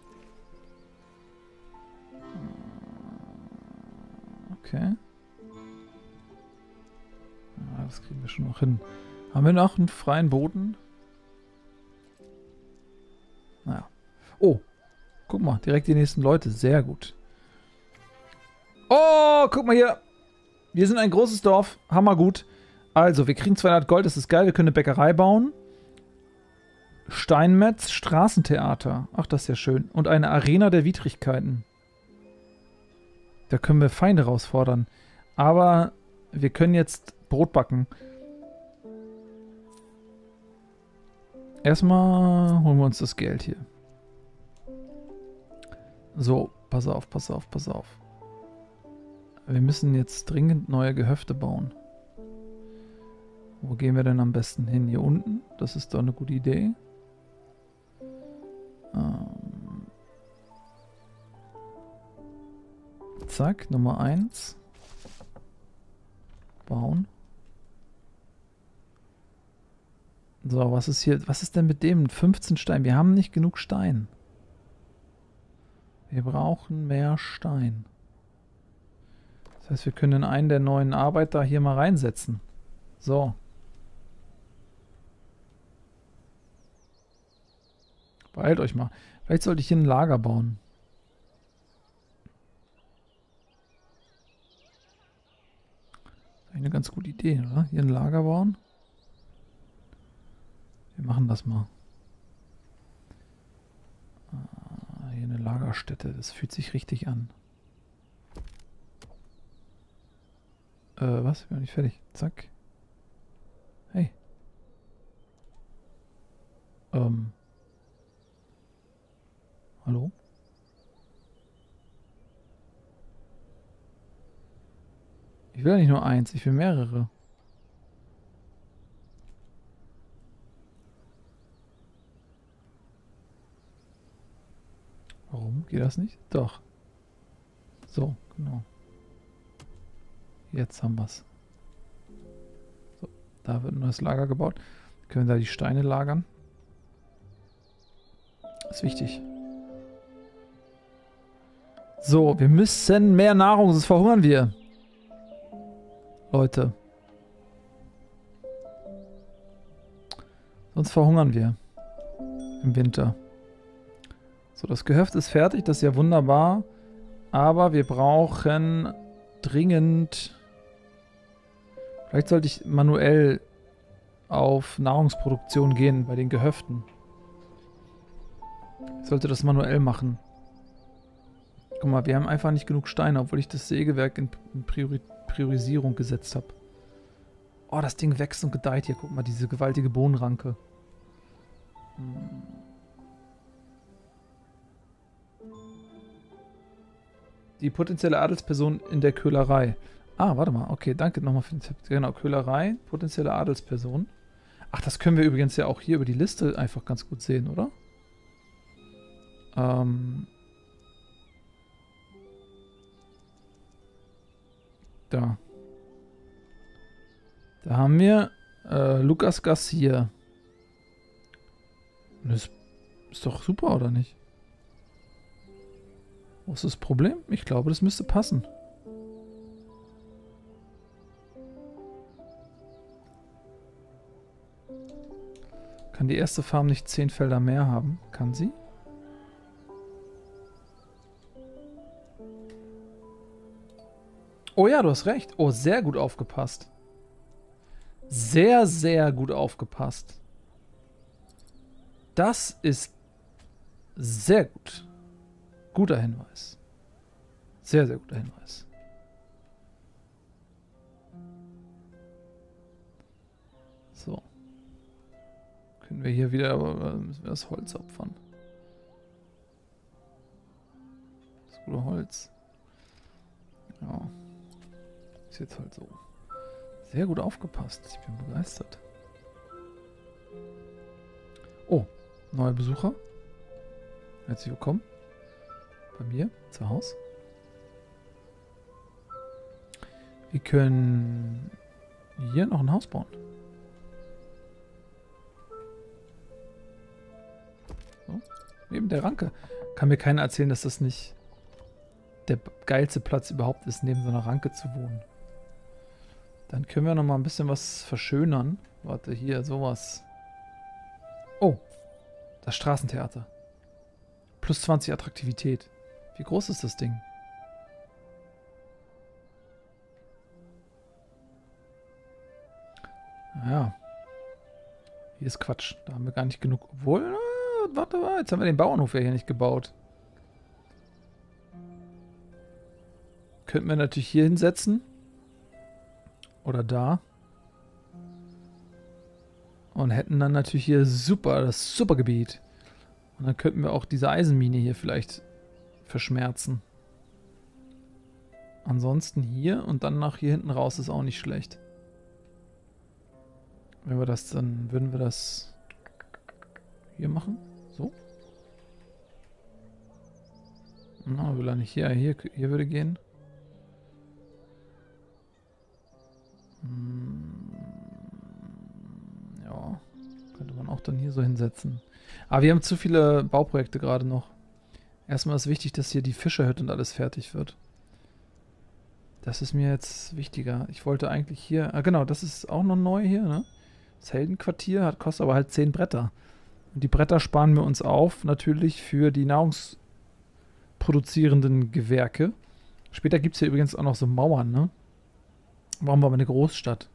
Speaker 1: Okay. Ja, das kriegen wir schon noch hin. Haben wir noch einen freien Boden? Naja. Oh, guck mal, direkt die nächsten Leute. Sehr gut. Oh, guck mal hier. Wir sind ein großes Dorf. Hammergut. Also, wir kriegen 200 Gold. Das ist geil. Wir können eine Bäckerei bauen. Steinmetz, Straßentheater. Ach, das ist ja schön. Und eine Arena der Widrigkeiten. Da können wir Feinde herausfordern. Aber wir können jetzt Brot backen. Erstmal holen wir uns das Geld hier. So, pass auf. Wir müssen jetzt dringend neue Gehöfte bauen. Wo gehen wir denn am besten hin? Hier unten? Das ist doch eine gute Idee. Zack, Nummer 1. Bauen. So, was ist hier? Was ist denn mit dem? 15 Stein. Wir haben nicht genug Stein. Wir brauchen mehr Stein. Das heißt, wir können einen der neuen Arbeiter hier mal reinsetzen. So. Beeilt euch mal. Vielleicht sollte ich hier ein Lager bauen. Eine ganz gute Idee, oder? Hier ein Lager bauen. Wir machen das mal. Lagerstätte. Das fühlt sich richtig an. Was? Ich bin noch nicht fertig. Zack. Hey. Hallo? Ich will ja nicht nur eins, ich will mehrere. Warum geht das nicht? Doch. So, genau. Jetzt haben wir es. So, da wird ein neues Lager gebaut. Können wir da die Steine lagern? Das ist wichtig. So, wir müssen mehr Nahrung, sonst verhungern wir. Leute. Sonst verhungern wir. Im Winter. So, das Gehöft ist fertig, das ist ja wunderbar. Aber wir brauchen dringend... Vielleicht sollte ich manuell auf Nahrungsproduktion gehen bei den Gehöften. Ich sollte das manuell machen. Guck mal, wir haben einfach nicht genug Steine, obwohl ich das Sägewerk in Priorisierung gesetzt habe. Oh, das Ding wächst und gedeiht hier. Guck mal, diese gewaltige Bohnenranke. Die potenzielle Adelsperson in der Köhlerei. Ah, warte mal. Okay, danke nochmal für den Tipp. Genau, Köhlerei, potenzielle Adelsperson. Ach, das können wir übrigens ja auch hier über die Liste einfach ganz gut sehen, oder? Da. Da haben wir Lucas Garcia. Das ist doch super, oder nicht? Wo ist das Problem? Ich glaube, das müsste passen. Kann die erste Farm nicht 10 Felder mehr haben? Kann sie? Oh ja, du hast recht. Oh, sehr gut aufgepasst. Sehr, sehr gut aufgepasst. Das ist sehr gut. Guter Hinweis. Sehr, sehr guter Hinweis. So. Können wir hier wieder, aber müssen wir das Holz opfern. Das gute Holz. Ja. Ist jetzt halt so. Sehr gut aufgepasst. Ich bin begeistert. Oh, neuer Besucher. Herzlich willkommen. Bei mir zu Hause. Wir können hier noch ein Haus bauen. So. Neben der Ranke. Kann mir keiner erzählen, dass das nicht der geilste Platz überhaupt ist, neben so einer Ranke zu wohnen. Dann können wir noch mal ein bisschen was verschönern. Warte, hier, sowas. Oh, das Straßentheater. Plus 20 Attraktivität. Wie groß ist das Ding? Ja. Hier ist Quatsch. Da haben wir gar nicht genug. Obwohl, warte mal, jetzt haben wir den Bauernhof ja hier nicht gebaut. Könnten wir natürlich hier hinsetzen. Oder da. Und hätten dann natürlich hier das Supergebiet. Und dann könnten wir auch diese Eisenmine hier vielleicht verschmerzen. Ansonsten hier und dann nach hier hinten raus ist auch nicht schlecht. Wenn wir das dann, würden wir das hier machen. So. Na, will er nicht hier. Hier würde gehen. Ja. Könnte man auch dann hier so hinsetzen. Aber wir haben zu viele Bauprojekte gerade noch. Erstmal ist wichtig, dass hier die Fischerhütte und alles fertig wird. Das ist mir jetzt wichtiger. Ich wollte eigentlich hier... Ah, genau, das ist auch noch neu hier, ne? Das Heldenquartier kostet aber halt 10 Bretter. Und die Bretter sparen wir uns auf, natürlich für die nahrungsproduzierenden Gewerke. Später gibt es hier übrigens auch noch so Mauern, ne? Warum war aber eine Großstadt?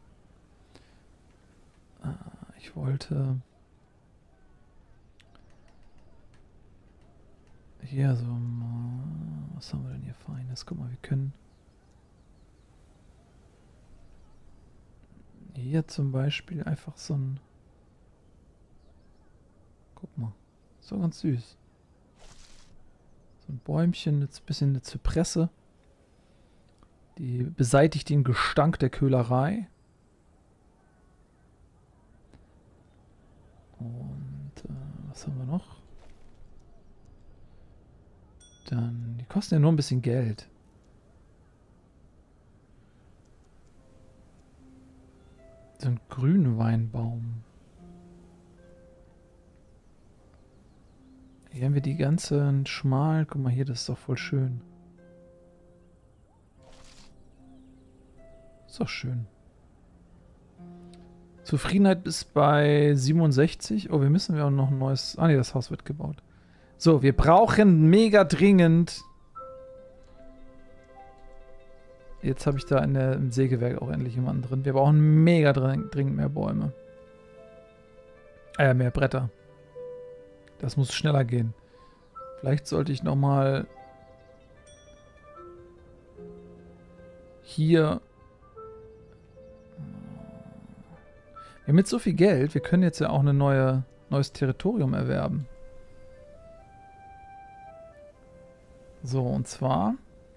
Speaker 1: Ich wollte... Hier so Was haben wir denn hier Feines? Guck mal, wir können hier zum Beispiel einfach so ein... Guck mal, so ganz süß. So ein Bäumchen, jetzt ein bisschen eine Zypresse. Die beseitigt den Gestank der Köhlerei. Und was haben wir noch? Dann, die kosten ja nur ein bisschen Geld. So ein Grünweinbaum. Hier haben wir die ganzen schmal. Guck mal hier, das ist doch voll schön. Ist doch schön. Zufriedenheit ist bei 67. Oh, wir müssen ja auch noch ein neues... Ah ne, das Haus wird gebaut. So, wir brauchen mega dringend... Jetzt habe ich da im Sägewerk auch endlich jemanden drin. Wir brauchen mega dringend mehr Bäume. Mehr Bretter. Das muss schneller gehen. Vielleicht sollte ich nochmal hier... Wir haben jetzt so viel Geld, wir können jetzt ja auch ein neues Territorium erwerben. So, und zwar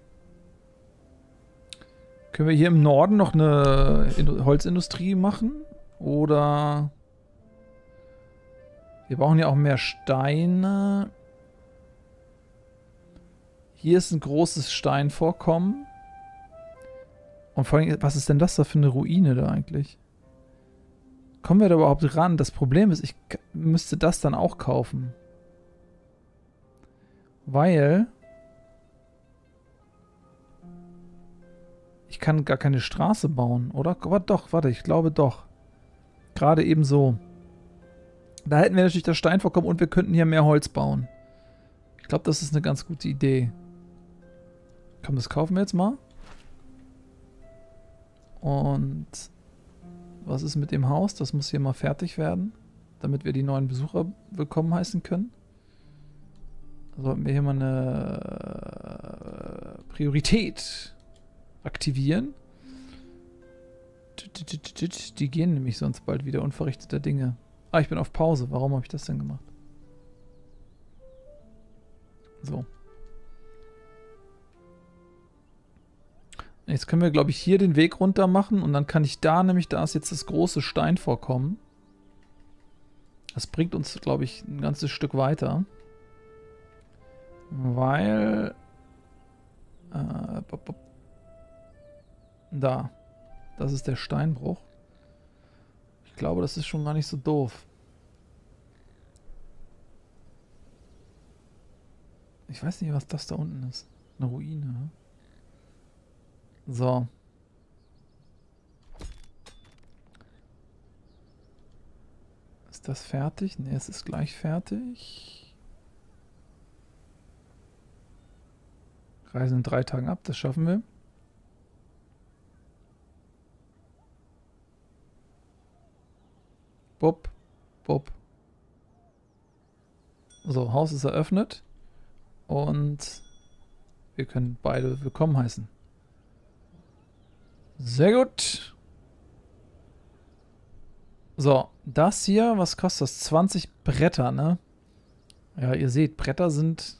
Speaker 1: können wir hier im Norden noch eine Holzindustrie machen. Oder wir brauchen ja auch mehr Steine. Hier ist ein großes Steinvorkommen. Und vor allem, was ist denn das da für eine Ruine da eigentlich? Kommen wir da überhaupt ran? Das Problem ist, ich müsste das dann auch kaufen. Weil ich kann gar keine Straße bauen, oder? Aber doch, warte, ich glaube doch. Gerade eben so. Da hätten wir natürlich das Steinvorkommen und wir könnten hier mehr Holz bauen. Ich glaube, das ist eine ganz gute Idee. Komm, das kaufen wir jetzt mal. Und was ist mit dem Haus? Das muss hier mal fertig werden, damit wir die neuen Besucher willkommen heißen können. Sollten wir hier mal eine Priorität aktivieren. Die gehen nämlich sonst bald wieder unverrichteter Dinge. Ah, ich bin auf Pause. Warum habe ich das denn gemacht? So. Jetzt können wir, glaube ich, hier den Weg runter machen und dann kann ich da, nämlich da ist jetzt das große Steinvorkommen. Das bringt uns, glaube ich, ein ganzes Stück weiter. Weil... da. Das ist der Steinbruch. Ich glaube, das ist schon gar nicht so doof. Ich weiß nicht, was das da unten ist. Eine Ruine, ne? So. Ist das fertig? Ne, es ist gleich fertig. Reisen in 3 Tagen ab, das schaffen wir. Bob, Bob. So, Haus ist eröffnet. Und wir können beide willkommen heißen. Sehr gut. So, das hier, was kostet das? 20 Bretter, ne? Ja, ihr seht, Bretter sind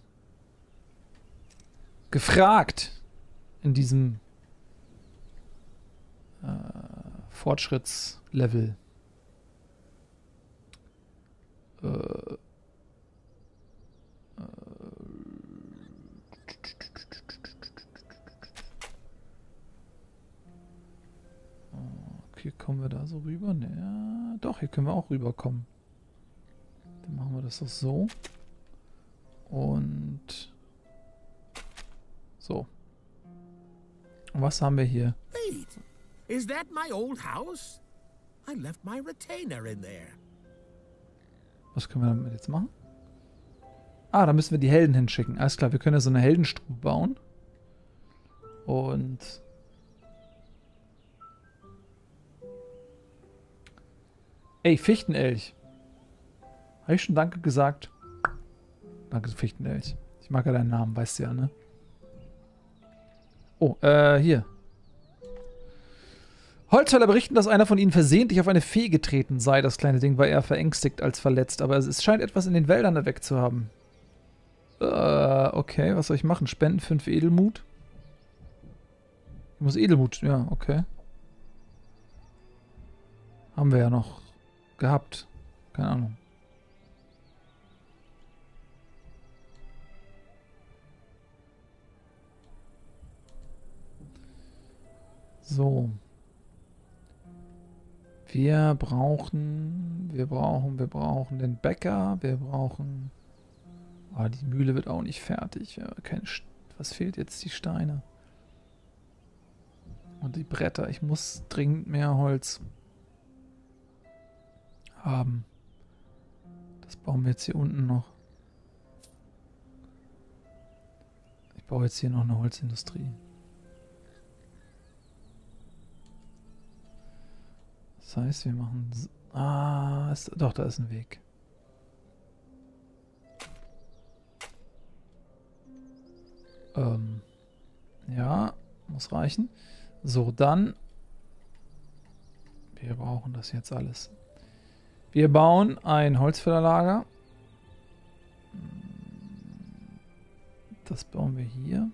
Speaker 1: gefragt in diesem Fortschrittslevel. Okay, kommen wir da so rüber? Ja, doch, hier können wir auch rüberkommen. Dann machen wir das doch so. Und so. Und was haben wir hier?
Speaker 2: Wait, is that my old house? I left my retainer in there.
Speaker 1: Was können wir damit jetzt machen? Ah, da müssen wir die Helden hinschicken. Alles klar, wir können ja so eine Heldenstube bauen. Und ey, Fichtenelch. Habe ich schon Danke gesagt? Danke, Fichtenelch. Ich mag ja deinen Namen, weißt du ja, ne? Oh, hier. Holzfäller berichten, dass einer von ihnen versehentlich auf eine Fee getreten sei. Das kleine Ding war eher verängstigt als verletzt, aber es scheint etwas in den Wäldern erweckt zu haben. Okay, was soll ich machen? Spenden 5 Edelmut? Ich muss Edelmut, ja, okay. Haben wir ja noch gehabt. Keine Ahnung. So. Wir brauchen den Bäcker. Wir brauchen... Ah, die Mühle wird auch nicht fertig. Ja, was fehlt jetzt? Die Steine. Und die Bretter. Ich muss dringend mehr Holz haben. Das bauen wir jetzt hier unten noch. Ich baue jetzt hier noch eine Holzindustrie. Das heißt, wir machen... Doch, da ist ein Weg. Ja, muss reichen. So, dann... Wir brauchen das jetzt alles. Wir bauen ein Holzfällerlager. Das bauen wir hier.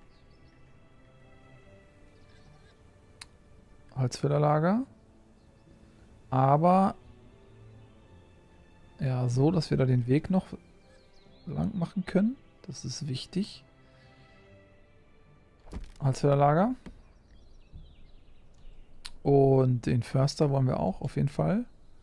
Speaker 1: Holzfällerlager. Aber ja, so, dass wir da den Weg noch lang machen können. Das ist wichtig. Holzfällerlager. Und den Förster wollen wir auch auf jeden Fall.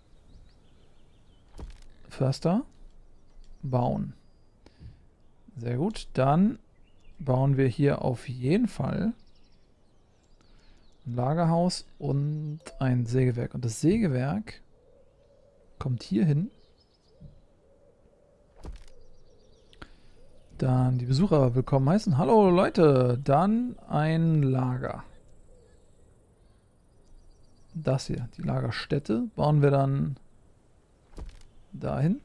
Speaker 1: Förster bauen. Sehr gut. Dann bauen wir hier auf jeden Fall ein Lagerhaus und ein Sägewerk. Und das Sägewerk kommt hier hin. Dann die Besucher willkommen heißen. Hallo Leute, dann ein Lager. Das hier, die Lagerstätte, bauen wir dann dahin.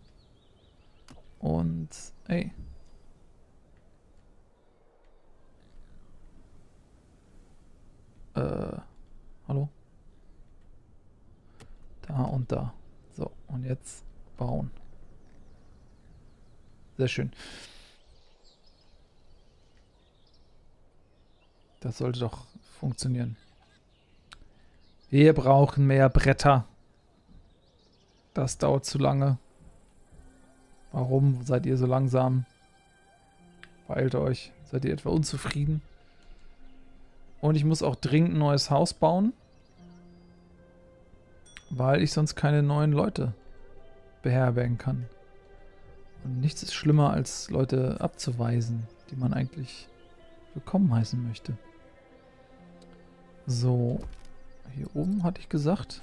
Speaker 1: Und, ey. Hallo? Da und da. So, und jetzt bauen. Sehr schön. Das sollte doch funktionieren. Wir brauchen mehr Bretter. Das dauert zu lange. Warum seid ihr so langsam? Beeilt euch. Seid ihr etwa unzufrieden? Und ich muss auch dringend ein neues Haus bauen. Weil ich sonst keine neuen Leute beherbergen kann. Und nichts ist schlimmer, als Leute abzuweisen, die man eigentlich willkommen heißen möchte. So, hier oben hatte ich gesagt.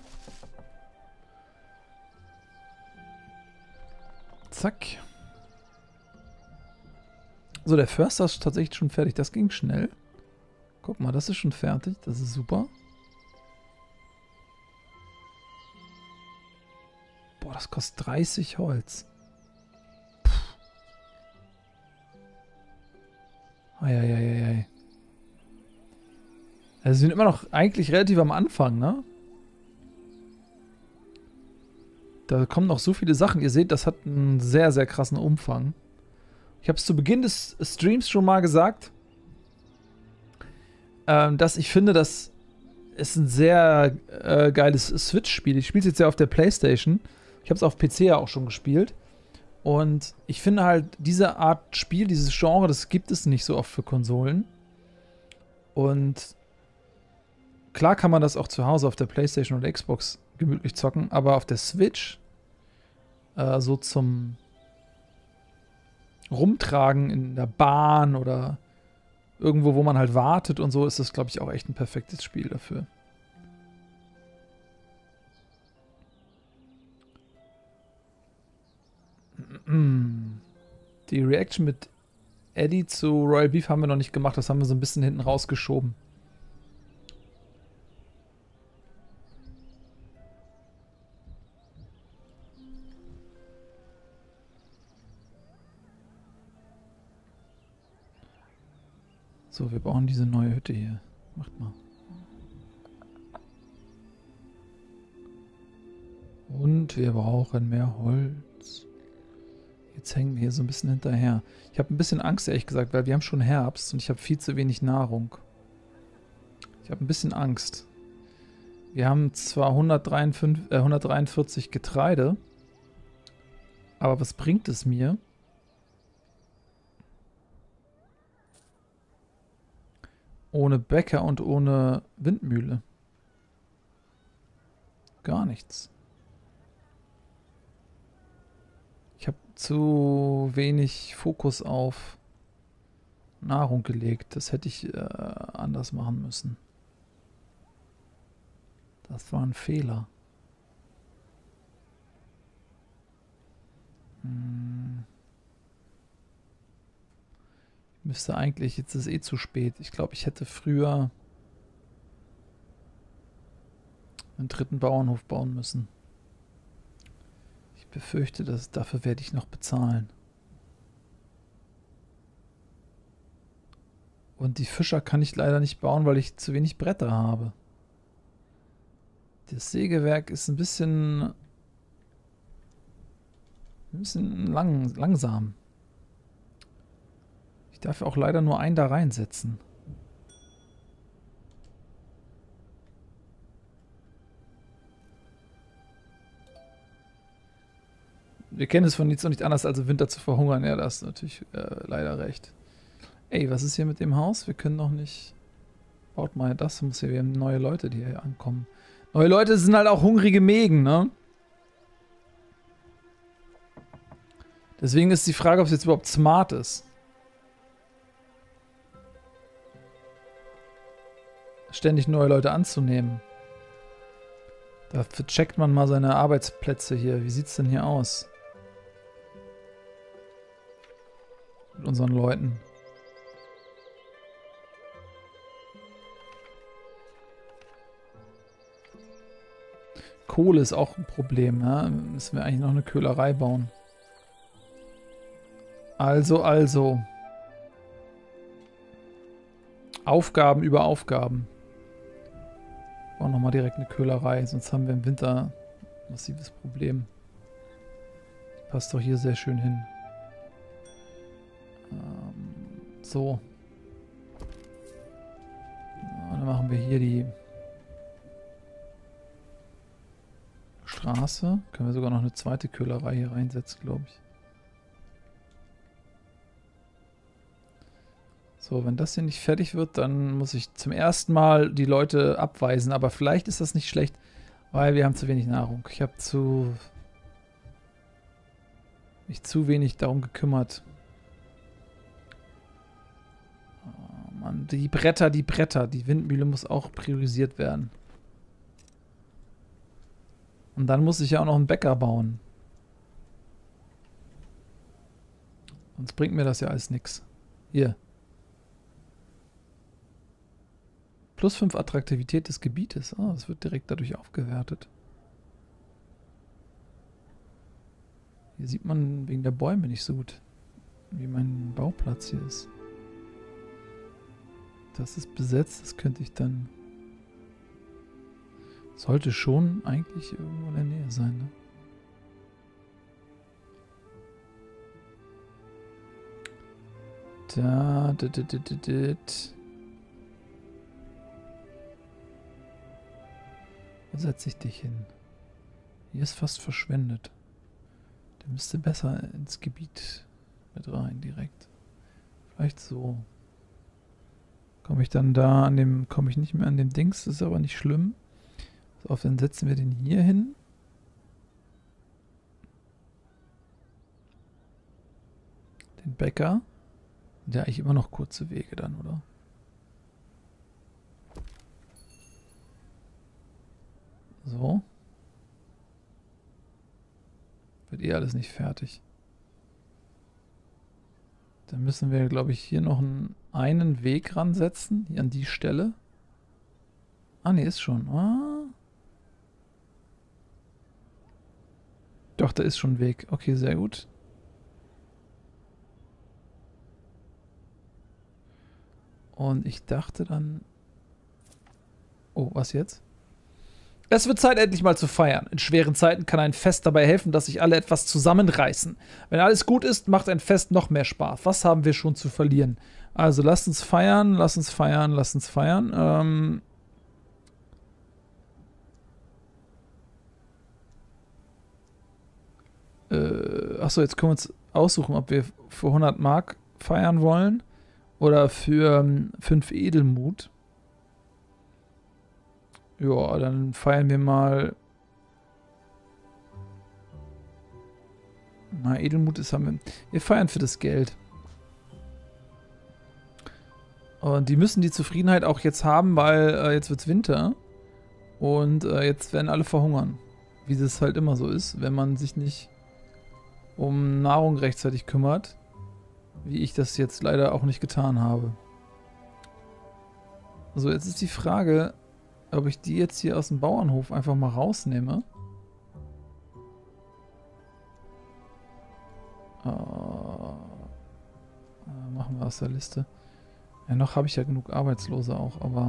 Speaker 1: Zack. So, der Förster ist tatsächlich schon fertig. Das ging schnell. Guck mal, das ist schon fertig. Das ist super. Boah, das kostet 30 Holz. Eieieiei. Also wir sind immer noch eigentlich relativ am Anfang, ne? Da kommen noch so viele Sachen. Ihr seht, das hat einen sehr, sehr krassen Umfang. Ich habe es zu Beginn des Streams schon mal gesagt, dass ich finde, das ist ein sehr geiles Switch-Spiel. Ich spiele es jetzt ja auf der PlayStation. Ich habe es auf PC ja auch schon gespielt. Und ich finde halt, diese Art Spiel, dieses Genre, das gibt es nicht so oft für Konsolen. Und klar kann man das auch zu Hause auf der PlayStation oder Xbox gemütlich zocken, aber auf der Switch so zum Rumtragen in der Bahn oder irgendwo, wo man halt wartet und so, ist das, glaube ich, auch echt ein perfektes Spiel dafür. Die Reaction mit Eddie zu Royal Beef haben wir noch nicht gemacht, das haben wir so ein bisschen hinten rausgeschoben. So, wir bauen diese neue Hütte hier. Macht mal. Und wir brauchen mehr Holz. Jetzt hängen wir hier so ein bisschen hinterher. Ich habe ein bisschen Angst, ehrlich gesagt, weil wir haben schon Herbst und ich habe viel zu wenig Nahrung. Ich habe ein bisschen Angst. Wir haben zwar 143 Getreide, aber was bringt es mir? Ohne Bäcker und ohne Windmühle. Gar nichts. Ich habe zu wenig Fokus auf Nahrung gelegt. Das hätte ich anders machen müssen. Das war ein Fehler. Müsste eigentlich, jetzt ist es eh zu spät. Ich glaube, ich hätte früher einen dritten Bauernhof bauen müssen. Ich befürchte, dass dafür werde ich noch bezahlen. Und die Fischer kann ich leider nicht bauen, weil ich zu wenig Bretter habe. Das Sägewerk ist ein bisschen langsam. Ich darf auch leider nur einen da reinsetzen. Wir kennen es von nichts und nicht anders, als im Winter zu verhungern. Ja, da hast du natürlich leider recht. Ey, was ist hier mit dem Haus? Wir können noch nicht... Baut mal das, muss hier, wir haben neue Leute, die hier ankommen. Neue Leute sind halt auch hungrige Mägen, ne? Deswegen ist die Frage, ob es jetzt überhaupt smart ist. Ständig neue Leute anzunehmen. Dafür checkt man mal seine Arbeitsplätze hier. Wie sieht's denn hier aus? Mit unseren Leuten. Kohle ist auch ein Problem, ja? Müssen wir eigentlich noch eine Köhlerei bauen. Also. Aufgaben über Aufgaben. Bauen nochmal direkt eine Köhlerei, sonst haben wir im Winter ein massives Problem. Die passt doch hier sehr schön hin. So. Ja, dann machen wir hier die Straße. Können wir sogar noch eine zweite Köhlerei hier reinsetzen, glaube ich. So, wenn das hier nicht fertig wird, dann muss ich zum ersten Mal die Leute abweisen. Aber vielleicht ist das nicht schlecht, weil wir haben zu wenig Nahrung. Ich habe mich zu wenig darum gekümmert. Oh Mann, die Bretter. Die Windmühle muss auch priorisiert werden. Und dann muss ich ja auch noch einen Bäcker bauen. Sonst bringt mir das ja alles nichts. Hier. +5 Attraktivität des Gebietes. Ah, das wird direkt dadurch aufgewertet. Hier sieht man wegen der Bäume nicht so gut, wie mein Bauplatz hier ist. Das ist besetzt, das könnte ich dann... Sollte schon eigentlich irgendwo in der Nähe sein, ne? Wo setze ich dich hin? Hier ist fast verschwendet. Der müsste besser ins Gebiet mit rein, direkt. Vielleicht so. Komme ich dann da an dem... Komme ich nicht mehr an dem Dings, das ist aber nicht schlimm. Pass auf, dann setzen wir den hier hin. Den Bäcker. Der eigentlich immer noch kurze Wege dann, oder? So. Wird eh alles nicht fertig. Dann müssen wir, glaube ich, hier noch einen Weg ransetzen. Hier an die Stelle. Ah, ne, ist schon. Ah. Doch, da ist schon ein Weg. Okay, sehr gut. Und ich dachte dann... Oh, was jetzt? Es wird Zeit, endlich mal zu feiern. In schweren Zeiten kann ein Fest dabei helfen, dass sich alle etwas zusammenreißen. Wenn alles gut ist, macht ein Fest noch mehr Spaß. Was haben wir schon zu verlieren? Also, lasst uns feiern, lasst uns feiern, lasst uns feiern. Achso, jetzt können wir uns aussuchen, ob wir für 100 Mark feiern wollen oder für 5 Edelmut. Ja, dann feiern wir mal. Na, Edelmut ist haben wir. Wir feiern für das Geld. Und die müssen die Zufriedenheit auch jetzt haben, weil jetzt wird's Winter. Und jetzt werden alle verhungern. Wie das halt immer so ist, wenn man sich nicht um Nahrung rechtzeitig kümmert. Wie ich das jetzt leider auch nicht getan habe. So, jetzt ist die Frage, ob ich die jetzt hier aus dem Bauernhof einfach mal rausnehme. Machen wir aus der Liste. Ja, noch habe ich ja genug Arbeitslose auch, aber...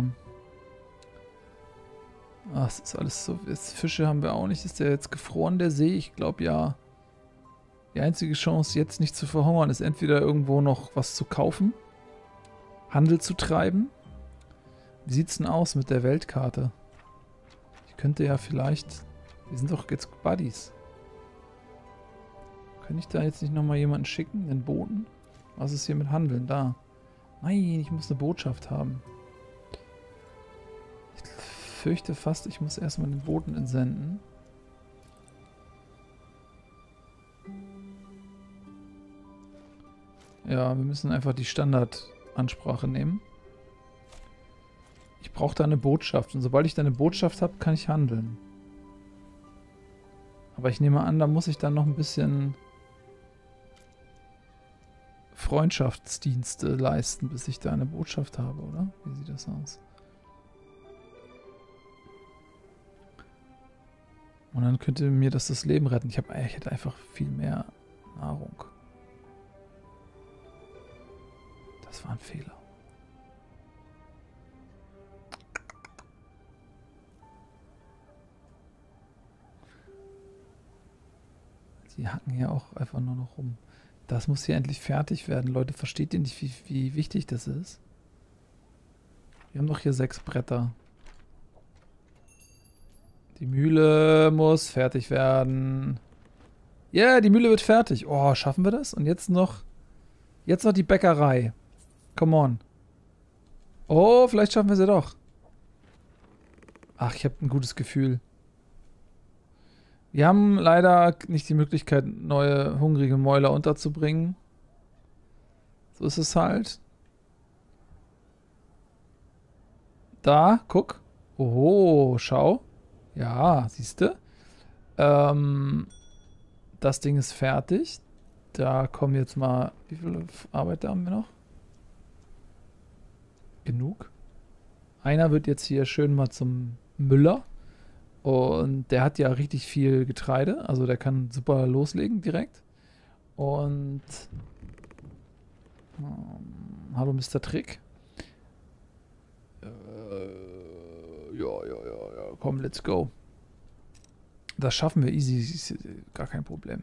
Speaker 1: es ist alles so... Jetzt Fische haben wir auch nicht. Ist der jetzt gefroren, der See? Ich glaube ja. Die einzige Chance, jetzt nicht zu verhungern, ist entweder irgendwo noch was zu kaufen, Handel zu treiben. Wie sieht's denn aus mit der Weltkarte? Ich könnte ja vielleicht... Wir sind doch jetzt Buddies. Kann ich da jetzt nicht nochmal jemanden schicken? Den Boten? Was ist hier mit Handeln? Da. Nein, ich muss eine Botschaft haben. Ich fürchte fast, ich muss erstmal den Boten entsenden. Ja, wir müssen einfach die Standardansprache nehmen. Ich brauche da eine Botschaft. Und sobald ich da eine Botschaft habe, kann ich handeln. Aber ich nehme an, da muss ich dann noch ein bisschen Freundschaftsdienste leisten, bis ich da eine Botschaft habe, oder? Wie sieht das aus? Und dann könnte mir das Leben retten. Ich hätte einfach viel mehr Nahrung. Das war ein Fehler. Die hacken hier auch einfach nur noch rum. Das muss hier endlich fertig werden. Leute, versteht ihr nicht, wie wichtig das ist? Wir haben doch hier 6 Bretter. Die Mühle muss fertig werden. Ja, yeah, die Mühle wird fertig. Oh, schaffen wir das? Und jetzt noch die Bäckerei. Come on. Oh, vielleicht schaffen wir sie doch. Ach, ich habe ein gutes Gefühl. Wir haben leider nicht die Möglichkeit, neue hungrige Mäuler unterzubringen. So ist es halt. Da, guck. Oho, schau. Ja, siehst du? Das Ding ist fertig. Da kommen jetzt mal... Wie viele Arbeiter haben wir noch? Genug. Einer wird jetzt hier schön mal zum Müller. Und der hat ja richtig viel Getreide. Also der kann super loslegen direkt. Und... hallo Mr. Trick. Ja. Komm, let's go. Das schaffen wir easy. Ist gar kein Problem.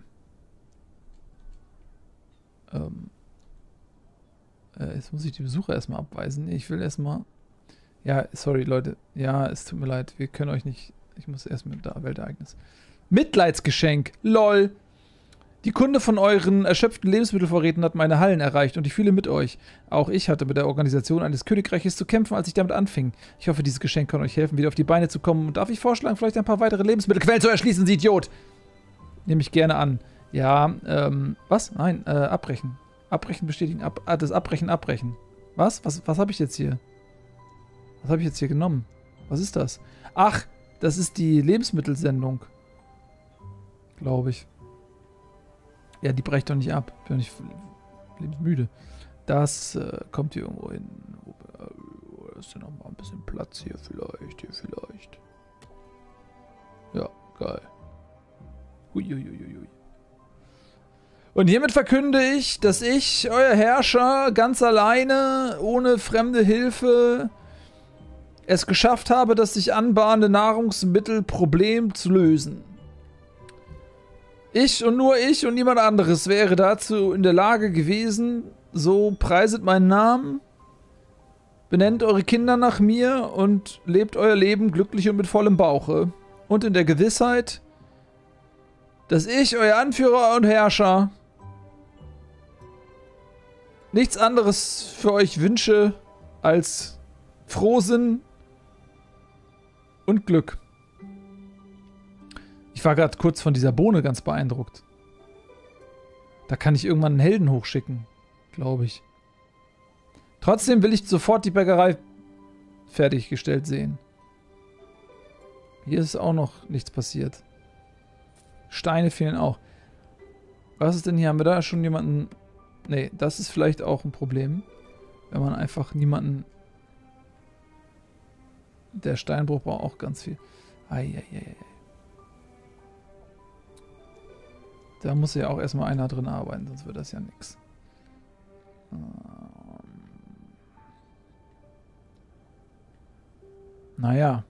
Speaker 1: Jetzt muss ich die Besucher erstmal abweisen. Ich will erstmal... Ja, sorry Leute. Ja, es tut mir leid. Wir können euch nicht... Ich muss erst mit der Weltereignis. Mitleidsgeschenk. LOL. Die Kunde von euren erschöpften Lebensmittelvorräten hat meine Hallen erreicht und ich fühle mit euch. Auch ich hatte mit der Organisation eines Königreiches zu kämpfen, als ich damit anfing. Ich hoffe, dieses Geschenk kann euch helfen, wieder auf die Beine zu kommen. Und darf ich vorschlagen, vielleicht ein paar weitere Lebensmittelquellen zu erschließen, Sie Idiot? Nehme ich gerne an. Ja, was? Nein, abbrechen. Abbrechen bestätigen. Das Abbrechen abbrechen. Was? Was habe ich jetzt hier? Was habe ich jetzt hier genommen? Was ist das? Ach, das ist die Lebensmittelsendung. Glaube ich. Ja, die brecht doch nicht ab. Ich bin nicht lebensmüde. Das kommt hier irgendwo hin. Ist ja noch mal ein bisschen Platz hier vielleicht. Ja, geil. Huiuiuiui. Und hiermit verkünde ich, dass ich, euer Herrscher, ganz alleine, ohne fremde Hilfe, es geschafft habe, das sich anbahnende Nahrungsmittelproblem zu lösen. Ich und nur ich und niemand anderes wäre dazu in der Lage gewesen, so preiset meinen Namen, benennt eure Kinder nach mir und lebt euer Leben glücklich und mit vollem Bauche. Und in der Gewissheit, dass ich, euer Anführer und Herrscher, nichts anderes für euch wünsche als Frohsinn und Glück. Ich war gerade kurz von dieser Bohne ganz beeindruckt. Da kann ich irgendwann einen Helden hochschicken, glaube ich. Trotzdem will ich sofort die Bäckerei fertiggestellt sehen. Hier ist auch noch nichts passiert. Steine fehlen auch. Was ist denn hier? Haben wir da schon jemanden... Nee, das ist vielleicht auch ein Problem. Wenn man einfach niemanden... Der Steinbruch braucht auch ganz viel. Eieiei. Da muss ja auch erstmal einer drin arbeiten, sonst wird das ja nichts. Naja.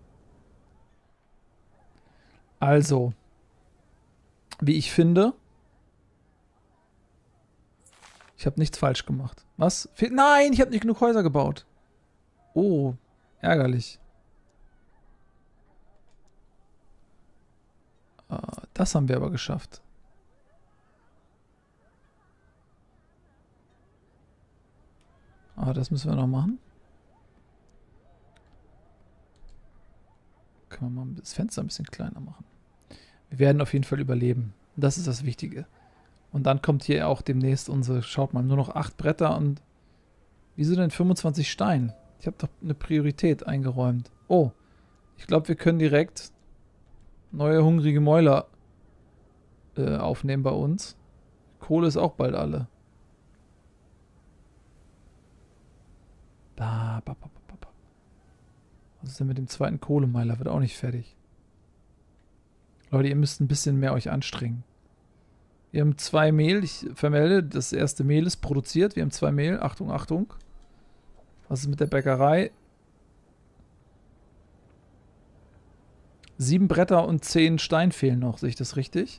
Speaker 1: Also. Wie ich finde. Ich habe nichts falsch gemacht. Was? Nein, ich habe nicht genug Häuser gebaut. Oh, ärgerlich. Das haben wir aber geschafft. Aber das müssen wir noch machen. Können wir mal das Fenster ein bisschen kleiner machen. Wir werden auf jeden Fall überleben. Das ist das Wichtige. Und dann kommt hier auch demnächst unsere, schaut mal, nur noch 8 Bretter und wieso denn 25 Stein? Ich habe doch eine Priorität eingeräumt. Oh, ich glaube, wir können direkt neue hungrige Mäuler aufnehmen bei uns. Kohle ist auch bald alle. Was ist denn mit dem zweiten Kohlemeiler? Wird auch nicht fertig. Leute, ihr müsst ein bisschen mehr euch anstrengen. Wir haben 2 Mehl. Ich vermelde, das erste Mehl ist produziert. Wir haben 2 Mehl. Achtung, Achtung. Was ist mit der Bäckerei? 7 Bretter und 10 Stein fehlen noch. Sehe ich das richtig?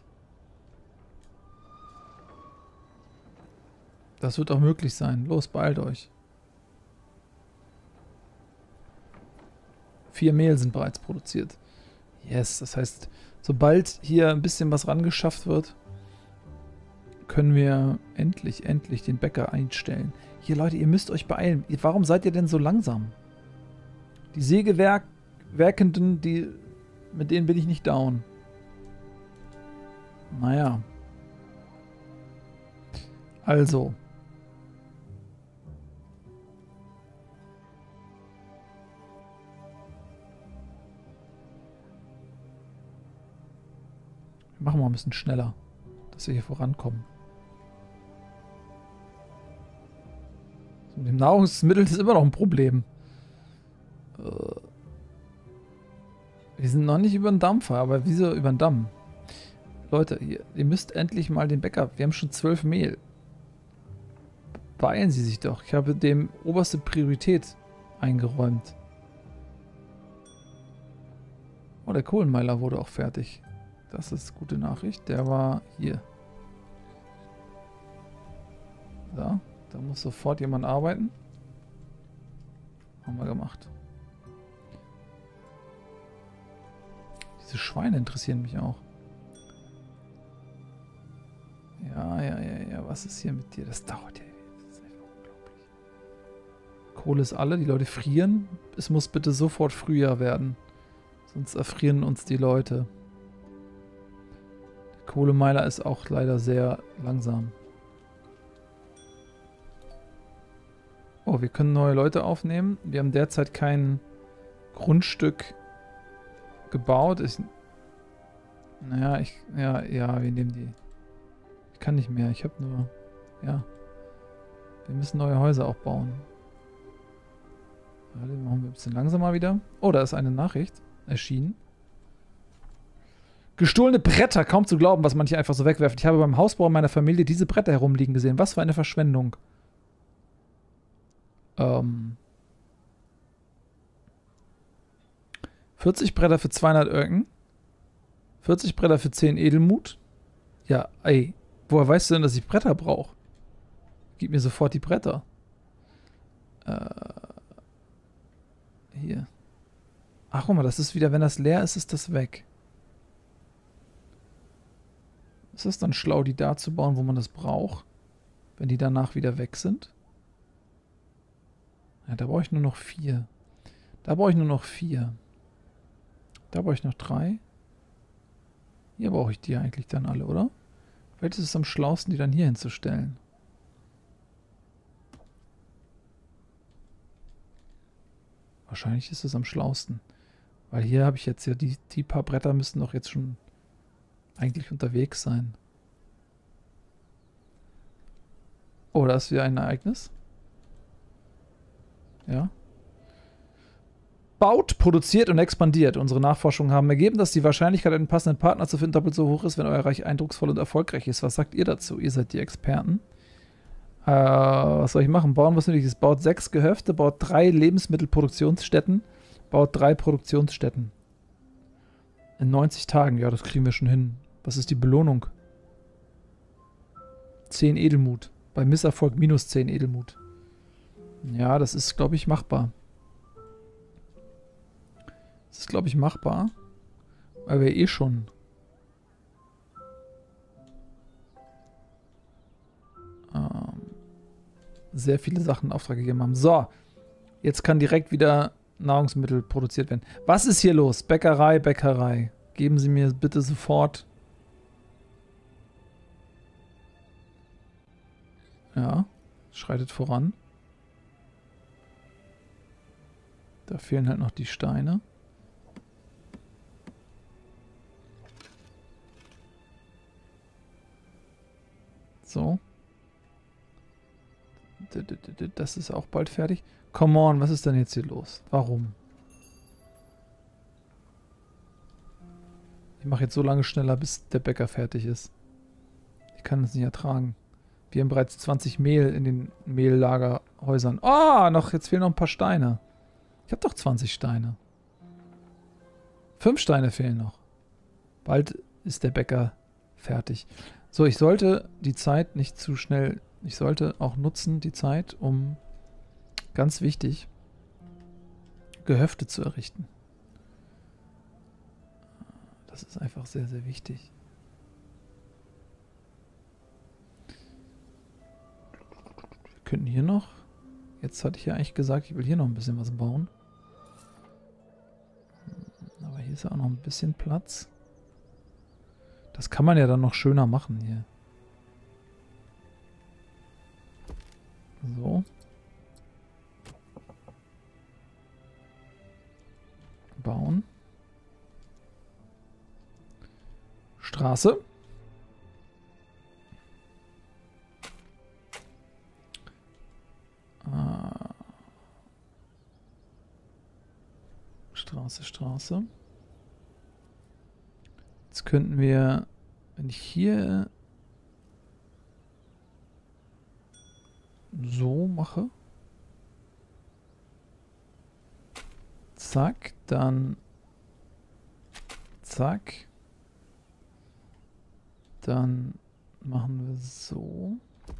Speaker 1: Das wird auch möglich sein. Los, beeilt euch. 4 Mehl sind bereits produziert. Yes, das heißt, sobald hier ein bisschen was rangeschafft wird, können wir endlich den Bäcker einstellen. Hier, Leute, ihr müsst euch beeilen. Warum seid ihr denn so langsam? Die Sägewerkenden, mit denen bin ich nicht down. Naja. Also. Machen wir mal ein bisschen schneller, dass wir hier vorankommen. Mit dem Nahrungsmittel ist immer noch ein Problem. Wir sind noch nicht über den Dampfer, aber wieso über den Damm? Leute, ihr müsst endlich mal den Bäcker. Wir haben schon 12 Mehl. Beeilen Sie sich doch. Ich habe dem oberste Priorität eingeräumt. Oh, der Kohlenmeiler wurde auch fertig. Das ist gute Nachricht. Der war hier. Da muss sofort jemand arbeiten. Haben wir gemacht. Diese Schweine interessieren mich auch. Ja. Was ist hier mit dir? Das dauert ja. Das ist einfach unglaublich. Kohle ist alle. Die Leute frieren. Es muss bitte sofort Frühjahr werden. Sonst erfrieren uns die Leute. Der Kohlemeiler ist auch leider sehr langsam. Oh, wir können neue Leute aufnehmen. Wir haben derzeit kein Grundstück gebaut. Wir nehmen die. Ich kann nicht mehr. Ich habe nur... Ja. Wir müssen neue Häuser auch bauen. Warte, machen wir ein bisschen langsamer wieder. Oh, da ist eine Nachricht erschienen. Gestohlene Bretter, kaum zu glauben, was manche einfach so wegwerfen. Ich habe beim Hausbau meiner Familie diese Bretter herumliegen gesehen. Was für eine Verschwendung. 40 Bretter für 200 Öcken. 40 Bretter für 10 Edelmut. Ja, ey. Woher weißt du denn, dass ich Bretter brauche? Gib mir sofort die Bretter. Hier. Ach, guck mal, das ist wieder, wenn das leer ist, ist das weg. Ist das dann schlau, die da zu bauen, wo man das braucht? Wenn die danach wieder weg sind? Ja, da brauche ich nur noch 4. Da brauche ich nur noch 4. Da brauche ich noch 3. Hier brauche ich die eigentlich dann alle, oder? Vielleicht ist es am schlausten, die dann hier hinzustellen. Wahrscheinlich ist es am schlausten. Weil hier habe ich jetzt ja die paar Bretter müssten doch jetzt schon eigentlich unterwegs sein. Oh, da ist wieder ein Ereignis. Ja. Baut, produziert und expandiert. Unsere Nachforschungen haben ergeben, dass die Wahrscheinlichkeit, einen passenden Partner zu finden, doppelt so hoch ist, wenn euer Reich eindrucksvoll und erfolgreich ist. Was sagt ihr dazu? Ihr seid die Experten. Was soll ich machen? Bauen, was nötig ist. Baut 6 Gehöfte, baut 3 Lebensmittelproduktionsstätten, baut 3 Produktionsstätten. In 90 Tagen. Ja, das kriegen wir schon hin. Was ist die Belohnung? 10 Edelmut. Bei Misserfolg minus 10 Edelmut. Ja, das ist, glaube ich, machbar. Das ist, glaube ich, machbar. Weil wir eh schon sehr viele Sachen in Auftrag gegeben haben. So, jetzt kann direkt wieder Nahrungsmittel produziert werden. Was ist hier los? Bäckerei, Bäckerei. Geben Sie mir bitte sofort. Ja, schreitet voran. Da fehlen halt noch die Steine. So. Das ist auch bald fertig. Come on, was ist denn jetzt hier los? Warum? Ich mache jetzt so lange schneller, bis der Bäcker fertig ist. Ich kann das nicht ertragen. Wir haben bereits 20 Mehl in den Mehllagerhäusern. Oh, jetzt fehlen noch ein paar Steine. Ich habe doch 20 Steine. 5 Steine fehlen noch. Bald ist der Bäcker fertig. So, ich sollte die Zeit nicht zu schnell... Ich sollte auch nutzen, die Zeit, um, ganz wichtig, Gehöfte zu errichten. Das ist einfach sehr, sehr wichtig. Wir könnten hier noch... Jetzt hatte ich ja eigentlich gesagt, ich will hier noch ein bisschen was bauen. Aber hier ist ja auch noch ein bisschen Platz. Das kann man ja dann noch schöner machen hier. So. Bauen. Straße. Straße. Jetzt könnten wir, wenn ich hier so mache, zack, dann zack, dann machen wir so,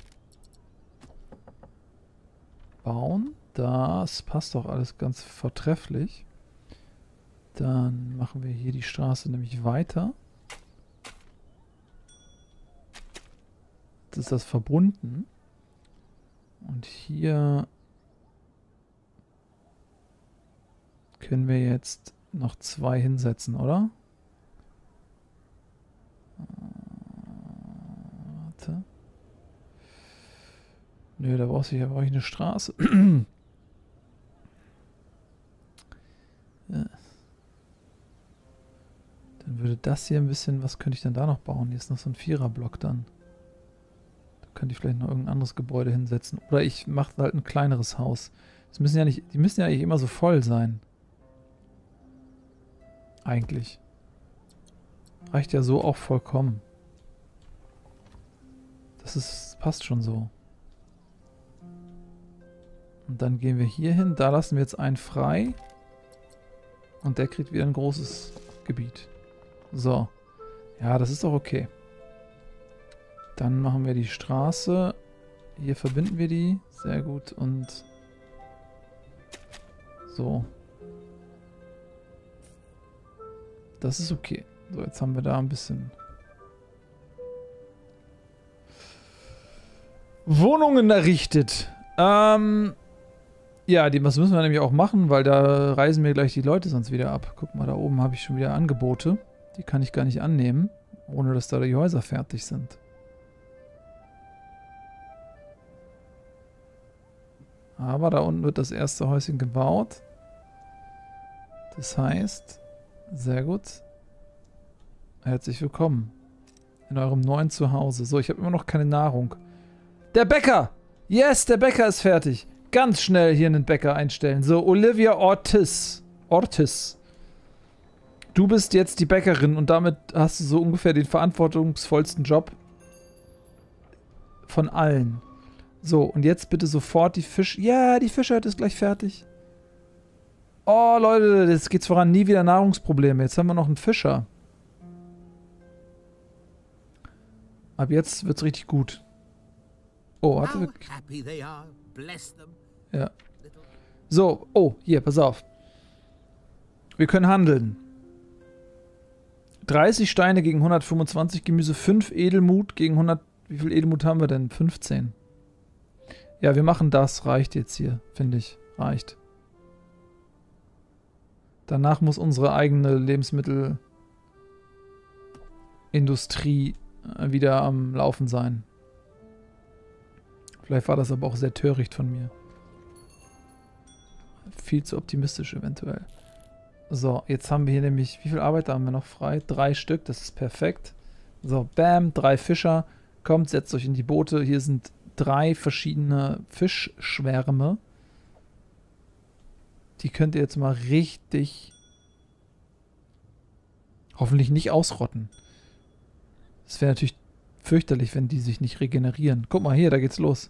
Speaker 1: bauen, das passt doch alles ganz vortrefflich. Dann machen wir hier die Straße nämlich weiter. Jetzt ist das verbunden. Und hier können wir jetzt noch 2 hinsetzen, oder? Warte. Nö, da brauche ich eine Straße. Ja. Dann würde das hier ein bisschen, was könnte ich denn da noch bauen? Hier ist noch so ein 4er-Block dann. Da könnte ich vielleicht noch irgendein anderes Gebäude hinsetzen. Oder ich mache halt ein kleineres Haus. Die müssen ja nicht immer so voll sein. Eigentlich. Reicht ja so auch vollkommen. Passt schon so. Und dann gehen wir hier hin. Da lassen wir jetzt einen frei. Und der kriegt wieder ein großes Gebiet. So. Ja, das ist doch okay. Dann machen wir die Straße. Hier verbinden wir die. Sehr gut. Und so. Das ist okay. So, jetzt haben wir da ein bisschen Wohnungen errichtet. Ja, was müssen wir nämlich auch machen, weil da reisen mir gleich die Leute sonst wieder ab. Guck mal, da oben habe ich schon wieder Angebote. Die kann ich gar nicht annehmen, ohne dass da die Häuser fertig sind. Aber da unten wird das erste Häuschen gebaut. Das heißt, sehr gut. Herzlich willkommen in eurem neuen Zuhause. So, ich habe immer noch keine Nahrung. Der Bäcker! Yes, der Bäcker ist fertig. Ganz schnell hier einen Bäcker einstellen. So, Olivia Ortiz. Du bist jetzt die Bäckerin und damit hast du so ungefähr den verantwortungsvollsten Job von allen. So, und jetzt bitte sofort die Fisch... Ja, die Fischart ist gleich fertig. Oh, Leute, jetzt geht's voran. Nie wieder Nahrungsprobleme. Jetzt haben wir noch einen Fischer. Ab jetzt wird's richtig gut. Oh, warte. Ja. So, oh, hier, pass auf. Wir können handeln. 30 Steine gegen 125 Gemüse, 5 Edelmut gegen 100... Wie viel Edelmut haben wir denn? 15. Ja, wir machen das. Reicht jetzt hier, finde ich. Reicht. Danach muss unsere eigene Lebensmittelindustrie wieder am Laufen sein. Vielleicht war das aber auch sehr töricht von mir. Viel zu optimistisch eventuell. So, jetzt haben wir hier nämlich... Wie viel Arbeit haben wir noch frei? 3 Stück, das ist perfekt. So, bam, 3 Fischer. Kommt, setzt euch in die Boote. Hier sind 3 verschiedene Fischschwärme. Die könnt ihr jetzt mal richtig... hoffentlich nicht ausrotten. Es wäre natürlich fürchterlich, wenn die sich nicht regenerieren. Guck mal hier, da geht's los.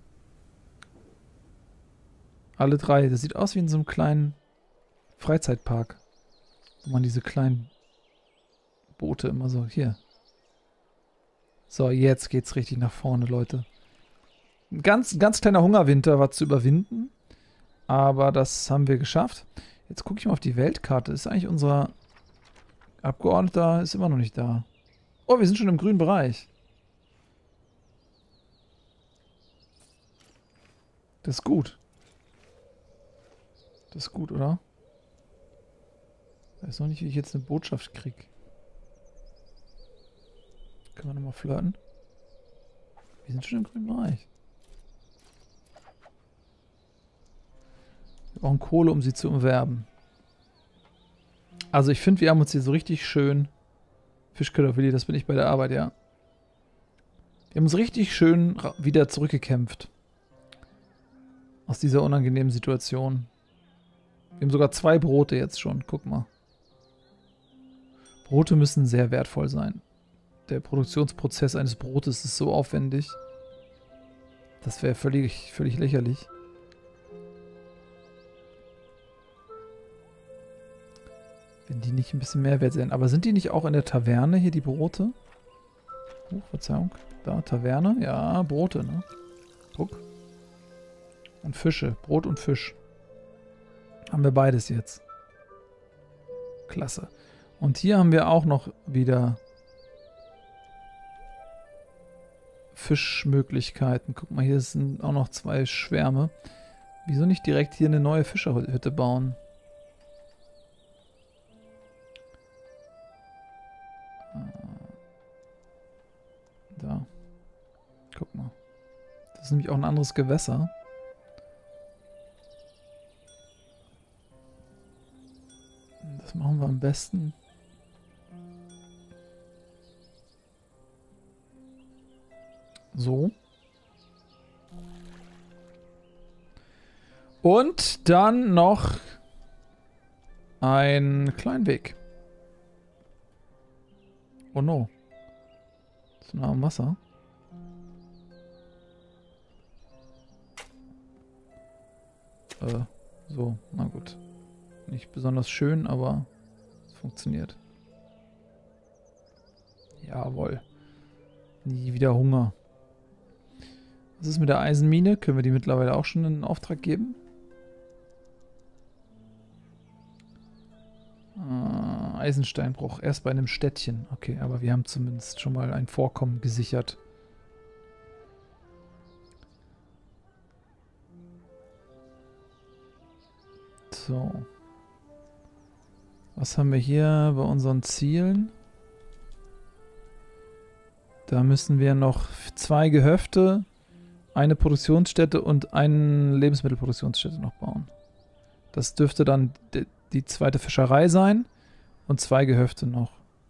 Speaker 1: Alle 3. Das sieht aus wie in so einem kleinen Freizeitpark. Wo man diese kleinen Boote immer so... Hier. So, jetzt geht's richtig nach vorne, Leute. Ein ganz kleiner Hungerwinter war zu überwinden. Aber das haben wir geschafft. Jetzt gucke ich mal auf die Weltkarte. Ist eigentlich unser Abgeordneter ist immer noch nicht da. Oh, wir sind schon im grünen Bereich. Das ist gut. Das ist gut, oder? Ich weiß noch nicht, wie ich jetzt eine Botschaft kriege. Können wir nochmal flirten? Wir sind schon im grünen Bereich. Wir brauchen Kohle, um sie zu umwerben. Also ich finde, wir haben uns hier so richtig schön... Fischköder-Willi, das bin ich bei der Arbeit, ja. Wir haben uns richtig schön wieder zurückgekämpft. Aus dieser unangenehmen Situation. Wir haben sogar 2 Brote jetzt schon. Guck mal. Brote müssen sehr wertvoll sein. Der Produktionsprozess eines Brotes ist so aufwendig. Das wäre völlig lächerlich. Wenn die nicht ein bisschen mehr wert sind. Aber sind die nicht auch in der Taverne hier, die Brote? Oh, Verzeihung. Da, Taverne. Ja, Brote, ne? Guck. Und Fische. Brot und Fisch. Haben wir beides jetzt. Klasse. Und hier haben wir auch noch wieder Fischmöglichkeiten. Guck mal, hier sind auch noch 2 Schwärme. Wieso nicht direkt hier eine neue Fischerhütte bauen? Da. Guck mal. Das ist nämlich auch ein anderes Gewässer. Das machen wir am besten. So. Und dann noch einen kleinen Weg. Oh no. Zu nah am Wasser. So, na gut. Nicht besonders schön, aber es funktioniert. Jawohl. Nie wieder Hunger. Was ist mit der Eisenmine? Können wir die mittlerweile auch schon in Auftrag geben? Eisensteinbruch. Erst bei einem Städtchen. Okay, aber wir haben zumindest schon mal ein Vorkommen gesichert. So. Was haben wir hier bei unseren Zielen? Da müssen wir noch 2 Gehöfte, eine Produktionsstätte und eine Lebensmittelproduktionsstätte noch bauen. Das dürfte dann die zweite Fischerei sein und 2 Gehöfte noch.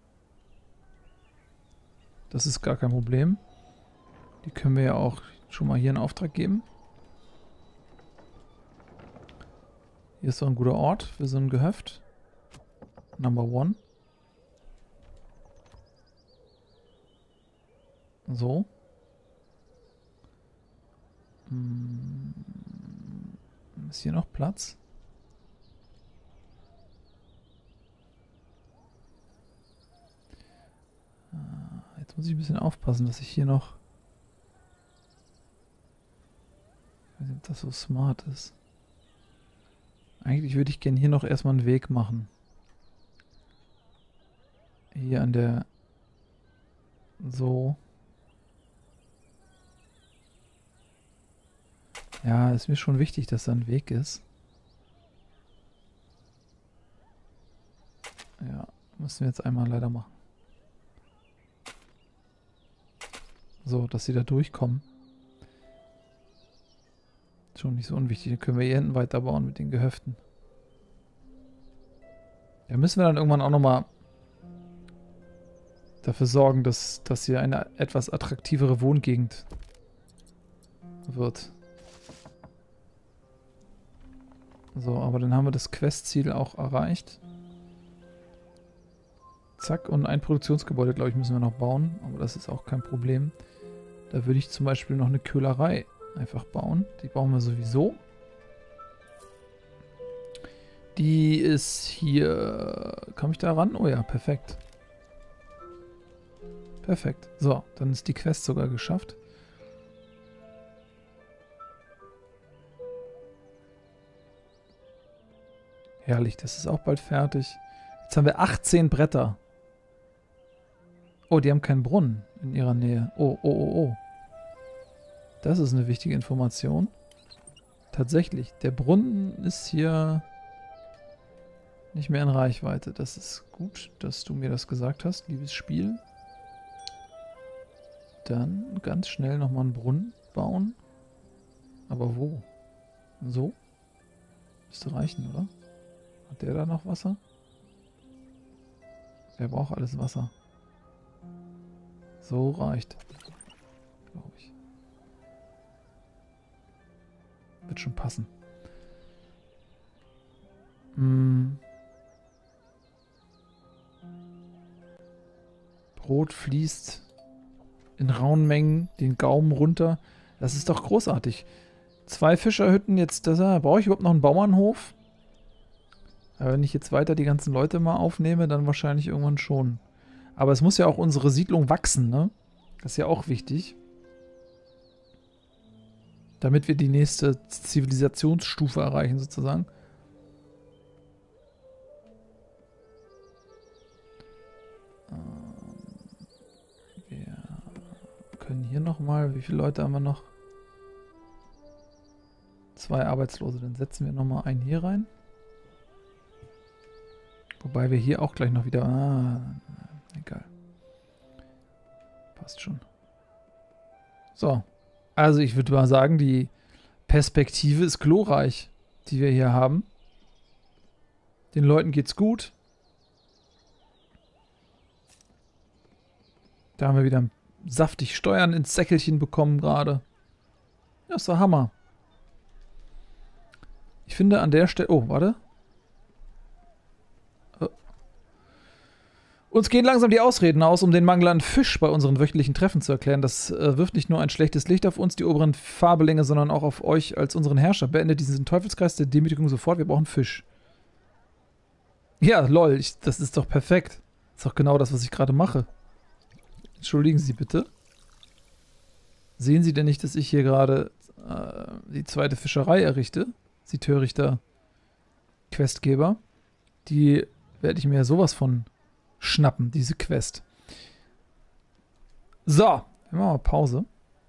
Speaker 1: Das ist gar kein Problem. Die können wir ja auch schon mal hier in Auftrag geben. Hier ist doch ein guter Ort für so ein Gehöft. Number 1. So. Ist hier noch Platz? Jetzt muss ich ein bisschen aufpassen, dass ich hier noch... Ich weiß nicht, ob das so smart ist. Eigentlich würde ich gerne hier noch erstmal einen Weg machen. Hier an der... So. Ja, ist mir schon wichtig, dass da ein Weg ist. Ja, müssen wir jetzt einmal leider machen. So, dass sie da durchkommen. Schon nicht so unwichtig. Dann können wir hier hinten weiterbauen mit den Gehöften. Da müssen wir dann irgendwann auch nochmal dafür sorgen, dass hier eine etwas attraktivere Wohngegend wird. So, aber dann haben wir das Questziel auch erreicht. Zack, und ein Produktionsgebäude, glaube ich, müssen wir noch bauen. Aber das ist auch kein Problem. Da würde ich zum Beispiel noch eine Köhlerei einfach bauen. Die bauen wir sowieso. Die ist hier... Komme ich da ran? Oh ja, perfekt. Perfekt. So, dann ist die Quest sogar geschafft. Herrlich, das ist auch bald fertig. Jetzt haben wir 18 Bretter. Oh, die haben keinen Brunnen in ihrer Nähe. Oh, oh, oh, oh. Das ist eine wichtige Information. Tatsächlich, der Brunnen ist hier nicht mehr in Reichweite. Das ist gut, dass du mir das gesagt hast, liebes Spiel. Dann ganz schnell nochmal einen Brunnen bauen. Aber wo? So? Müsste reichen, oder? Hat der da noch Wasser? Der braucht alles Wasser. So reicht. Glaube ich. Wird schon passen. Brot fließt in rauen Mengen den Gaumen runter. Das ist doch großartig. 2 Fischerhütten jetzt. Brauche ich überhaupt noch einen Bauernhof? Aber wenn ich jetzt weiter die ganzen Leute mal aufnehme, dann wahrscheinlich irgendwann schon. Aber es muss ja auch unsere Siedlung wachsen, ne? Das ist ja auch wichtig. Damit wir die nächste Zivilisationsstufe erreichen, sozusagen. Wir können hier nochmal... Wie viele Leute haben wir noch? 2 Arbeitslose. Dann setzen wir nochmal einen hier rein. Wobei wir hier auch gleich noch wieder... egal. Passt schon. So. Also ich würde mal sagen, die Perspektive ist glorreich, die wir hier haben. Den Leuten geht's gut. Da haben wir wieder saftig Steuern ins Säckelchen bekommen gerade. Ja, ist der Hammer. Ich finde an der Stelle... Oh, warte. Uns gehen langsam die Ausreden aus, um den Mangel an Fisch bei unseren wöchentlichen Treffen zu erklären. Das wirft nicht nur ein schlechtes Licht auf uns, die oberen Fabellinge, sondern auch auf euch als unseren Herrscher. Beendet diesen Teufelskreis der Demütigung sofort. Wir brauchen Fisch. Ja, lol, das ist doch perfekt. Das ist doch genau das, was ich gerade mache. Entschuldigen Sie bitte. Sehen Sie denn nicht, dass ich hier gerade die zweite Fischerei errichte? Sie törichter Questgeber. Die werde ich mir sowas von schnappen, diese Quest. So, wir machen mal Pause.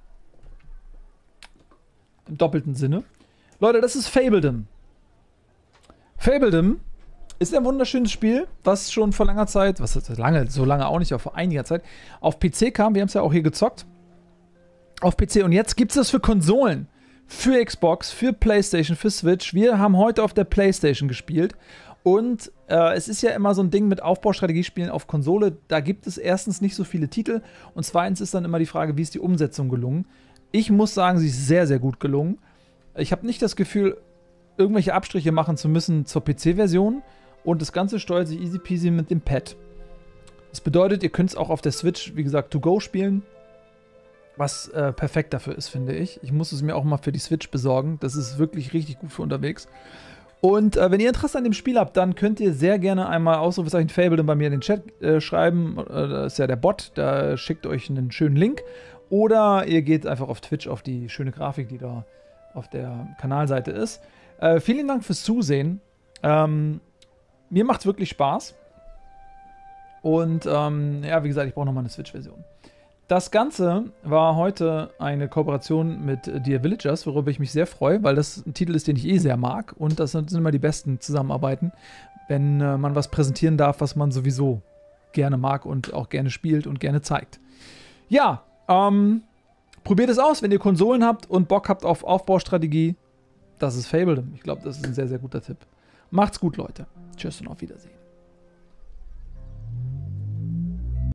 Speaker 1: Im doppelten Sinne. Leute, das ist Fabledom. Fabledom ist ein wunderschönes Spiel, was schon vor langer Zeit, was ist lange, so lange auch nicht, aber vor einiger Zeit, auf PC kam. Wir haben es ja auch hier gezockt. Auf PC. Und jetzt gibt es das für Konsolen. Für Xbox, für PlayStation, für Switch. Wir haben heute auf der PlayStation gespielt. Und es ist ja immer so ein Ding mit Aufbaustrategiespielen auf Konsole. Da gibt es erstens nicht so viele Titel. Und zweitens ist dann immer die Frage, wie ist die Umsetzung gelungen. Ich muss sagen, sie ist sehr, sehr gut gelungen. Ich habe nicht das Gefühl, irgendwelche Abstriche machen zu müssen zur PC-Version. Und das Ganze steuert sich easy peasy mit dem Pad. Das bedeutet, ihr könnt es auch auf der Switch, wie gesagt, to go spielen. Was perfekt dafür ist, finde ich. Ich muss es mir auch mal für die Switch besorgen. Das ist wirklich richtig gut für unterwegs. Und wenn ihr Interesse an dem Spiel habt, dann könnt ihr sehr gerne einmal Ausrufezeichen Fabledom bei mir in den Chat schreiben. Das ist ja der Bot, da schickt euch einen schönen Link. Oder ihr geht einfach auf Twitch auf die schöne Grafik, die da auf der Kanalseite ist. Vielen Dank fürs Zusehen. Mir macht es wirklich Spaß. Und ja, wie gesagt, ich brauche nochmal eine Switch-Version. Das Ganze war heute eine Kooperation mit Dear Villagers, worüber ich mich sehr freue, weil das ein Titel ist, den ich sehr mag. Und das sind immer die besten Zusammenarbeiten, wenn man was präsentieren darf, was man sowieso gerne mag und auch gerne spielt und gerne zeigt. Ja, probiert es aus, wenn ihr Konsolen habt und Bock habt auf Aufbaustrategie. Das ist Fabledom. Ich glaube, das ist ein sehr, sehr guter Tipp. Macht's gut, Leute. Tschüss und auf Wiedersehen.